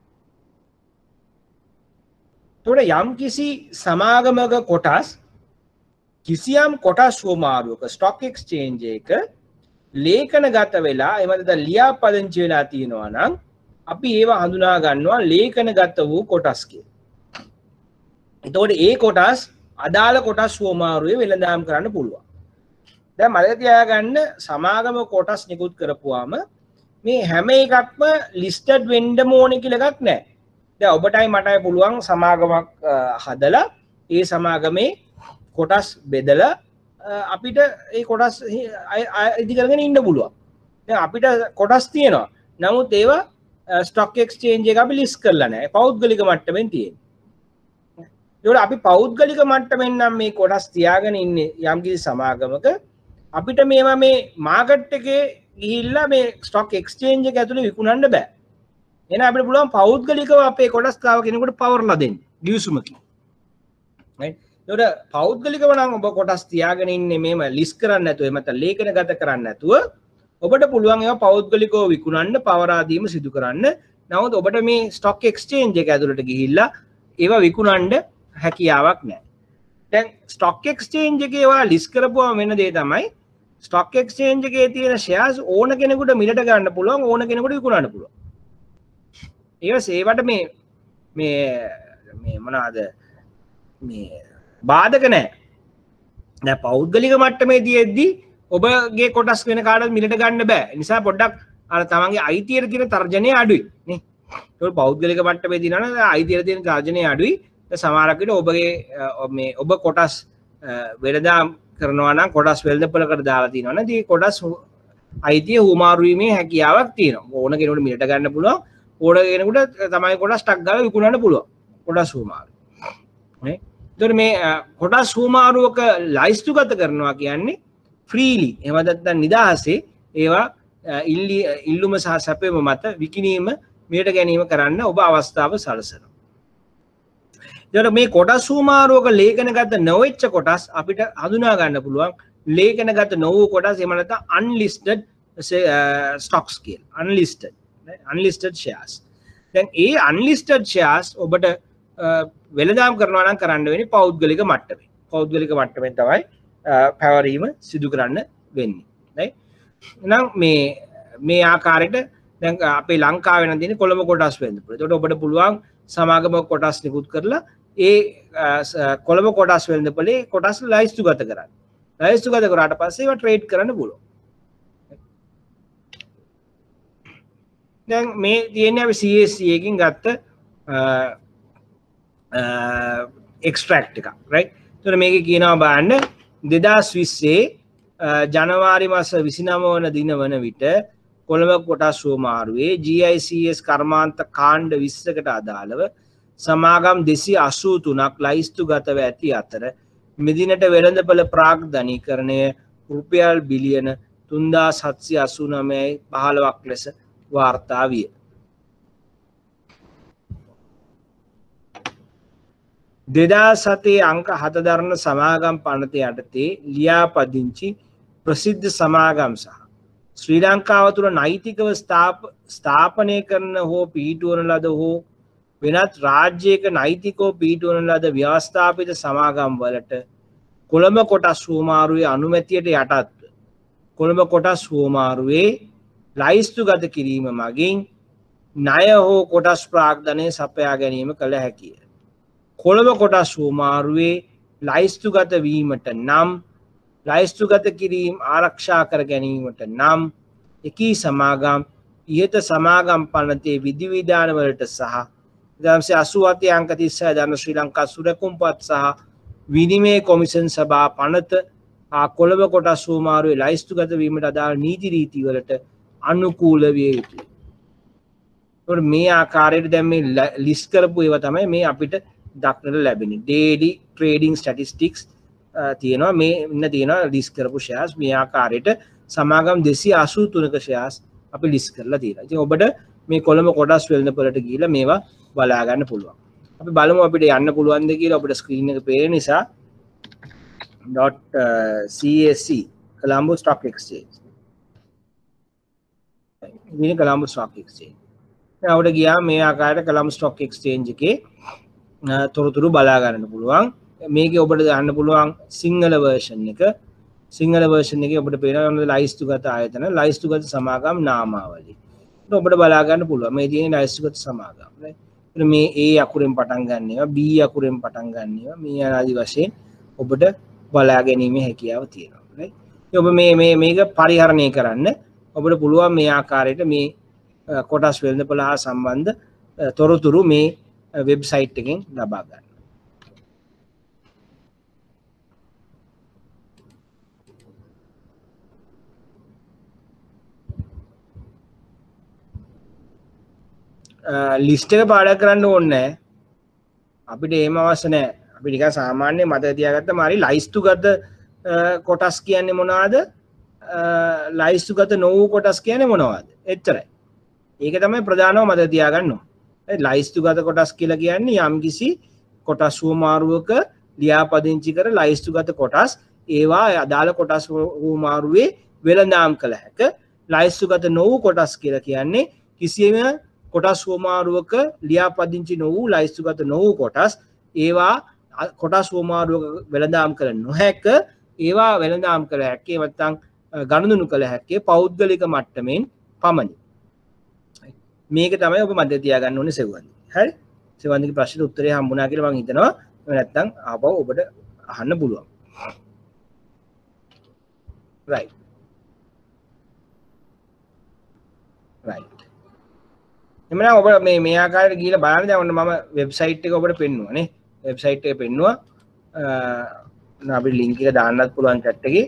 එතකොට යම් කිසි සමාගමක කොටස් කිසියම් කොටස් වමාරුවක ස්ටොක් එක්ස්චේන්ජ් එක ලේඛනගත වෙලා එහෙම නැත්නම් ලියාපදිංචි වෙලා තියෙනවා නම් අපි ඒවා හඳුනා ගන්නවා ලේඛනගත වූ කොටස් කියලා. එතකොට ඒ කොටස් අදාළ කොටස් වමාරුවේ වෙළඳාම් කරන්න පුළුවන්. දැන් මතක තියාගන්න සමාගම කොටස් නිකුත් කරපුවාම මේ හැම එකක්ම ලිස්ටඩ් වෙන්න ඕනේ කියලා එකක් නැහැ. දැන් ඔබටයි මටයි පුළුවන් සමාගමක් හදලා ඒ සමාගමේ කොටස් බෙදලා අපිට ඒ කොටස් ඉදි කරගෙන ඉන්න පුළුවන්. දැන් අපිට කොටස් තියෙනවා. නමුත් ඒවා ස්ටොක් එක්ස්චේන්ජ් එක අපි ලිස්ට් කරලා නැහැ. පෞද්ගලික මට්ටමින් තියෙන්නේ. ඒකට අපි පෞද්ගලික මට්ටමින් නම් මේ කොටස් තියාගෙන ඉන්නේ යම්කිසි සමාගමක අපිට මේවා මේ මාකට් එකේ ගිහිල්ලා මේ ස්ටොක් එක්ස්චේන්ජ් එක ඇතුලේ විකුණන්න බෑ. එහෙනම් අපිට පුළුවන් පෞද්ගලිකව අපේ කොටස් කාව කෙනෙකුට පවර්ලා දෙන්න ගිවිසුමකින්. ඒකට පෞද්ගලිකව නම් ඔබ කොටස් තියාගෙන ඉන්නේ මේම ලිස්ට් කරන්න නැතුව එහෙම නැත්නම් ලේඛනගත කරන්න නැතුව ඔබට පුළුවන් ඒවා පෞද්ගලිකව විකුණන්න පවරා දීම සිදු කරන්න. නමුත් ඔබට මේ ස්ටොක් එක්ස්චේන්ජ් එක ඇතුළට ගිහිල්ලා ඒවා විකුණන්න හැකියාවක් නැහැ. දැන් ස්ටොක් එක්ස්චේන්ජ් එකේ ඔයාලා ලිස්ට් කරපුවම වෙන දේ තමයි ස්ටොක් එක්ස්චේන්ජ් එකේ තියෙන ෂෙයාර්ස් ඕන කෙනෙකුට මිලට ගන්න පුළුවන් ඕන කෙනෙකුට විකුණන්න පුළුවන්. ඒවට මේ මොනවාද මේ බාධක නැහැ. දැන් පෞද්ගලික මට්ටමේ තියෙද්දි ඔබගේ කොටස් වෙන කාටවත් මිලට ගන්න බෑ. ඒ නිසා පොඩ්ඩක් අර තමන්ගේ අයිතියට තියෙන තර්ජනය අඩුයි නේ. ඒක පෞද්ගලික මට්ටමේ දිනන අයිතියට තියෙන තර්ජනය අඩුයි. සමහරක් විට ඔබගේ මේ ඔබ කොටස් වෙළඳාම් කරනවා නම් කොටස් වෙළඳපොළකට දාලා තියෙනවා නම් ඒ කොටස් අයිතිය හුමාරු වීමේ හැකියාවක් තියෙනවා. ඕන කෙනෙකුට මිලට ගන්න පුළුවන්. ඕන කෙනෙකුට තමයි කොටස් ටක් ගාලා විකුණන්න පුළුවන්. කොටස් හුමාරු. නේ? ඒතර මේ කොටස් හුමාරුවක ලයිස්තුගත කරනවා කියන්නේ ෆ්‍රීලි එහෙම නැත්නම් නිදහසේ ඒවා ඉල්ලුම සහ සැපයීම මත විකිණීම මිලට ගැනීම කරන්න ඔබ අවස්ථාව සලසනවා. ඒතර මේ කොටස් හුමාරුවක ලේඛනගත නොවෙච්ච කොටස් අපිට හඳුනා ගන්න පුළුවන් ලේඛනගත නොවූ කොටස් එහෙම නැත්නම් unlisted stocks කියලා. unlisted shares. දැන් ඒ unlisted shares ඔබට වෙළඳාම් කරනවා නම් කරන්න වෙන්නේ පෞද්ගලික මට්ටමේ. පෞද්ගලික මට්ටමෙන් තමයි පැවරීම සිදු කරන්න වෙන්නේ. right? එහෙනම් මේ ආකාරයට දැන් අපේ ලංකාවේ නම් තියෙන්නේ කොළඹ කොටස් වෙළඳපොළ. ඒකට ඔබට පුළුවන් සමාගම කොටස් නිකුත් කරලා ඒ කොළඹ කොටස් වෙළඳපොලේ කොටස් ලයිස්තුගත කරන්න. ලයිස්තුගත කරාට පස්සේ ඒවා ට්‍රේඩ් කරන්න පුළුවන්. දැන් මේ තියෙන්නේ අපි CSE එකකින් ගත්ත එක්ස්ට්‍රැක්ට් එකක් right. එතකොට මේකේ කියනවා බලන්න 2020 ජනවාරි මාස 29 වන දින වන විට කොළඹ කොටස් හුවමාරුවේ GICS කර්මාන්ත කාණ්ඩ 20කට අදාළව සමාගම් 283ක් ලයිස්තුගතව ඇති අතර මෙදිනට වෙළඳපොළ ප්‍රාග්ධනීකරණය රුපියල් බිලියන 3789.15ක් ලෙස වාර්තා විය. දෙදාසතේ අංක 7 දරන සමාගම් පනත යටතේ ලියාපදිංචි ප්‍රසිද්ධ සමාගම් සහ ශ්‍රී ලංකාව තුළ නෛතිකව ස්ථාපනය කරන හෝ පිහිටුවන ලද හෝ වෙනත් රාජ්‍යයක නෛතිකව පිහිටුවන ලද ව්‍යවස්ථාපිත සමාගම් වලට කොළඹ කොටස් හුවමාරුවේ අනුමැතියට යටත්ව කොළඹ කොටස් හුවමාරුවේ ලයිස්තුගත කිරීම මගින් ණය හෝ කොටස් ප්‍රාග්ධනය සපයා ගැනීම කළ හැකිය. කොළඹ කොටස් හුවමාරුවේ ලයිස්තුගත වීමට නම් ලයිස්තුගත කිරීම ආරක්ෂා කර ගැනීමට නම් එකී සමාගම් ඉහත සමාගම් පනතේ විධිවිධාන වලට සහ 1987 අංක 36 දරන ශ්‍රී ලංකා සුරකුම්පත් සහ විනිමය කොමිෂන් සභා පනත හා කොළඹ කොටස් හුවමාරුවේ ලයිස්තුගත වීමට අදාළ නීති රීති වලට අනුකූල විය යුතුයි. ඒකට මේ ආකාරයට දැන් මේ ලිස්ට් කරපු ඒවා තමයි මේ අපිට දක්නට ලැබෙන්නේ. daily trading statistics තියෙනවා මේ ඉන්න තියෙනවා ලිස්ට් කරපු shares මේ ආකාරයට සමාගම් 283ක shares අපි ලිස්ට් කරලා තියෙනවා. ඉතින් ඔබට මේ කොළඹ කොටස් වෙළඳපොළට ගිහිල්ලා මේවා බලා ගන්න පුළුවන්. අපි බලමු අපිට යන්න පුළුවන්ද කියලා. ඔබට ස්ක්‍රීන් එක පේන නිසා .CSE Colombo Stock Exchange. මේ Colombo Stock Exchange. දැන් අපිට ගියා මේ ආකාරයට Colombo Stock Exchange එකේ තොරතුරු බලා ගන්න පුළුවන්. මේකේ ඔබට දාන්න පුළුවන් සිංහල version එක. සිංහල version එකේ ඔබට පේනවා ලයිස්තුගත ආයතන, ලයිස්තුගත සමාගම් නාමාවලි. ඒක ඔබට බලා ගන්න පුළුවන්. මේ තියෙන ලයිස්තුගත සමාගම්. මේ A අකුරෙන් පටන් ගන්නවා, B අකුරෙන් පටන් ගන්නවා. මේ ආදී වශයෙන් ඔබට බලා ගැනීමේ හැකියාව තියෙනවා. right? ඔබ මේක පරිහරණය කරන්න ඔබට පුළුවන් මේ ආකාරයට මේ කොටස් වෙළඳපොළ හා සම්බන්ධ තොරතුරු මේ වෙබ්සයිට් එකෙන් ලබා ගන්න. ලිස්ට් එක පාඩම් කරන්න ඕනේ නැහැ. අපිට එහෙම අවශ්‍ය නැහැ. අපි නිකන් සාමාන්‍ය මතක තියාගත්තම හරි ලයිස්තුගත කොටස් කියන්නේ මොනවද? ලයිස්තුගත නොවූ කොටස් කියන්නේ මොනවද? එච්චරයි. ඒක තමයි ප්‍රධානම මතක තියාගන්න ඕනේ. ලයිස්තුගත කොටස් කියලා කියන්නේ යම්කිසි කොටස් හුවමාරුවක ලියාපදිංචි කර ලයිස්තුගත කොටස් ඒවා අදාළ කොටස් හුවමාරුවේ වෙළඳාම් කළ හැක. ලයිස්තුගත නොවූ කොටස් කියලා කියන්නේ කිසියම් කොටස් හුවමාරුවක ලියාපදිංචි නොවූ ලයිස්තුගත නොවූ කොටස් ඒවා කොටස් හුවමාරුවක වෙළඳාම් කළ නොහැක. ඒවා වෙළඳාම් කළ හැක්කේ නැත්නම් ගණනුණු කළ හැක්කේ පෞද්ගලික මට්ටමින් පමණි. මේක තමයි ඔබ මැද තියාගන්න ඕනේ සෙව්වන්දි. හරි? සෙව්වන්දිගේ ප්‍රශ්නෙට උත්තරේ හම්බුණා කියලා මම හිතනවා. එහෙම නැත්නම් ආපහු ඔබට අහන්න පුළුවන්. right එමනම් ඔබ මේ ආකාරයට ගිහලා බලන්න දැන් ඔන්න මම වෙබ්සයිට් එක ඔබට පෙන්නුවා නේ. වෙබ්සයිට් එක පෙන්නුවා. අපිට ලින්ක් එක දාන්නත් පුළුවන් chat එකේ.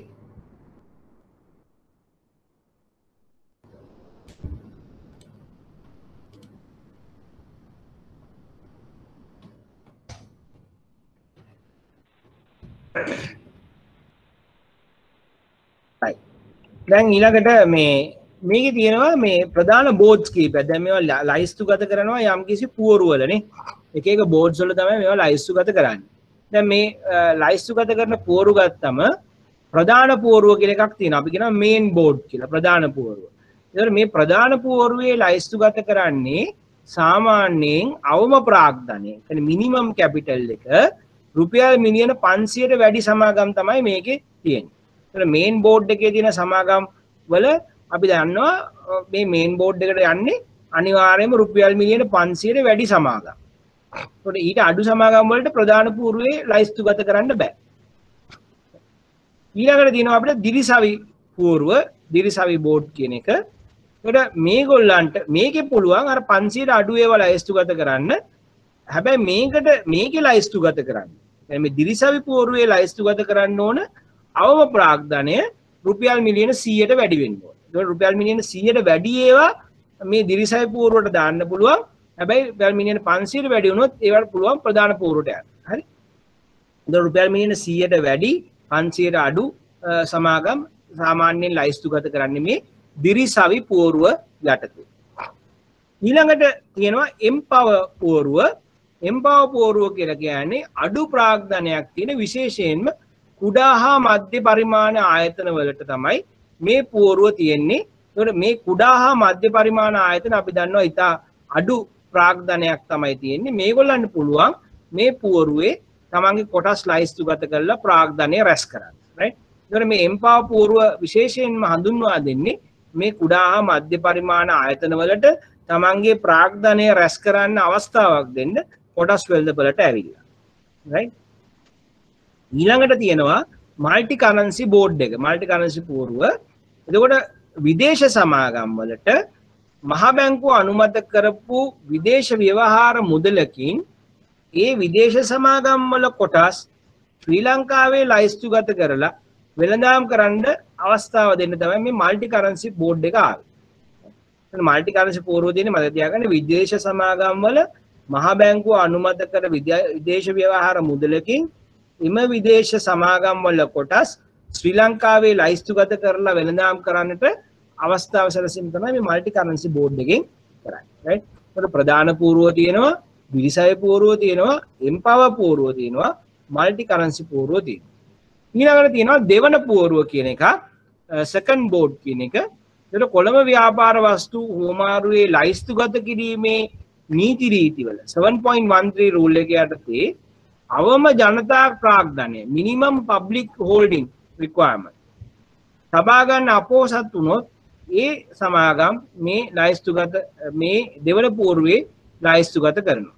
දැන් ඊළඟට මේකේ තියෙනවා මේ ප්‍රධාන බෝඩ්ස් කීපයක්. දැන් මේවා ලයිස්තුගත කරනවා යම්කිසි පුවරු වලනේ. එක එක බෝඩ්ස් වල තමයි මේවා ලයිස්තුගත කරන්නේ. දැන් මේ ලයිස්තුගත කරන පුවරු ගත්තම ප්‍රධාන පුවරුව කියලා එකක් තියෙනවා. අපි කියනවා මේන් බෝඩ් කියලා ප්‍රධාන පුවරුව. ඒතර මේ ප්‍රධාන පුවරුවේ ලයිස්තුගත කරන්නේ සාමාන්‍යයෙන් අවම ප්‍රාග්ධනය. කියන්නේ මිනිමම් කැපිටල් එක රුපියල් මිලියන 500ට වැඩි සමාගම් තමයි මේකේ තියෙන්නේ. ඒතර මේන් බෝඩ් එකේ තියෙන සමාගම් වල අපි දන්නවා මේ මේන් බෝඩ් එකට යන්නේ අනිවාර්යයෙන්ම රුපියල් මිලියන 500ට වැඩි සමාගම්. ඒකට ඊට අඩු සමාගම් වලට ප්‍රධාන පූර්වයේ ලයිස්තුගත කරන්න බෑ. ඊළඟට තියෙනවා අපිට දිරිසවි පූර්ව දිරිසවි බෝඩ් කියන එක. ඒකට මේගොල්ලන්ට මේකේ පුළුවන් අර 500ට අඩු ඒවා ලයිස්තුගත කරන්න. හැබැයි මේකේ ලයිස්තුගත කරන්න. يعني මේ දිරිසවි පූර්වයේ ලයිස්තුගත කරන්න ඕන අවම ප්‍රාග්ධනය රුපියල් මිලියන 100ට වැඩි වෙන්න ඕන. ඒක රුපියල් මිලියන 100ට වැඩි ඒවා මේ දිරිසවි පූර්වට දාන්න පුළුවන්. හැබැයි රුපියල් මිලියන 500ට වැඩි වුණොත් ඒවට පුළුවන් ප්‍රධාන පූර්වට යන්න. හරි? ඒක රුපියල් මිලියන 100ට වැඩි 500ට අඩු සමාගම් සාමාන්‍යයෙන් ලයිස්තුගත කරන්නේ මේ දිරිසවි පූර්ව යටතේ. ඊළඟට තියෙනවා එම්පවර් පූර්ව. එම්පවර් පූර්ව කියලා කියන්නේ අඩු ප්‍රාග්ධනයක් තියෙන විශේෂයෙන්ම කුඩා හා මධ්‍ය පරිමාණ ආයතන වලට තමයි මේ පූර්ව තියෙන්නේ. ඒකට මේ කුඩා හා මධ්‍ය පරිමාණ ආයතන අපි දන්නවා ඉතා අඩු ප්‍රාග්ධනයක් තමයි තියෙන්නේ. මේගොල්ලන්ට පුළුවන් මේ පූර්වයේ තමන්ගේ කොටස් ලයිස්තුගත කරලා ප්‍රාග්ධනය රැස් කරන්න. right? ඒකට මේ එම්පවර් පූර්ව විශේෂයෙන්ම හඳුන්වා දෙන්නේ මේ කුඩා හා මධ්‍ය පරිමාණ ආයතන වලට තමන්ගේ ප්‍රාග්ධනය රැස් කරන්න අවස්ථාවක් දෙන්න කොටස් වෙළඳපළට ඇවිල්ලා. right? ඊළඟට තියෙනවා මල්ටි කරන්සි බෝඩ් එක. මල්ටි කරන්සි පූර්ව. එතකොට විදේශ සමාගම් වලට මහ බැංකුව අනුමත කරපු විදේශ ව්‍යවහාර මුදලකින් ඒ විදේශ සමාගම් වල කොටස් ශ්‍රී ලංකාවේ ලයිස්තුගත කරලා වෙළඳාම් කරන්න අවස්ථාව දෙන්න තමයි මේ මල්ටි කරන්සි බෝඩ් එක ආවේ. මල්ටි කරන්සි පූර්ව දෙන්නේ මතක තියාගන්න විදේශ සමාගම් වල මහ බැංකුව අනුමත කර විදේශ ව්‍යවහාර මුදලකින් එම විදේශ සමාගම් වල කොටස් ශ්‍රී ලංකාවේ ලයිස්තුගත කරලා වෙළඳාම් කරන්නට අවස්ථාව සැලසීම තමයි මේ මල්ටි කරන්සි බෝඩ් එකෙන් කරන්නේ. right? ඒකට ප්‍රධාන පූර්ව තියෙනවා, දිරිසවි පූර්ව තියෙනවා, එම්පවර් පූර්ව තියෙනවා, මල්ටි කරන්සි පූර්ව තියෙනවා. ඊළඟට තියෙනවා දෙවන පූර්ව කියන එක, සෙකන්ඩ් බෝඩ් කියන එක. ඒකට කොළඹ ව්‍යාපාර වස්තු හුවමාරුවේ ලයිස්තුගත කිරීමේ නීති රීතිවල 7.13 රූල් එක යටතේ අවම ජනතා ප්‍රාග්ධනය මිනිමම් පබ්ලික් හෝල්ඩින් රික්වයර්මන්ට් තබා ගන්න අපෝසත් වුණොත් ඒ සමාගම් මේ ලයිස්තුගත මේ දෙවන පූර්වයේ ලයිස්තුගත කරනවා.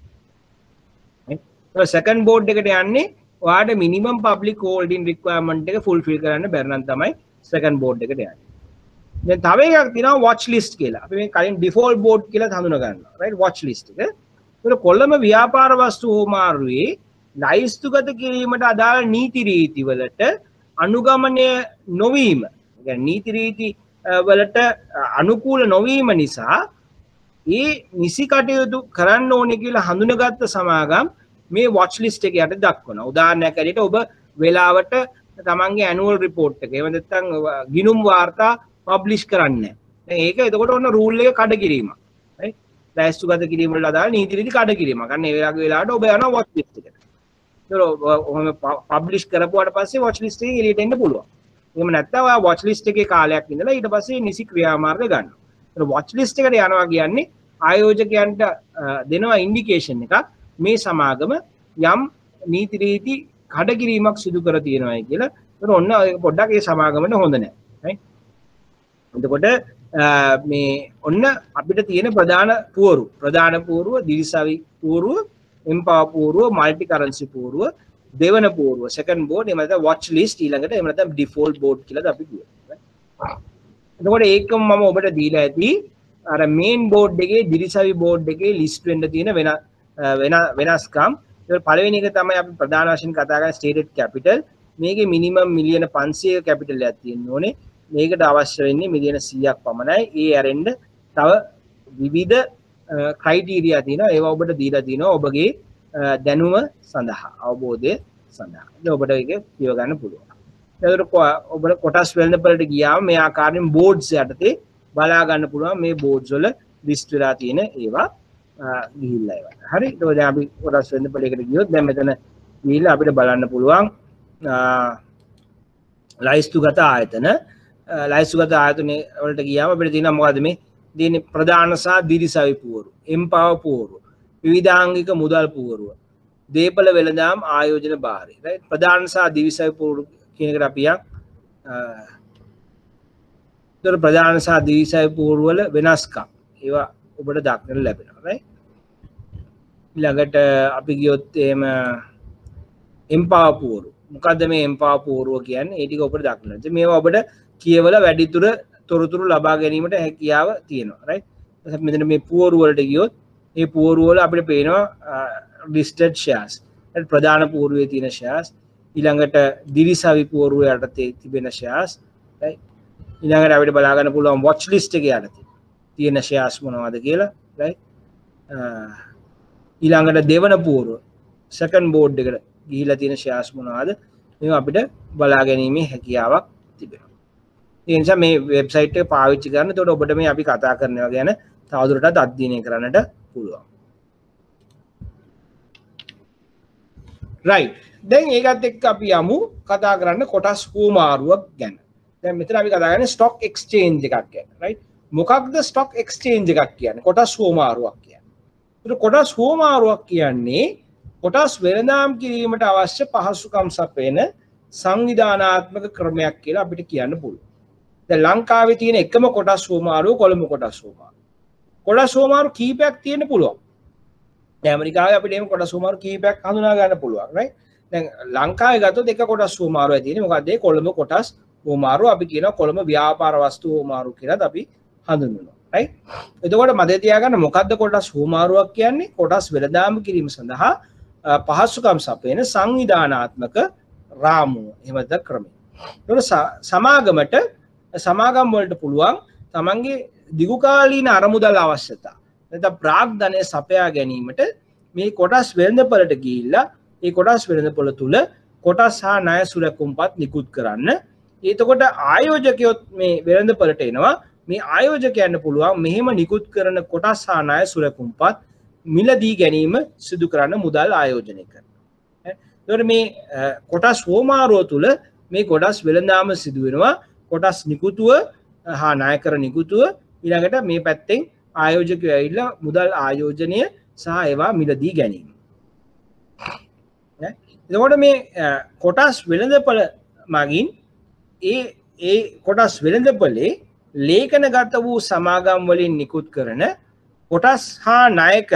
ඒක සෙකන්ඩ් බෝඩ් එකට යන්නේ ඔයාට මිනිමම් පබ්ලික් හෝල්ඩින් රික්වයර්මන්ට් එක ෆුල්ෆිල් කරන්න බැරි නම් තමයි සෙකන්ඩ් බෝඩ් එකට යන්නේ. දැන් තව එකක් තියෙනවා වොච් ලිස්ට් කියලා. අපි මේ කලින් ඩිෆෝල්ට් බෝඩ් කියලා හඳුනා ගන්නවා. රයිට් වොච් ලිස්ට් එක. ඒක කොළඹ ව්‍යාපාර වස්තු හුවමාරුවේ ලයිස්තුගත කිරීමට අදාළ නීති රීති වලට අනුගමනය නොවීම. يعني නීති රීති වලට අනුකූල නොවීම නිසා ඒ නිසි කටයුතු කරන්න ඕනේ කියලා හඳුනාගත්ත සමාගම් මේ වොච් ලිස්ට් එක යට දක්වනවා. උදාහරණයක් ඇරෙට ඔබ වෙලාවට තමන්ගේ ඇනුවල් රිපෝට් එක එහෙම නැත්නම් ගිණුම් වාර්තා පබ්ලිෂ් කරන්නේ නැහැ. ඒක එතකොට ඔන්න රූල් එක කඩ කිරීමක්. right? ලයිස්තුගත කිරීම වල අදාළ නීති රීති කඩ කිරීමක්. අන්න ඒ වෙලාවට ඔබ යනවා වොච් ලිස්ට් එකට. ඔහොම පබ්ලිෂ් කරපුවාට පස්සේ වොච් ලිස්ට් එකේ එළියට එන්න පුළුවන්. එහෙම නැත්නම් ඔයා වොච් ලිස්ට් එකේ කාලයක් ඉඳලා ඊට පස්සේ නිසි ක්‍රියාමාර්ග ගන්නවා. ඒක වොච් ලිස්ට් එකට යනවා කියන්නේ ආයෝජකයන්ට දෙනවා ඉන්ඩිකේෂන් එකක් මේ සමාගම යම් නීති රීති කඩකිරීමක් සිදු කර තියෙනවායි කියලා. ඒක ඔන්න පොඩ්ඩක් ඒ සමාගමට හොඳ නැහැ. right? එතකොට මේ ඔන්න අපිට තියෙන ප්‍රධාන පුවරුව දිරිසවි පුවරුව, එම්පාවර් පුවරුව, මල්ටි කරන්සි පුවරුව, දෙවන පුවරුව සෙකන්ඩ් බෝඩ්, එහෙම නැත්නම් වොච් ලිස්ට්, ඊළඟට එහෙම නැත්නම් ඩිෆෝල්ට් බෝඩ් කියලාද අපි කියනවා. එතකොට ඒකම මම ඔබට දීලා ඇති අර මේන් බෝඩ් එකේ දිරිසවි බෝඩ් එකේ ලිස්ට් වෙන්න තියෙන වෙනස්කම්. ඒක පළවෙනි එක තමයි අපි ප්‍රධාන වශයෙන් කතා කරන ස්ටේටඩ් කැපිටල්. මේකේ මිනිමම් මිලියන 500 කැපිටල් එකක් තියෙන්න ඕනේ. මේකට අවශ්‍ය වෙන්නේ මිලියන 100ක් පමණයි. ඒ ඇරෙන්න තව විවිධ ක්‍රයිටීරියා තියෙනවා. ඒවා ඔබට දීලා තියෙනවා ඔබගේ දැනුම සඳහා, අවබෝධය සඳහා. ඉතින් ඔබට ඒක කියව ගන්න පුළුවන්. එතකොට ඔබට කොටස් වෙළඳපළට ගියාම මේ ආකාරයෙන් බෝඩ්ස් යටතේ බලා ගන්න පුළුවන් මේ බෝඩ්ස් වල ලිස්ට් වෙලා තියෙන ඒවා ගිහිල්ලා ඒවා. හරි. ඒක දැන් අපි කොටස් වෙළඳපළයකට ගියොත් දැන් මෙතන ගිහිල්ලා අපිට බලන්න පුළුවන් ලයිස්තුගත ආයතන. ලයිස්තුගත ආයතන වලට ගියාම අපිට තියෙනවා මොකද්ද මේ දෙන්නේ ප්‍රධාන සහ දිරිසවි පුවරු, එම්පාවර් පුවරු, විවිධාංගික මුදල් පුවරුව, දේපල වෙළඳාම් ආයෝජන භාරය. right? ප්‍රධාන සහ දිරිසවි පුවරු කියන එකට අපි යන් ප්‍රධාන සහ දිරිසවි පුවරු වල වෙනස්කම් ඒවා ඔබට දක්නට ලැබෙනවා. right? ඊළඟට අපි ගියොත් එහෙම එම්පාවර් පුවරු. මොකද්ද මේ එම්පාවර් පුවරුව කියන්නේ? ඒ ටික ඔබට දක්නට. මේවා ඔබට කියවල වැඩිදුර තොරතුරු ලබා ගැනීමට හැකියාව තියෙනවා. right? මෙතන මේ පුවරු වලට ගියොත් මේ පුවරු වල අපිට පේනවා listed shares. ප්‍රධාන පුවරුවේ තියෙන shares, ඊළඟට දිරිසවි පුවරුව යටතේ තිබෙන shares, right? ඊළඟට අපිට බලා ගන්න පුළුවන් watch list එකේ යටතේ තියෙන shares මොනවද කියලා, right? ඊළඟට දෙවන පුවරුව second board එකට ගිහිලා තියෙන shares මොනවද? මේවා අපිට බලා ගැනීමේ හැකියාවක් තිබෙනවා. ඒ නිසා මේ වෙබ්සයිට් එක පාවිච්චි කරන්න. එතකොට ඔබට මේ අපි කතා කරනවා ගැන තවදුරටත් අධ්‍යයනය කරන්නට පුළුවන්. right. දැන් ඒකත් එක්ක අපි යමු කතා කරන්න කොටස් හුවමාරුවක් ගැන. දැන් මෙතන අපි කතා කරන්නේ ස්ටොක් එක්ස්චේන්ජ් එකක් ගැන. right? මොකක්ද ස්ටොක් එක්ස්චේන්ජ් එකක් කියන්නේ? කොටස් හුවමාරුවක් කියන්නේ. ඒත් කොටස් හුවමාරුවක් කියන්නේ කොටස් වෙළඳාම් කිරීමට අවශ්‍ය පහසුකම් සපයන සංවිධානාත්මක ක්‍රමයක් කියලා අපිට කියන්න පුළුවන්. දැන් ලංකාවේ තියෙන එකම කොටස් හුවමාරුව කොළඹ කොටස් හුවමාරුව. කොටස් හුවමාරු කීපයක් තියෙන්න පුළුවන්. දැන් ඇමරිකාවේ අපිට එහෙම කොටස් හුවමාරු කීපයක් හඳුනා ගන්න පුළුවන්. right? දැන් ලංකාවේ ගත්තොත් එක කොටස් හුවමාරුවක් තියෙන්නේ. මොකක්ද ඒ කොළඹ කොටස් හුවමාරුව. අපි කියනවා කොළඹ ව්‍යාපාර වස්තු හුවමාරු කියලාත් අපි හඳුන්වනවා. right? එතකොට මතක තියාගන්න මොකද්ද කොටස් හුවමාරුවක් කියන්නේ? කොටස් වෙළඳාම් කිරීම සඳහා පහසුකම් සපයන සංවිධානාත්මක රාමුව, එහෙම නැත්නම් ක්‍රමය. ඒතකොට සමාගම් වලට පුළුවන් තමන්ගේ දිගුකාලීන අරමුදල් අවශ්‍යතා නැත්නම් ප්‍රාග්ධනය සපයා ගැනීමට මේ කොටස් වෙළඳපළට ගිහිල්ලා ඒ කොටස් වෙළඳපොළ තුල කොටස් හා ණය සුරකුම්පත් නිකුත් කරන්න. එතකොට ආයෝජකයොත් මේ වෙළඳපළට එනවා. මේ ආයෝජකයන්ට පුළුවන් මෙහෙම නිකුත් කරන කොටස් හා ණය සුරකුම්පත් මිලදී ගැනීම සිදු කරන්න මුදල් ආයෝජනය කරනවා. එතකොට මේ කොටස් හුවමාරුව තුල මේ කොටස් වෙළඳාම සිදු වෙනවා. කොටස් නිකුතුව හා ණයකර නිකුතුව, ඊළඟට මේ පැත්තෙන් ආයෝජකයෝ ඇවිල්ලා මුදල් ආයෝජනය සහ ඒවා මිලදී ගැනීම. එතකොට මේ කොටස් වෙළඳපළ මගින් ඒ කොටස් වෙළඳපළේ ලේඛනගත වූ සමාගම් වලින් නිකුත් කරන කොටස් හා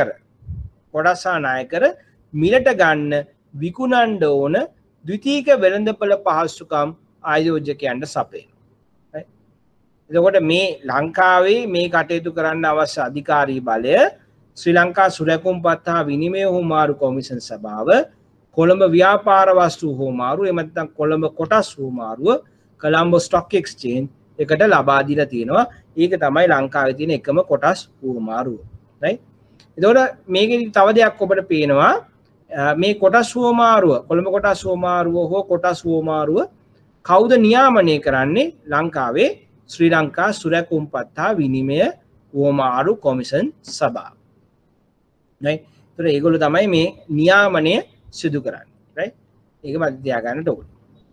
ණයකර මිලට ගන්න විකුණන්න ඕන ද්විතීයික වෙළඳපළ පහසුකම් ආයෝජකයන්ට සපයනවා. එතකොට මේ ලංකාවේ මේ කටයුතු කරන්න අවශ්‍ය අධිකාරී බලය ශ්‍රී ලංකා සුරැකුම්පත් හා විනිමය හුවමාරු කොමිෂන් සභාව, කොළඹ ව්‍යාපාර වස්තු හුවමාරු, එහෙම නැත්නම් කොළඹ කොටස් හුවමාරුව, කොළඹ ස්ටොක් එක්ස්චේන්ජ් එකට ලබා දීලා තියෙනවා. ඒක තමයි ලංකාවේ තියෙන එකම කොටස් හුවමාරුව. right? එතකොට මේකෙදි තව දෙයක් ඔබට පේනවා. මේ කොටස් හුවමාරුව, කොළඹ කොටස් හුවමාරුව හෝ කොටස් හුවමාරුව කවුද නියාමනය කරන්නේ? ලංකාවේ ශ්‍රී ලංකා සුරැකුම්පත් හා විනිමය හුවමාරු කොමිෂන් සභාව. right? ඒතර ඒගොල්ලෝ තමයි මේ නියාමනය සිදු කරන්නේ. right? ඒක මතක තියාගන්න ඕනේ.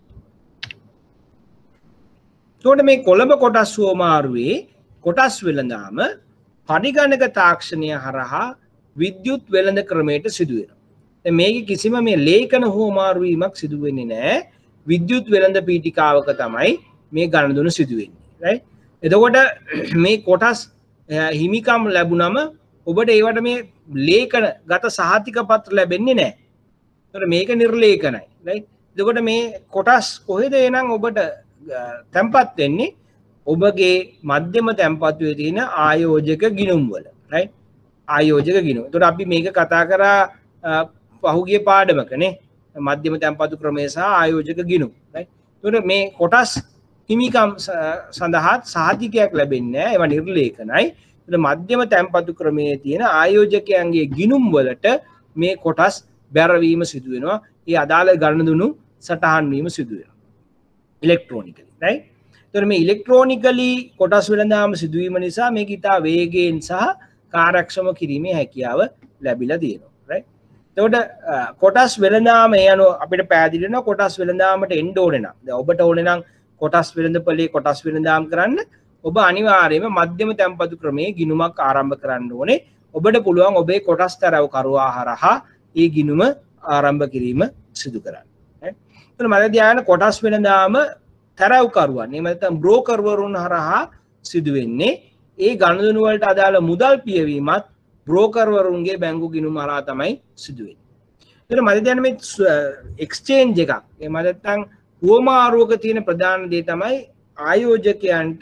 එතකොට මේ කොළඹ කොටස් හුවමාරුවේ කොටස් වෙළඳාම පරිගණක තාක්ෂණය හරහා විද්‍යුත් වෙළඳ ක්‍රමයට සිදු වෙනවා. දැන් මේකේ කිසිම මේ ලේඛන හුවමාරු වීමක් සිදු වෙන්නේ නැහැ. විද්‍යුත් වෙළඳ පීඨිකාවක තමයි මේ ගණදුන සිදු වෙන්නේ, right? එතකොට මේ කොටස් හිමිකම් ලැබුණම ඔබට ඒවට මේ ලේඛන ගත සහතික පත්‍ර ලැබෙන්නේ නැහැ. එතකොට මේක නිර්ලේඛනයි, right? එතකොට මේ කොටස් කොහෙද එනං ඔබට තැන්පත් වෙන්නේ? ඔබගේ මධ්‍යම තැන්පතුවේ තියෙන ආයෝජක ගිණුම් වල, right? ආයෝජක ගිණුම්. එතකොට අපි මේක කතා කරා පහුගිය පාඩමකනේ, මධ්‍යම තැන්පතු ක්‍රමය සහ ආයෝජක ගිණුම්, right? එතකොට මේ කොටස් හිමිකම් සඳහා සහතිකයක් ලැබෙන්නේ නැහැ, ඒවා නිර්ලේඛනයි. එතකොට මධ්‍යම තැන්පතු ක්‍රමයේ තියෙන ආයෝජකයන්ගේ ගිණුම් වලට මේ කොටස් බැරවීම සිදු වෙනවා. ඒ අදාළ ගණනදුණු සටහන් වීම සිදු වෙනවා ඉලෙක්ට්‍රොනිකලි, right? එතකොට මේ ඉලෙක්ට්‍රොනිකලි කොටස් වෙළඳාම සිදුවීම නිසා මේක ඉතා වේගයෙන් සහ කාර්යක්ෂම කිරීමේ හැකියාව ලැබිලා තියෙනවා, right? එතකොට කොටස් වෙළඳාම යන අපිට පැහැදිලි වෙනවා කොටස් වෙළඳාමට එන්න ඕනේ නම්, දැන් ඔබට ඕනේ නම් කොටස් වෙළඳපොලේ කොටස් වෙළඳාම් කරන්න ඔබ අනිවාර්යයෙන්ම මධ්‍යම තැන්පතු ක්‍රමයේ ගිණුමක් ආරම්භ කරන්න ඕනේ. ඔබට පුළුවන් ඔබේ කොටස් තරව කරුවා හරහා ඒ ගිණුම ආරම්භ කිරීම සිදු කරන්න. එතන මම ධ්‍යාන කොටස් වෙළඳාම තරව කරුවන් එහෙම නැත්නම් බ්‍රෝකර්වරුන් හරහා සිදු වෙන්නේ. ඒ ගණනුදෙනු වලට අදාළ මුදල් පියවීමත් බ්‍රෝකර්වරුන්ගේ බැංකු ගිණුම හරහා තමයි සිදු වෙන්නේ. එතන මම ධ්‍යාන මේ එක්ස්චේන්ජ් එකක් එහෙම නැත්නම් හුවමාරුවක තියෙන ප්‍රධාන දේ තමයි ආයෝජකයන්ට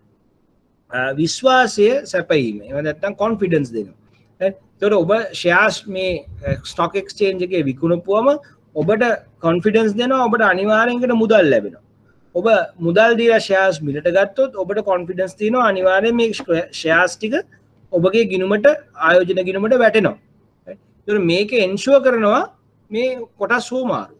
විශ්වාසය සැපයීම. එහෙම නැත්නම් කොන්ෆිඩන්ස් දෙනවා. එතකොට ඔබ ෂෙයාර්ස් මේ ස්ටොක් එක්ස්චේන්ජ් එකේ විකුණපුවම ඔබට කොන්ෆිඩන්ස් දෙනවා, ඔබට අනිවාර්යෙන් මුදල් ලැබෙනවා. ඔබ මුදල් දීලා ෂෙයාර්ස් මිලට ගත්තොත් ඔබට කොන්ෆිඩන්ස් තියෙනවා අනිවාර්යෙන් මේ ෂෙයාර්ස් ටික ඔබගේ ගිණුමට ආයෝජන ගිණුමට වැටෙනවා. එතකොට මේක එන්ෂුවර් කරනවා මේ කොටස් හුවමාරු.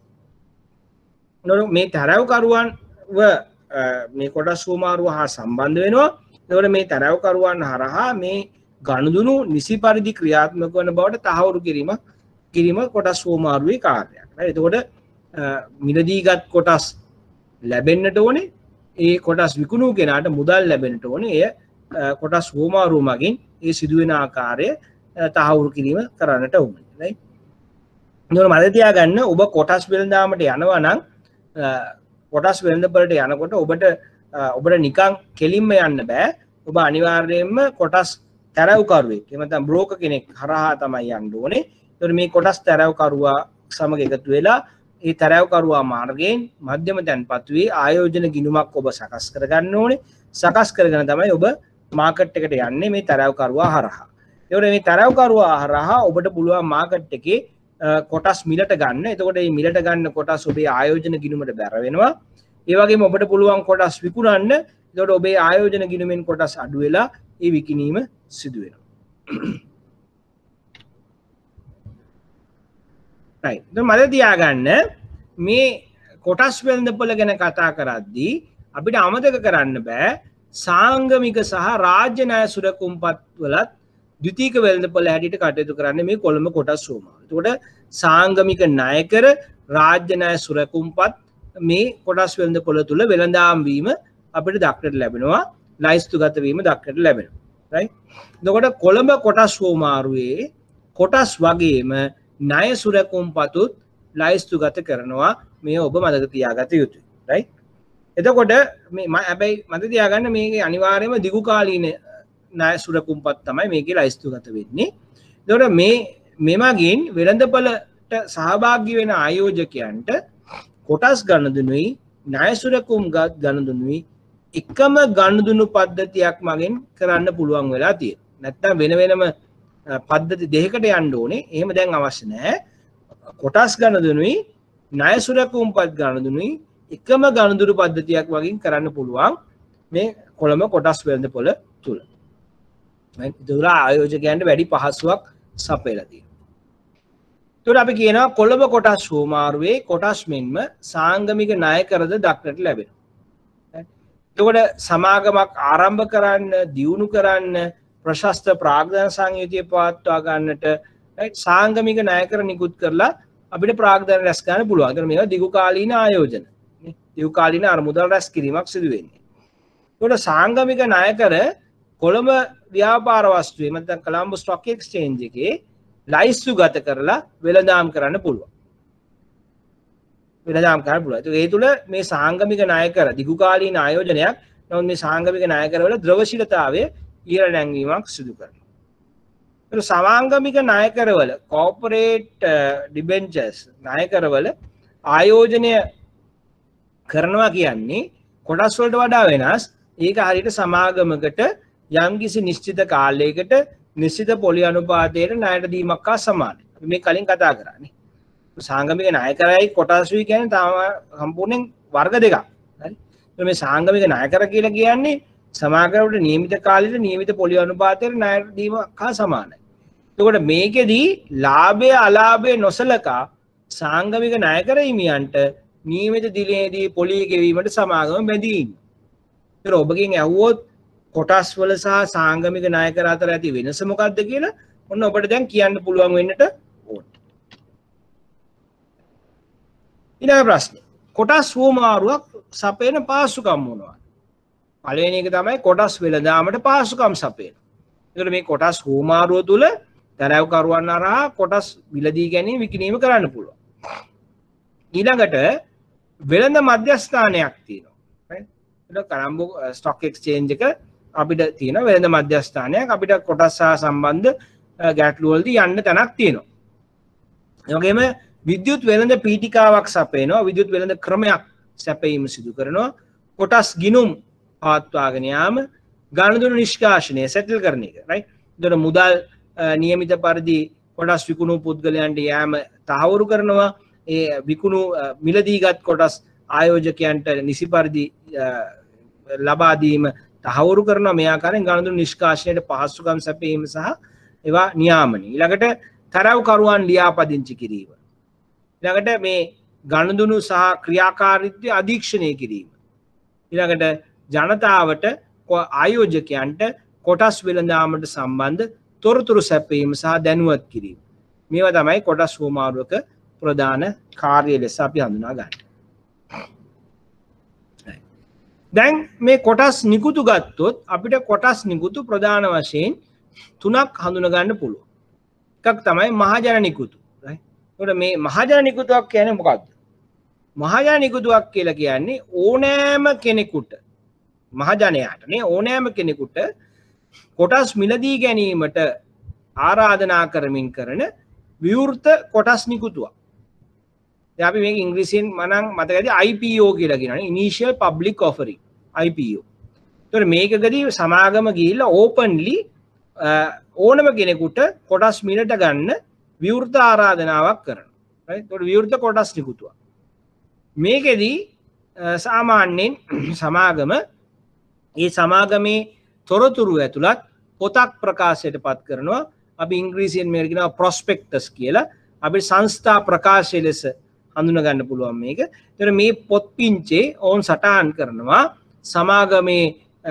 මේ තරවකරුවන්ව මේ කොටස් හුවමාරුව හා සම්බන්ධ වෙනවා. එතකොට මේ තරවකරුවන් හරහා මේ ගණුදුණු නිසි පරිදි ක්‍රියාත්මක වන බවට තහවුරු කිරීම කොටස් හුවමාරුවේ කාර්යයක්. එතකොට මිලදීගත් කොටස් ලැබෙන්නට ඕනේ, ඒ කොටස් විකුණු කෙනාට මුදල් ලැබෙන්නට ඕනේ. එය කොටස් හුවමාරුව මගින් ඒ සිදුවෙන ආකාරය තහවුරු කිරීම කරන්නට ඕනේ, right? එතකොට මතක තියාගන්න ඔබ කොටස් වෙළඳාමට යනවා නම් කොටස් වෙළඳපළට යනකොට ඔබට නිකන් කෙලින්ම යන්න බෑ. ඔබ අනිවාර්යයෙන්ම කොටස් තරවකරුවෙක් එහෙම නැත්නම් බ්‍රෝකර් කෙනෙක් හරහා තමයි යන්න ඕනේ. එතකොට මේ කොටස් තරවකරුවා සමග එකතු වෙලා ඒ තරවකරුවා මාර්ගයෙන් මධ්‍යම තැන්පතුවේ ආයෝජන ගිණුමක් ඔබ සකස් කරගන්න ඕනේ. සකස් කරගෙන තමයි ඔබ මාකට් එකට යන්නේ මේ තරවකරුවා හරහා. එතකොට මේ තරවකරුවා හරහා ඔබට පුළුවන් මාකට් එකේ කොටස් මිලට ගන්න. එතකොට මේ මිලට ගන්න කොටස් ඔබේ ආයෝජන ගිණුමට බැර වෙනවා. ඒ වගේම ඔබට පුළුවන් කොටස් විකුණන්න. එතකොට ඔබේ ආයෝජන ගිණුමෙන් කොටස් අඩු වෙලා ඒ විකිණීම සිදු වෙනවා. right. දැන් මම තියාගන්න මේ කොටස් වෙළඳපොළ ගැන කතා කරද්දී අපිට අමතක කරන්න බෑ සාංගමික සහ රාජ්‍ය ණය සුරකුම්පත් වලත් ද්විතීයික වෙළඳපොළ හැටියට කටයුතු කරන්නේ මේ කොළඹ කොටස් හුවමාරු. එතකොට සාංගමික ණයකර රාජ්‍ය ණය සුරකුම්පත් මේ කොටස් වෙළඳපොළ තුල වෙළඳාම් වීම අපිට දක්නට ලැබෙනවා, ලයිස්තුගත වීම දක්නට ලැබෙනවා, right? එතකොට කොළඹ කොටස් හුවමාරුවේ කොටස් වගේම ණය සුරකුම්පතුත් ලයිස්තුගත කරනවා. මේ ඔබ මතක තියාගත යුතුයි, right? එතකොට මේ හැබැයි මතක තියාගන්න මේකේ අනිවාර්යයෙන්ම දිගු කාලීන ණය සුරකුම්පත් තමයි මේකේ ලයිස්තුගත වෙන්නේ. එතකොට මෙමගින් වෙළඳපළට සහභාගී වෙන ආයෝජකයන්ට කොටස් ගණදුනුයි ණය සුරකුම්ගත් ගණදුනුයි එකම ගණදුණු පද්ධතියක් මගින් කරන්න පුළුවන් වෙලා තියෙනවා. නැත්නම් වෙන වෙනම පද්ධති දෙකකට යන්න ඕනේ. එහෙම දැන් අවශ්‍ය නැහැ. කොටස් ගණදුනුයි ණය සුරකුම්පත් ගණදුනුයි එකම ගණදුණු පද්ධතියක් වගින් කරන්න පුළුවන් මේ කොළඹ කොටස් වෙළඳපොළ තුල. ඒතර ආයෝජකයන්ට වැඩි පහසුවක් සපයලා තියෙනවා. ඒතර අපි කියනවා කොළඹ කොටස් හුවමාරුවේ කොටස් මෙන්ම සාංගමික ණයකරද දක්නට ලැබෙනවා. එතකොට සමාගමක් ආරම්භ කරන්න, දියුණු කරන්න, ප්‍රශස්ත ප්‍රාග්ධන සංයුතිය පවත්වා ගන්නට සාංගමික ණයකර නිකුත් කරලා අපිට ප්‍රාග්ධන රැස් කරන්න පුළුවන්. ඒතර මේවා දිගු කාලීන ආයෝජන. දිගු කාලීන අරමුදල් රැස් කිරීමක් සිදු වෙන්නේ. ඒකට සාංගමික ණයකර කොළඹ ව්‍යාපාර වස්තුවේ නැත්නම් කොළඹ ස්ටොක් එක්ස්චේන්ජ් එකේ ලයිස්තු ගත කරලා වෙළඳාම් කරන්න පුළුවන්. වෙළඳාම් කරන්න පුළුවන්. ඒ තුළ මේ සාංගමික ණයකර දිගු කාලීන ආයෝජනයක්. නමුත් මේ සාංගමික ණයකරවල ද්‍රවශීලතාවය ඉහළ නැංවීමක් සිදු කරනවා. සමාංගමික ණයකරවල කෝපරේට් ඩිබෙන්චර්ස් ණයකරවල ආයෝජනය කරනවා කියන්නේ කොටස් වලට වඩා වෙනස්. ඒක හරියට සමාගමකට යම්කිසි නිශ්චිත කාලයකට නිශ්චිත පොලි අනුපාතයට ණයට දීමක් හා සමානයි. අපි මේ කලින් කතා කරානේ. සාංගමික ණයකරයි කොටස්ුයි කියන්නේ තාම සම්පූර්ණයෙන් වර්ග දෙකක්. හරි. මේ සාංගමික ණයකර කියලා කියන්නේ සමාගමකට නියමිත කාලෙට නියමිත පොලි අනුපාතයට ණයට දීමක් හා සමානයි. එතකොට මේකෙදී ලාභය අලාභය නොසලකා සාංගමික ණයකර හිමියන්ට නියමිත දිනේදී පොලි ගෙවීමට සමාගම බැඳී ඉන්නවා. ඒතර ඔබගෙන් ඇහුවොත් කොටස් වල සහ සාංගමික ණයකර අතර ඇති වෙනස මොකක්ද කියලා ඔන්න ඔබට දැන් කියන්න පුළුවන් වෙන්නට ඕන. ඊළඟ ප්‍රශ්නේ. කොටස් හුවමාරුවක් සපයන පාසුකම් මොනවාද? පළවෙනි එක තමයි කොටස් වෙළඳාමට පාසුකම් සපයන. ඒකට මේ කොටස් හුවමාරුව තුල තරවකරුවන් හරහා කොටස් විලදී ගැනීම විකිණීම කරන්න පුළුවන්. ඊළඟට වෙළඳ මධ්‍යස්ථානයක් තියෙනවා. ඒක කොළඹ ස්ටොක් එක්ස්චේන්ජ් එක අපිට තියෙන වෙළඳ මධ්‍යස්ථානයක්. අපිට කොටස් සහ සම්බන්ධ ගැටලු වලදී යන්න තැනක් තියෙනවා. ඒ වගේම විද්‍යුත් වෙළඳ පීඨිකාවක් සපයනවා. විද්‍යුත් වෙළඳ ක්‍රමයක් සැපයීම සිදු කරනවා. කොටස් ගිණුම් පවත්වාගෙන යාම, ගනුදෙනු නිෂ්කාශනය සෙටල් කරන එක. රයිට්. ඒතර මුදල් නියමිත පරිදි කොටස් විකුණු පුද්ගලයන්ට යෑම තහවුරු කරනවා. ඒ විකුණු මිලදීගත් කොටස් ආයෝජකයන්ට නිසි පරිදි ලබා දීම තහවුරු කරනවා. මේ ආකාරයෙන් ගනුදෙනු නිෂ්කාශනයට පහසුකම් සැපයීම සහ ඒවා නියාමනය. ඊළඟට තරවකරුවන් ලියාපදිංචි කිරීම. ඊළඟට මේ ගනුදෙනු සහ ක්‍රියාකාරීත්වය අධීක්ෂණය කිරීම. ඊළඟට ජනතාවට ආයෝජකයන්ට කොටස් වෙළඳාමට සම්බන්ධ තොරතුරු සැපයීම සහ දැනුවත් කිරීම. මේවා තමයි කොටස් හුවමාරුවක ප්‍රධාන කාර්ය ලෙස අපි හඳුනා ගන්න. දැන් මේ කොටස් නිකුතු ගත්තොත් අපිට කොටස් නිකුතු ප්‍රධාන වශයෙන් තුනක් හඳුනා ගන්න පුළුවන්. එකක් තමයි මහජන නිකුතු. right? ඒකට මේ මහජන නිකුතුවක් කියන්නේ මොකක්ද? මහජන නිකුතුවක් කියලා කියන්නේ ඕනෑම කෙනෙකුට මහජනයාට නේ ඕනෑම කෙනෙකුට කොටස් මිලදී ගැනීමට ආරාධනා කරමින් කරන විවෘත කොටස් නිකුතුවක්. දැන් අපි මේක ඉංග්‍රීසියෙන් මනම් මතකයි IPO කියලා කියනවානේ Initial Public Offering IPO. ඒතර මේකකදී සමාගම ගිහිල්ලා ඕපන්ලි ඕනම කෙනෙකුට කොටස් මිලට ගන්න විවෘත ආරාධනාවක් කරනවා. right? ඒතර විවෘත කොටස් නිකුතුවක්. මේකෙදී සාමාන්‍යයෙන් සමාගම ඒ සමාගමේ තොරතුරු ඇතුළත් පොතක් ප්‍රකාශයට පත් කරනවා. අපි ඉංග්‍රීසියෙන් මේකට කියනවා ප්‍රොස්පෙක්ටස් කියලා. අපි සංස්ථා ප්‍රකාශය ලෙස හඳුනා ගන්න පුළුවන් මේක. ඒතර මේ පොත් පිංචේ ඕන් සටහන් කරනවා සමාගමේ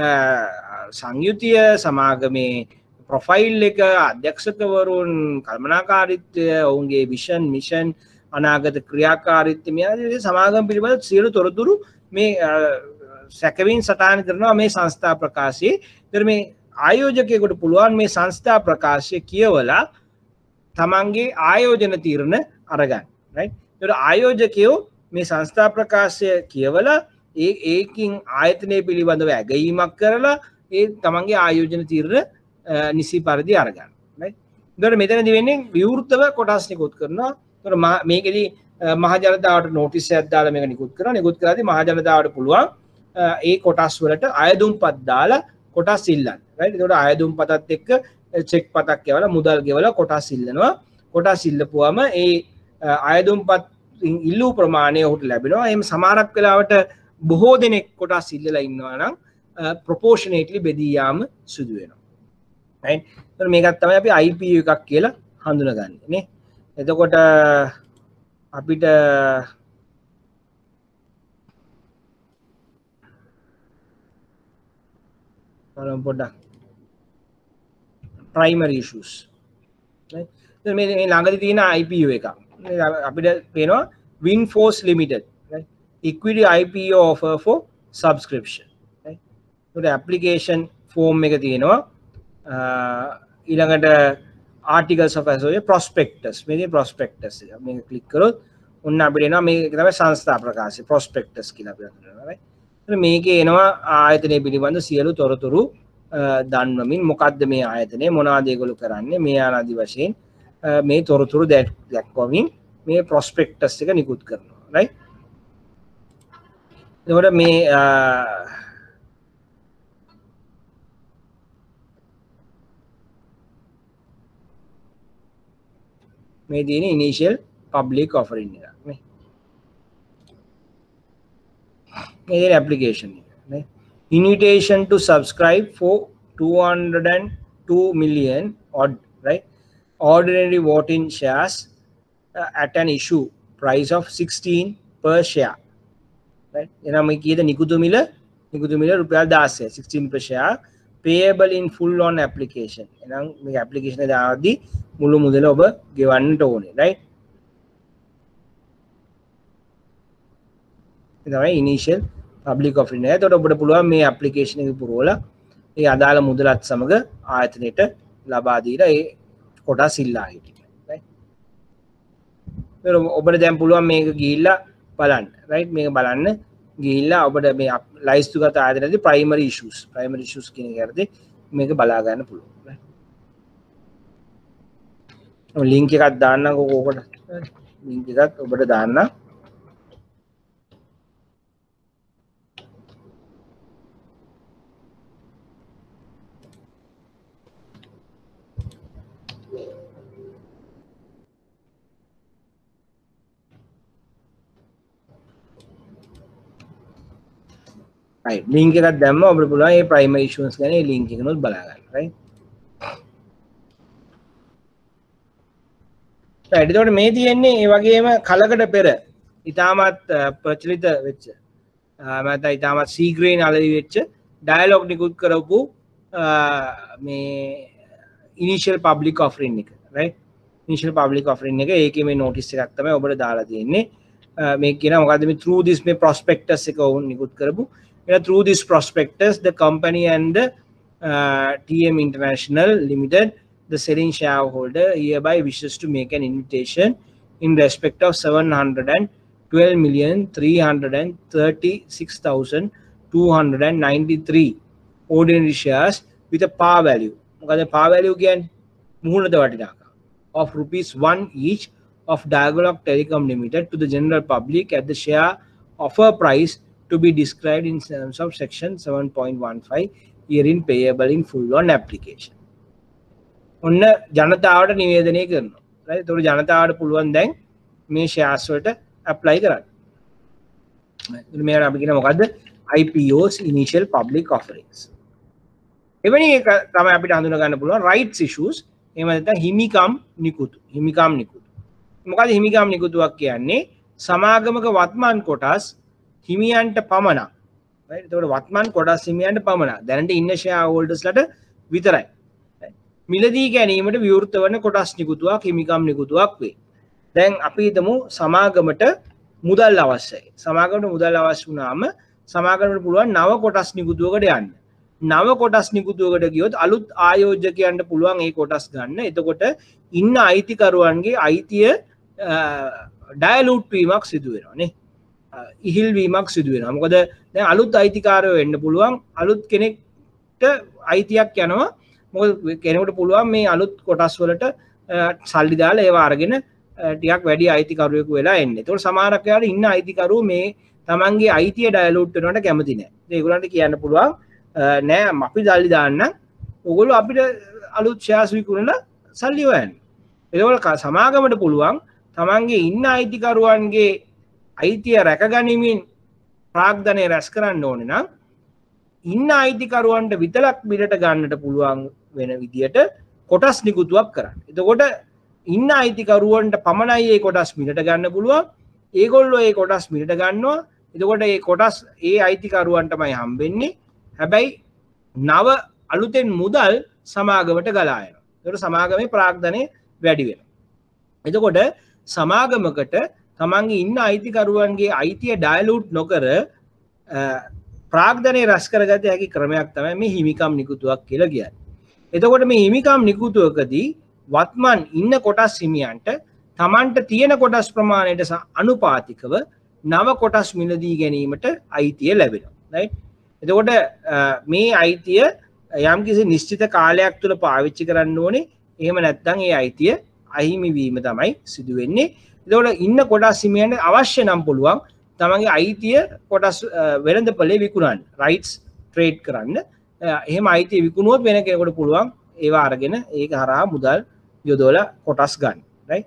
සංයුතිය, සමාගමේ ප්‍රොෆයිල් එක, අධ්‍යක්ෂකවරුන්, කළමනාකාරීත්වය, ඔවුන්ගේ විෂන්, මිෂන්, අනාගත ක්‍රියාකාරීත්වය මේ සමාගම පිළිබඳ සියලු තොරතුරු මේ සැකවින් සටහන් කරනවා මේ සංස්ථා ප්‍රකාශයේ. ඒතර මේ ආයෝජකයෙකුට පුළුවන් මේ සංස්ථා ප්‍රකාශය කියවලා තමන්ගේ ආයෝජන තීරණ අරගන්න. right? ඒතර ආයෝජකයෝ මේ සංස්ථා ප්‍රකාශය කියවලා ඒකින් ආයතනය පිළිබඳව ඇගයීමක් කරලා ඒ තමන්ගේ ආයෝජන තීරණ නිසි පරිදි අරගන්න. right? ඒතර මෙතනදී වෙන්නේ විවෘතව කොටස් නිකුත් කරනවා. ඒතර මේකෙදී මහ ජනතාවට නෝටිස් එකක් දාලා මේක නිකුත් කරනවා. නිකුත් කරද්දී මහ ජනතාවට පුළුවන් ඒ කොටස් වලට අයදුම්පත් දාලා කොටස් ඉල්ලන්න. right? ඒකට අයදුම්පතත් එක්ක චෙක් පතක් ගෙවලා මුදල් ගෙවලා කොටස් ඉල්ලනවා. කොටස් ඉල්ලපුවම ඒ අයදුම්පත් ඉල්ලූ ප්‍රමාණය ඔහුට ලැබෙනවා. එහෙම සමහරක් වෙලාවට බොහෝ දෙනෙක් කොටස් ඉල්ලලා ඉන්නවා නම් ප්‍රොපෝෂනේට්ලි බෙදී යාම සිදු වෙනවා. right? ඒතර මේකත් තමයි අපි IPO එකක් කියලා හඳුනගන්නේ නේ. එතකොට අපිට පොඩ්ඩක් primary issues. right? මේ ළඟදී තියෙන IPO එකක්. අපිට පේනවා Windforce Limited, right? Equity IPO offer for subscription, right? ඒකට application form එක තියෙනවා. ඊළඟට articles of association, prospectus. මේකේ prospectus එක මේක ක්ලික් කරොත් ඔන්න අපිට එනවා මේක තමයි සංස්ථා ප්‍රකාශය prospectus කියලා අපි හඳුන්වනවා, right? එතන මේකේ එනවා ආයතනය පිළිබඳ සියලු තොරතුරු දන්වමින් මොකක්ද මේ ආයතනය, මොනවද ඒගොල්ලෝ කරන්නේ, මේ ආදී වශයෙන් මේ තොරතුරු දක්වමින් මේ prospectus එක නිකුත් කරනවා, right? එතකොට මේ තියෙන initial public offering එක නේ. මේ තියෙන application එක නේ. Invitation to subscribe for 202 million odd, right? Ordinary voting shares at an issue price of 16 per share, right? එනම් මේ කීයද නිකුතු මිල රුපියල් 16 16 per share payable in full on application. එනම් මේ application එක දාද්දී මුළු මුදල ඔබ ගෙවන්නට ඕනේ, right? ඒ තමයි initial public offering එක. එතකොට ඔබට පුළුවන් මේ application එක පුරවලා ඒ අදාළ මුදලත් සමග ආයතනයට ලබා දීලා ඒ කොටස් ඉල්ලා හිටින්න, right? ඔබට දැන් පුළුවන් මේක ගිහිල්ලා බලන්න, right? මේක බලන්න ගිහිල්ලා ඔබට මේ ලයිස්තුගත ආයතනයේදී primary issues කියන එක හරිදී මේක බලා ගන්න පුළුවන්, right? link එකක් දාන්නකෝ කෝකට link එකක් ඔබට දාන්න. right link එකක් දැම්ම ඔබට පුළුවන් මේ primary issues ගැන මේ link එකනොත් බලා ගන්න, right? right එතකොට මේ තියෙන්නේ ඒ වගේම කලකට පෙර ඉතාමත් ප්‍රචලිත වෙච්ච නැත්නම් ඉතාමත් ශීඝ්‍රයෙන් අලෙවි වෙච්ච ඩයලොග් නිකුත් කරපු මේ initial public offering එක, right? initial public offering එක ඒකේ මේ notice එකක් තමයි ඔබට දාලා තියෙන්නේ. මේ කියන මොකද්ද මේ through this මේ prospectus එක වුන් නිකුත් කරපු. Through this prospectus, the company and the TM International Limited, the selling shareholder hereby wishes to make an invitation in respect of 712,336,293 ordinary shares with a par value. මොකද par value කියන්නේ මුහුණද වටිනාකම of rupees 1 each of Dialog Telecom Limited to the general public at the share offer price to be described in terms of section 7.15 herein payable in full on application. ඔන්න ජනතාවට නිවේදනය කරනවා, right? ඒතකොට ජනතාවට පුළුවන් දැන් මේ shares වලට apply කරන්න. right? මේකට අපි කියන මොකද්ද? IPOs, initial public offerings. එවැනි එක තමයි අපිට හඳුනා ගන්න පුළුවන් rights issues. එහෙම නැත්නම් හිමිකම් නිකුතු. මොකද හිමිකම් නිකුතුවක් කියන්නේ සමාගමක වත්මන් කොටස් හිමියන්ට පමණක්, right? ඒතකොට වත්මන් කොටස් හිමියන්ට පමණක් දැනට ඉන්න ෂෙයා හෝල්ඩර්ස්ලට විතරයි, right? මිලදී ගැනීමට විවෘත වන කොටස් නිකුතුවක් හිමිකම් නිකුතුවක් වේ. දැන් අපි හිතමු සමාගමට මුදල් අවශ්‍යයි. සමාගමට මුදල් අවශ්‍ය වුණාම සමාගමට පුළුවන් නව කොටස් නිකුතුවකට යන්න. නව කොටස් නිකුතුවකට ගියොත් අලුත් ආයෝජකයන්ට පුළුවන් ඒ කොටස් ගන්න. එතකොට ඉන්න අයිතිකරුවන්ගේ අයිතිය ඩයලූට් වීමක් සිදු වෙනවා නේ. ඉහිල් වීමක් සිදු වෙනවා. මොකද දැන් අලුත් අයිතිකාරයෝ වෙන්න පුළුවන්. අලුත් කෙනෙක්ට අයිතියක් යනවා. මොකද කෙනෙකුට පුළුවන් මේ අලුත් කොටස් වලට සල්ලි දාලා ඒවා අරගෙන ටිකක් වැඩි අයිතිකරුවෙකු වෙලා එන්න. ඒතකොට සමහරක් වෙලාවට ඉන්න අයිතිකරුවෝ මේ තමන්ගේ අයිතිය ඩයලූට් වෙනවට කැමති නැහැ. ඒගොල්ලන්ට කියන්න පුළුවන් නෑ අපි සල්ලි දාන්න. ඔයගොල්ලෝ අපිට අලුත් ෂෙයාර්ස් විකුණලා සල්ලි හොයන්න. ඒකවල සමාගමට පුළුවන් තමන්ගේ ඉන්න අයිතිකරුවන්ගේ අයිතිය රැකගනිමින් ප්‍රාග්ධනය රැස් කරන්න ඕනේ නම් ඉන්න අයිතිකරුවන්ට විතරක් බිලට ගන්නට පුළුවන් වෙන විදියට කොටස් නිකුතුවක් කරන්න. එතකොට ඉන්න අයිතිකරුවන්ට පමණයි ඒ කොටස් මිලට ගන්න පුළුවන්. ඒගොල්ලෝ ඒ කොටස් මිලට ගන්නවා. එතකොට ඒ කොටස් ඒ අයිතිකරුවන්ටමයි හම්බෙන්නේ. හැබැයි නව අලුතෙන් මුදල් සමාගමට ගලා යනවා. ඒකට සමාගමේ ප්‍රාග්ධනය වැඩි වෙනවා. එතකොට සමාගමකට තමන්ගේ ඉන්න අයිතිකරුවන්ගේ අයිතිය ඩයලූට් නොකර ප්‍රාග්ධනය රැස් කරගත හැකි ක්‍රමයක් තමයි මේ හිමිකම් නිකුතුවක් කියලා කියන්නේ. එතකොට මේ හිමිකම් නිකුතුවකදී වත්මන් ඉන්න කොටස් හිමියන්ට තමන්ට තියෙන කොටස් ප්‍රමාණයට අනුපාතිකව නව කොටස් මිලදී ගැනීමට අයිතිය ලැබෙනවා. right? එතකොට මේ අයිතිය යම්කිසි නිශ්චිත කාලයක් තුළ පාවිච්චි කරන්න ඕනේ. එහෙම නැත්නම් ඒ අයිතිය අහිමි වීම තමයි සිදු වෙන්නේ. එතකොට ඉන්න කොටස් හිමියන්ට අවශ්‍ය නම් පුළුවන් තමන්ගේ අයිතිය කොටස් වෙළඳපොලේ විකුණන්න, රයිට්ස් ට්‍රේඩ් කරන්න. එහෙම අයිතිය විකුණුවොත් වෙන කෙනෙකුට පුළුවන් ඒවා අරගෙන ඒක හරහා මුදල් යොදවලා කොටස් ගන්න. right?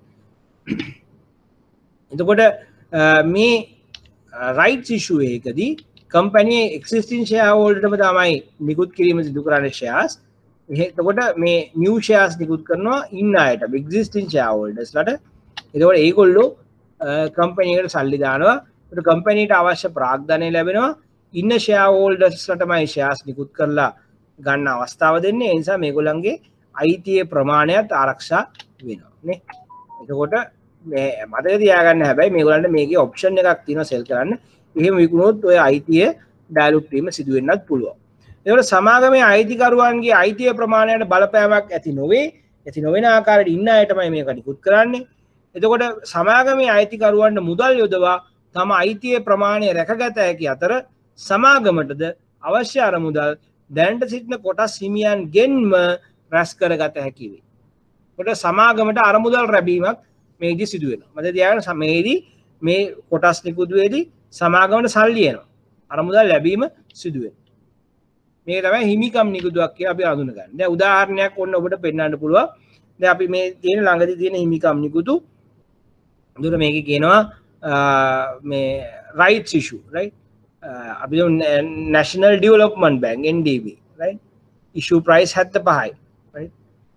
එතකොට මේ rights issue එකදී කම්පැනියේ existing shareholderටම තමයි නිකුත් කිරීම සිදු කරන්නේ shares. එතකොට මේ new shares නිකුත් කරනවා ඉන්න අයට, existing shareholders ලට. එතකොට ඒගොල්ලෝ කම්පැනි එකට සල්ලි දානවා. ඒකට කම්පැනිට අවශ්‍ය ප්‍රාග්ධනය ලැබෙනවා. ඉන්න shareholders ලටමයි shares නිකුත් කරලා ගන්න අවස්ථාව දෙන්නේ. ඒ නිසා මේගොල්ලන්ගේ අයිතියේ ප්‍රමාණයත් ආරක්ෂා වෙනවා නේ. එතකොට මේ මතක තියාගන්න හැබැයි මේගොල්ලන්ට මේකේ ඔප්ෂන් එකක් තියෙනවා සෙල් කරන්න. එහෙම විකුණුවොත් ඔය අයිතිය ඩයලූට් වීම සිදු වෙන්නත් පුළුවන්. ඒකට සමාගමේ අයිතිකරුවන්ගේ අයිතිය ප්‍රමාණයට බලපෑමක් ඇති නොවන ආකාරයට ඉන්න අයටමයි මේක නිකුත් කරන්නේ. එතකොට සමාගමේ අයිතිකරුවන්ට මුදල් යොදවා තම අයිතියේ ප්‍රමාණය රැකගත හැකි අතර සමාගමටද අවශ්‍ය අර මුදල් දැනට සිටින කොටස් හිමියන්ගෙන්ම රැස් කරගත හැකි වේ. කොට සමාගමට අර මුදල් ලැබීමක් මේකදී සිදු වෙනවා. මතක තියාගන්න මේදී මේ කොටස් නිකුතුවේදී සමාගමට සල්ලි එනවා. අර මුදල් ලැබීම සිදු වෙනවා. මේක තමයි හිමිකම් නිකුතුවක් කියලා අපි හඳුනගන්නේ. දැන් උදාහරණයක් ඔන්න ඔබට පෙන්නන්න පුළුවන්. දැන් අපි මේ තියෙන ළඟදී තියෙන හිමිකම් නිකුතු. ඒකට මේකේ කියනවා මේ rights issue, right? අපි National Development Bank NDB, right? issue price 75, right?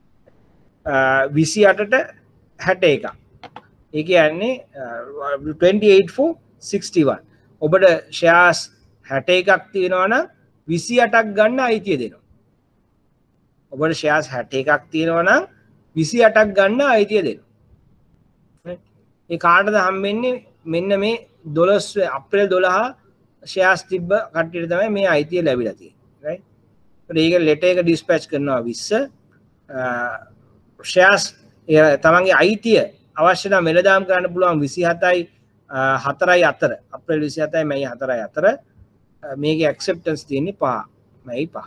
28ට 61. ඒ කියන්නේ 28 for 61. ඔබට shares 61ක් තියෙනවා නම් 28ක් ගන්න අයිතිය දෙනවා. ඔබට shares 61ක් තියෙනවා නම් 28ක් ගන්න අයිතිය දෙනවා. ඒ කාටද හම්බෙන්නේ? මෙන්න මේ 12 අප්‍රේල් 12 shares තිබ්බ කට්ටියට තමයි මේ අයිතිය ලැබිලා තියෙන්නේ. right? ඒක ලෙටර් එක dispatch කරනවා 20 shares තමන්ගේ අයිතිය අවශ්‍ය නම් වෙළඳාම් කරන්න පුළුවන් 27යි 4යි අතර, අප්‍රේල් 27යි මැයි 4යි අතර. මේකේ acceptance තියෙන්නේ 5 මැයි 5.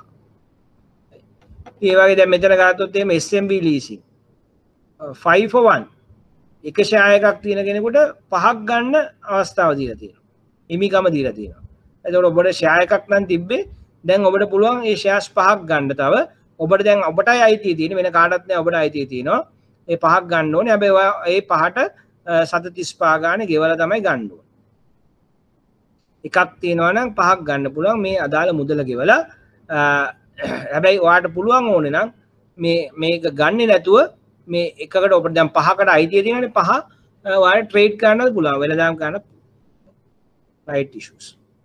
ඒ වගේ දැන් මෙතන ගත්තොත් එහෙම SMB leasing 5 for 1 එක ෂෙයා එකක් තියෙන කෙනෙකුට 5ක් ගන්න අවස්ථාව දීලා තියෙනවා. හිමිකම දීලා තියෙනවා. එතකොට ඔබට ෂෙයා එකක් නම් තිබ්බේ දැන් ඔබට පුළුවන් ඒ ෂෙයාස් 5ක් ගන්න. තව ඔබට දැන් ඔබටයි අයිතිය තියෙන්නේ, වෙන කාටවත් නෑ. ඔබට අයිතිය තියෙනවා. ඒ 5ක් ගන්න ඕනේ. හැබැයි ඒ 5ට සත 35 ගානේ ගෙවලා තමයි ගන්න ඕනේ. එකක් තියෙනවා නම් 5ක් ගන්න පුළුවන් මේ අදාළ මුදල ගෙවලා. හැබැයි ඔයාට පුළුවන් ඕනේ නම් මේක ගන්නේ නැතුව මේ එකකට ඔබට දැන් 5කට අයිතිය තියෙනනේ 5 ඔයාලට ට්‍රේඩ් කරන්නත් පුළුවන්. වෙළඳාම් කරන්න right issues.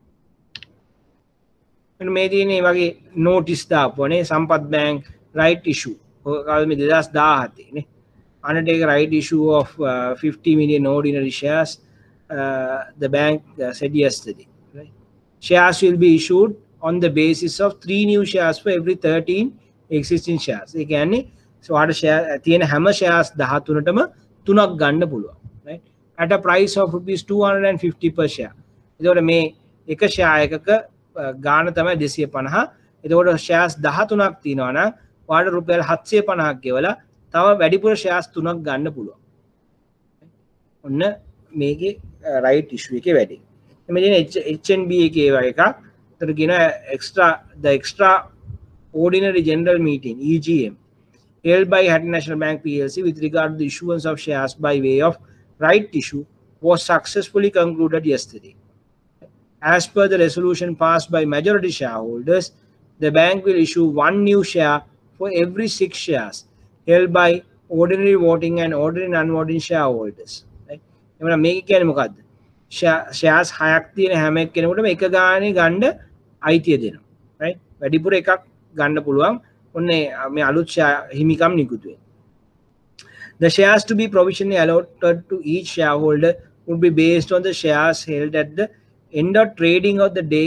මේ තියෙන්නේ වගේ notice දාපුවනේ සම්පත් බැංක් right issue. ඔය මේ 2017 නේ. Undertake right issue of 50 million ordinary shares, the bank said yesterday. Right? Shares will be issued on the basis of 3 new shares for every 13 existing shares. ඒ කියන්නේ ඔයාට share තියෙන හැම shares 13ටම 3ක් ගන්න පුළුවන්. right? At a price of ₹250 per share. එතකොට මේ එක share එකක ගාණ තමයි 250. එතකොට shares 13ක් තියෙනවා නම් ඔයාට රුපියල් 750ක් ගෙවලා තව වැඩිපුර shares 3ක් ගන්න පුළුවන්. ඔන්න මේකේ right issue එකේ වැඩි. මේ තියෙන HNB එකේ වගේ එකක්. ඒතර කියන the extraordinary general meeting EGM held by Hatton National Bank PLC with regard to the issuance of shares by way of right issue was successfully concluded yesterday. As per the resolution passed by majority shareholders, the bank will issue 1 new share for every 6 shares held by ordinary voting and ordinary non-voting shareholders. Right? එමනම් මේක කියන්නේ මොකද්ද? shares 6ක් තියෙන හැම කෙනෙකුටම එක ගානේ ගන්න අයිතිය දෙනවා. right? වැඩිපුර එකක් ගන්න පුළුවන්. ඔන්නේ මේ අලුත් හිමිකම් නිකුතු වෙනවා. The shares to be provisionally allotted to each shareholder would be based on the shares held at the end of trading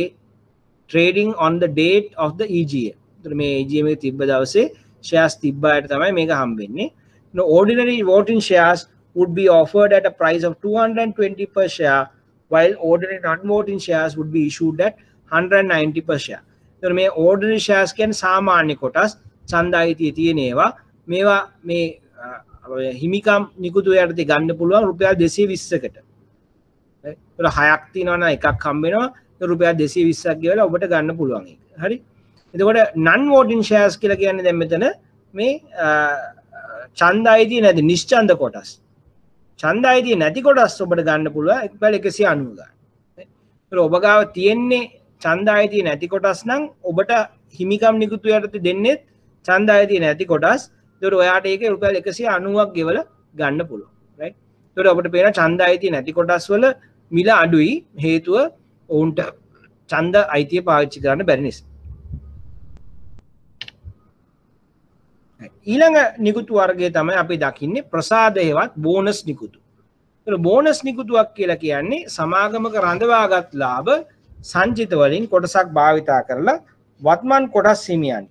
on the date of the EGM. මේ EGM එක තිබ්බ දවසේ shares තිබ්බ අයට තමයි මේක හම්බෙන්නේ. Ordinary voting shares would be offered at a price of 220 per share, while ordinary non-voting shares would be issued at 190 per share. එතකොට මේ ordinary shares කියන්නේ සාමාන්‍ය කොටස් ඡන්ද අයිතිය තියෙන ඒවා. මේවා මේ හිමිකම් නිකුතු යටතේ ගන්න පුළුවන් රුපියල් 220කට. ඒතර හයක් තියෙනවා නම් එකක් හම්බ වෙනවා. ඒ රුපියල් 220ක් ගෙවලා ඔබට ගන්න පුළුවන් ඒක. හරි. එතකොට non voting shares කියලා කියන්නේ දැන් මෙතන මේ ඡන්ද අයිතිය නැති නිශ්චන්ද කොටස්. ඡන්ද අයිතිය නැති කොටස් ඔබට ගන්න පුළුවන් 190 ගන්න. ඒතර ඔබ ගාව තියෙන්නේ ඡන්ද අයිතිය නැති කොටස් නම් ඔබට හිමිකම් නිකුතු යටතේ දෙන්නේ ඡන්ද අයිතිය නැති කොටස්. ඒතර ඔයාට ඒක රුපියල් 190ක් ගෙවලා ගන්න පුළුවන්. රයිට්. ඒතර ඔබට පේන ඡන්ද අයිතිය නැති කොටස් වල මිල අඩුයි හේතුව ඔවුන්ට ඡන්ද අයිතිය පාවිච්චි කරන්න බැරි නිසා. ඊළඟ නිකුතු වර්ගය තමයි අපි දකින්නේ ප්‍රසාදයවත් බෝනස් නිකුතු. ඒතර බෝනස් නිකුතුවක් කියලා කියන්නේ සමාගමක රඳවාගත් ලාභ සංචිත වලින් කොටසක් භාවිතා කරලා වත්මන් කොටස්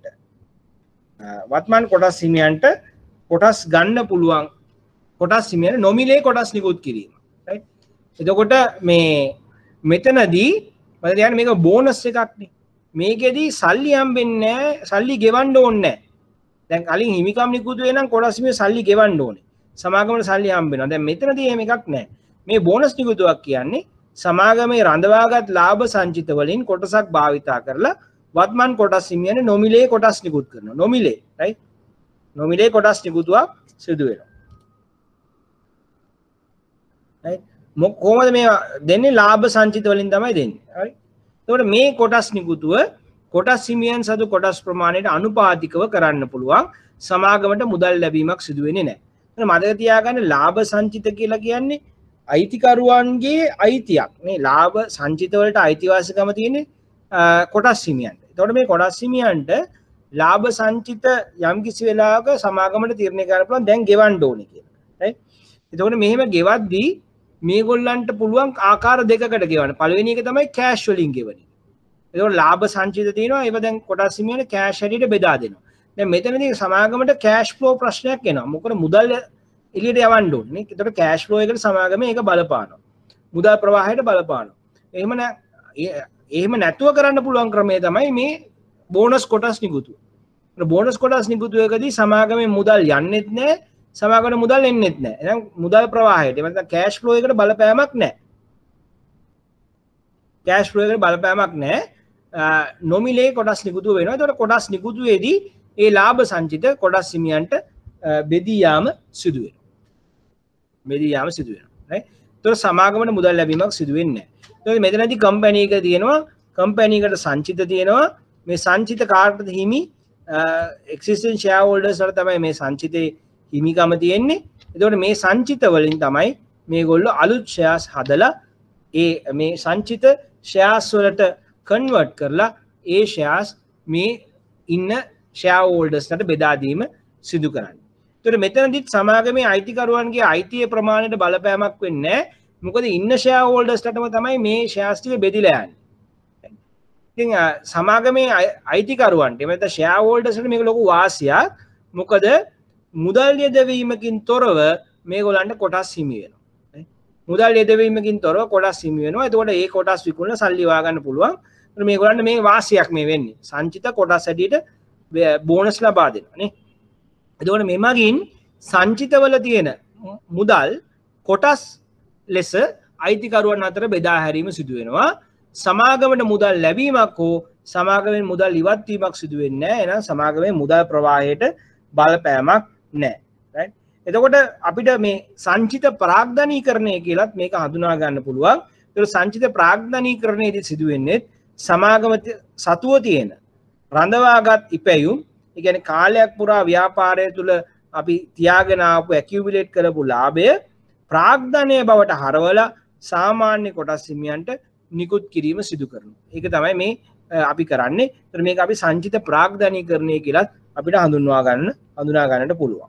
හිමියන්ට කොටස් ගන්න පුළුවන් කොටස් හිමියන්ට නොමිලේ කොටස් නිකුත් කිරීම. රයිට්. එතකොට මේ මෙතනදී මම කියන්නේ මේක බෝනස් එකක්නේ. මේකෙදී සල්ලි හම්බෙන්නේ නැහැ, සල්ලි ගෙවන්න ඕනේ නැහැ. දැන් කලින් හිමිකම් නිකුතු වෙනනම් කොටස් හිමිය සල්ලි ගෙවන්න ඕනේ. සමාගමට සල්ලි හම්බ වෙනවා. දැන් මෙතනදී එහෙම එකක් නැහැ. මේ බෝනස් නිකුතුවක් කියන්නේ සමාගමේ රඳවාගත් ලාභ සංචිත වලින් කොටසක් භාවිතා කරලා වත්මන් කොටස් හිමියන්ට නොමිලේ කොටස් නිකුත් කරනවා. නොමිලේ, රයිට්? නොමිලේ කොටස් නිකුතුවක් සිදු වෙනවා. රයිට්? කොහොමද මේ දෙන්නේ? ලාභ සංචිත වලින් තමයි දෙන්නේ. හරි? එතකොට මේ කොටස් නිකුතුව කොටස් හිමියන් සතු කොටස් ප්‍රමාණයට අනුපාතිකව කරන්න පුළුවන්. සමාගමට මුදල් ලැබීමක් සිදු වෙන්නේ නැහැ. එතන මතක තියාගන්න ලාභ සංචිත කියලා කියන්නේ අයිතිකරුවන්ගේ අයිතියක්. මේ ලාභ සංචිත වලට අයිතිවාසිකම තියෙන්නේ කොටස් හිමියන්ට. එතකොට මේ කොටස් හිමියන්ට ලාභ සංචිත යම් කිසි වෙලාවක සමාගමට තීරණය කරන්න පුළුවන් දැන් ගෙවන්න ඕනේ කියලා. right? එතකොට මෙහෙම ගෙවද්දී මේගොල්ලන්ට පුළුවන් ආකාර දෙකකට ගෙවන්න. පළවෙනි එක තමයි කෑෂ් වලින් ගෙවන එක. එතකොට ලාභ සංචිත තියෙනවා. ඒව දැන් කොටස් හිමියන්ට කෑෂ් හැටියට බෙදා දෙනවා. දැන් මෙතනදී සමාගමට කෑෂ් ෆ්ලෝ ප්‍රශ්නයක් එනවා. මොකද මුදල් එළියට යවන්න ඕනේ නේ. එතකොට කෑෂ් ෆ්ලෝ එකට සමාගමේ ඒක බලපානවා. මුදල් ප්‍රවාහයට බලපානවා. එහෙම නැතුව කරන්න පුළුවන් ක්‍රමය තමයි මේ බෝනස් කොටස් නිකුතුව. බෝනස් කොටස් නිකුතුවකදී සමාගමේ මුදල් යන්නෙත් නැහැ, සමාගමට මුදල් එන්නෙත් නැහැ. එහෙනම් මුදල් ප්‍රවාහයට එහෙම නැත්නම් කෑෂ් ෆ්ලෝ එකට බලපෑමක් නැහැ. කෑෂ් ෆ්ලෝ එකට බලපෑමක් නැහැ. නොමිලේ කොටස් නිකුතුව වෙනවා. ඒතකොට කොටස් නිකුතුවේදී ඒ ලාභ සංචිත කොටස් හිමියන්ට බෙදී යාම සිදු වෙනවා. right? ඒතකොට සමාගමට මුදල් ලැබීමක් සිදු වෙන්නේ නැහැ. ඒතකොට මෙතනදී කම්පැනි එක තියෙනවා, කම්පැනි එකට සංචිත තියෙනවා. මේ සංචිත කාටද හිමි? existing shareholders වල තමයි මේ සංචිතේ හිමිකම තියෙන්නේ. එතකොට මේ සංචිත වලින් තමයි මේගොල්ලෝ අලුත් shares හදලා මේ සංචිත shares වලට convert කරලා ඒ shares මේ ඉන්න shareholders ට බෙදා දීම සිදු කරන්නේ. ඒතකොට මෙතනදිත් සමාගමේ අයිතිකරුවන්ගේ අයිතිය ප්‍රමාණයට බලපෑමක් වෙන්නේ නැහැ. මොකද ඉන්න shareholders ටම තමයි මේ shares ටික බෙදිලා යන්නේ. ඉතින් සමාගමේ අයිතිකරුවන්ට එමෙත shareholders ට මේක ලොකු වාසියක්. මොකද මුදල් යෙදවීමකින් තොරව මේගොල්ලන්ට කොටස් හිමි වෙනවා. මුදල් යෙදවීමකින් තොරව කොටස් හිමි වෙනවා. එතකොට ඒ කොටස් විකුණලා සල්ලි වා ගන්න පුළුවන්. මේගොල්ලන්ට මේ වාසියක් මේ වෙන්නේ. සංචිත කොටස් ඇටියට බෝනස් ලබා දෙනවා නේ. එතකොට මේ මගින් සංචිතවල තියෙන මුදල් කොටස් ලෙස අයිතිකරුවන් අතර බෙදා හැරීම සිදු වෙනවා. සමාගමට මුදල් ලැබීමක් හෝ සමාගමෙන් මුදල් ඉවත් වීමක් සිදු වෙන්නේ නැහැ. එහෙනම් සමාගමේ මුදල් ප්‍රවාහයට බලපෑමක් නැහැ. right? එතකොට අපිට මේ සංචිත ප්‍රාග්ධනීකරණය කියලත් මේක හඳුනා ගන්න පුළුවන්. ඒක සංචිත ප්‍රාග්ධනීකරණයේදී සිදු වෙන්නේ සමාගම සතුව තියෙන රඳවාගත් ඉපැයුම්, ඒ කියන්නේ කාලයක් පුරා ව්‍යාපාරය තුල අපි තියාගෙන ආපු ඇකියුමුලේට් කරපු ලාභය ප්‍රාග්ධනය බවට හරවලා සාමාන්‍ය කොටස් හිමියන්ට නිකුත් කිරීම සිදු කරනවා. ඒක තමයි මේ අපි කරන්නේ. ඒතර මේක අපි සංචිත ප්‍රාග්ධනීකරණය කියලා අපිට හඳුනා ගන්නට පුළුවන්.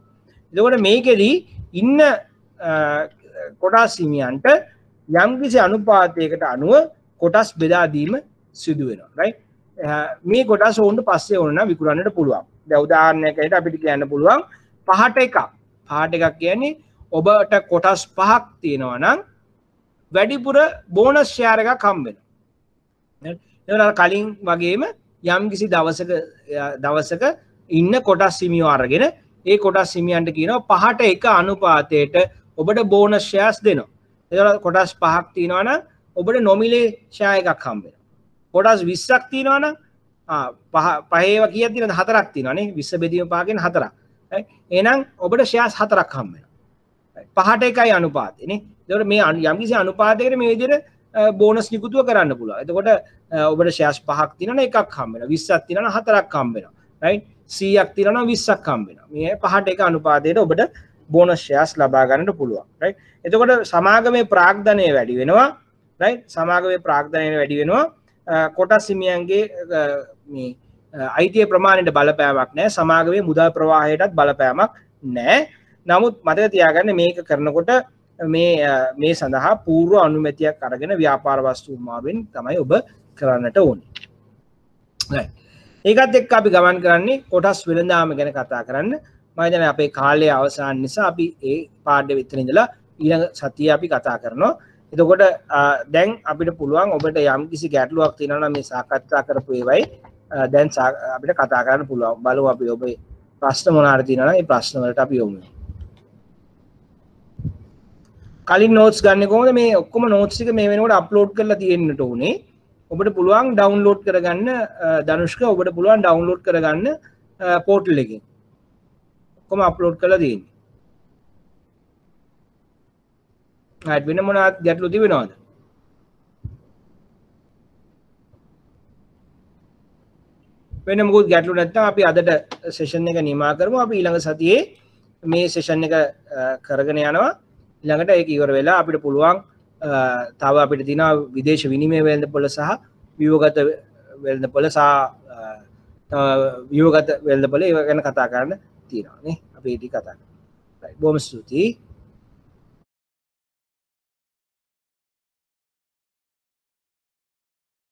එතකොට මේකෙදී ඉන්න කොටස් හිමියන්ට යම්කිසි අනුපාතයකට අනුව කොටස් බෙදා දීම සිදු වෙනවා right මේ කොටස් වුණු පස්සේ ඕන නම් විකුණන්නට පුළුවන් දැන් උදාහරණයකට අපිට කියන්න පුළුවන් පහට එකක් කියන්නේ ඔබට කොටස් 5ක් තියෙනවා නම් වැඩිපුර බෝනස් ෂෙයාර් එකක් හම්බ වෙනවා එතන කලින් වගේම යම්කිසි දවසක ඉන්න කොටස් හිමියෝ අරගෙන ඒ කොටස් හිමියන්ට කියනවා පහට එක අනුපාතයට ඔබට බෝනස් ෂෙයාර්ස් දෙනවා එතකොට කොටස් 5ක් තියෙනවා නම් ඔබට නොමිලේ ෂෙයාර් එකක් හම්බ වෙනවා කොටස් 20ක් තියෙනවා නම් පහේව කීයක් තියෙනවද 4ක් තියෙනවානේ 20 බෙදීම 5කින් 4ක් එහෙනම් ඔබට ෂෙයාර්ස් 4ක් හම්බ වෙනවා පහට එකයි අනුපාතය නේ එතකොට මේ යම්කිසි අනුපාතයකට මේ විදිහට බෝනස් නිකුතුව කරන්න පුළුවන් එතකොට ඔබට ෂෙයාර්ස් 5ක් තියෙනවා එකක් හම්බ වෙනවා 20ක් තියෙනවා 4ක් හම්බ වෙනවා right 100ක් තියෙනවා 20ක් හම්බ වෙනවා මේ පහට එක අනුපාතයට ඔබට බෝනස් ෂෙයාර්ස් ලබා ගන්නට පුළුවන් right එතකොට සමාගමේ ප්‍රාග්ධනය වැඩි වෙනවා right සමාගමේ ප්‍රාග්ධනය වැඩි වෙනවා කොටස් හිමියන්ගේ මේ අයිතිය ප්‍රමාණයට බලපෑමක් නැහැ සමාගමේ මුදල් ප්‍රවාහයටත් බලපෑමක් නැහැ නමුත් මතක තියාගන්න මේක කරනකොට මේ සඳහා පූර්ව අනුමැතියක් අරගෙන ව්‍යාපාර වස්තු මාරුවෙන් තමයි ඔබ කරන්නට ඕනේ right ඒකත් එක්ක අපි ගමන් කරන්නේ කොටස් වෙළඳාම ගැන කතා කරන්න මම හිතන්නේ අපේ කාලය අවසන් නිසා අපි ඒ පාඩේ විතර ඉඳලා ඊළඟ සතියේ අපි කතා කරනවා එතකොට දැන් අපිට පුළුවන් ඔබට යම් කිසි ගැටලුවක් තියෙනවා නම් මේ සාකච්ඡා කරපු ඒවයි දැන් අපිට කතා කරන්න පුළුවන් බලමු අපි ඔබේ ප්‍රශ්න මොනවාද තියෙනවා නම් ඒ ප්‍රශ්න වලට අපි යමු කලින් නෝට්ස් ගන්න කොහොමද මේ ඔක්කොම නෝට්ස් ටික මේ වෙනකොට අප්ලෝඩ් කරලා තියෙන්නට ඕනේ ඔබට පුළුවන් ඩවුන්ලෝඩ් කරගන්න ධනුෂ්ක ඔබට පුළුවන් ඩවුන්ලෝඩ් කරගන්න පෝර්ටල් එකෙන් ඔක්කොම අප්ලෝඩ් කරලා තියෙන්නේ right වෙන මොනවද ගැටලු තිබෙනවද වෙන මොකද ගැටලු නැත්නම් අපි අදට සෙෂන් එක නිමා කරමු අපි ඊළඟ සතියේ මේ සෙෂන් එක කරගෙන යනවා ඊළඟට ඒක ඉවර වෙලා අපිට පුළුවන් තව අපිට තියෙනවා විදේශ විනිමය වෙළඳපොළ සහ ව්‍යුහගත වෙළඳපොළ සහ ව්‍යුහගත වෙළඳපොළ ඒව ගැන කතා කරන්න තියෙනවා නේ අපි ඒක කතා කරමු right බොහොම ස්තුතියි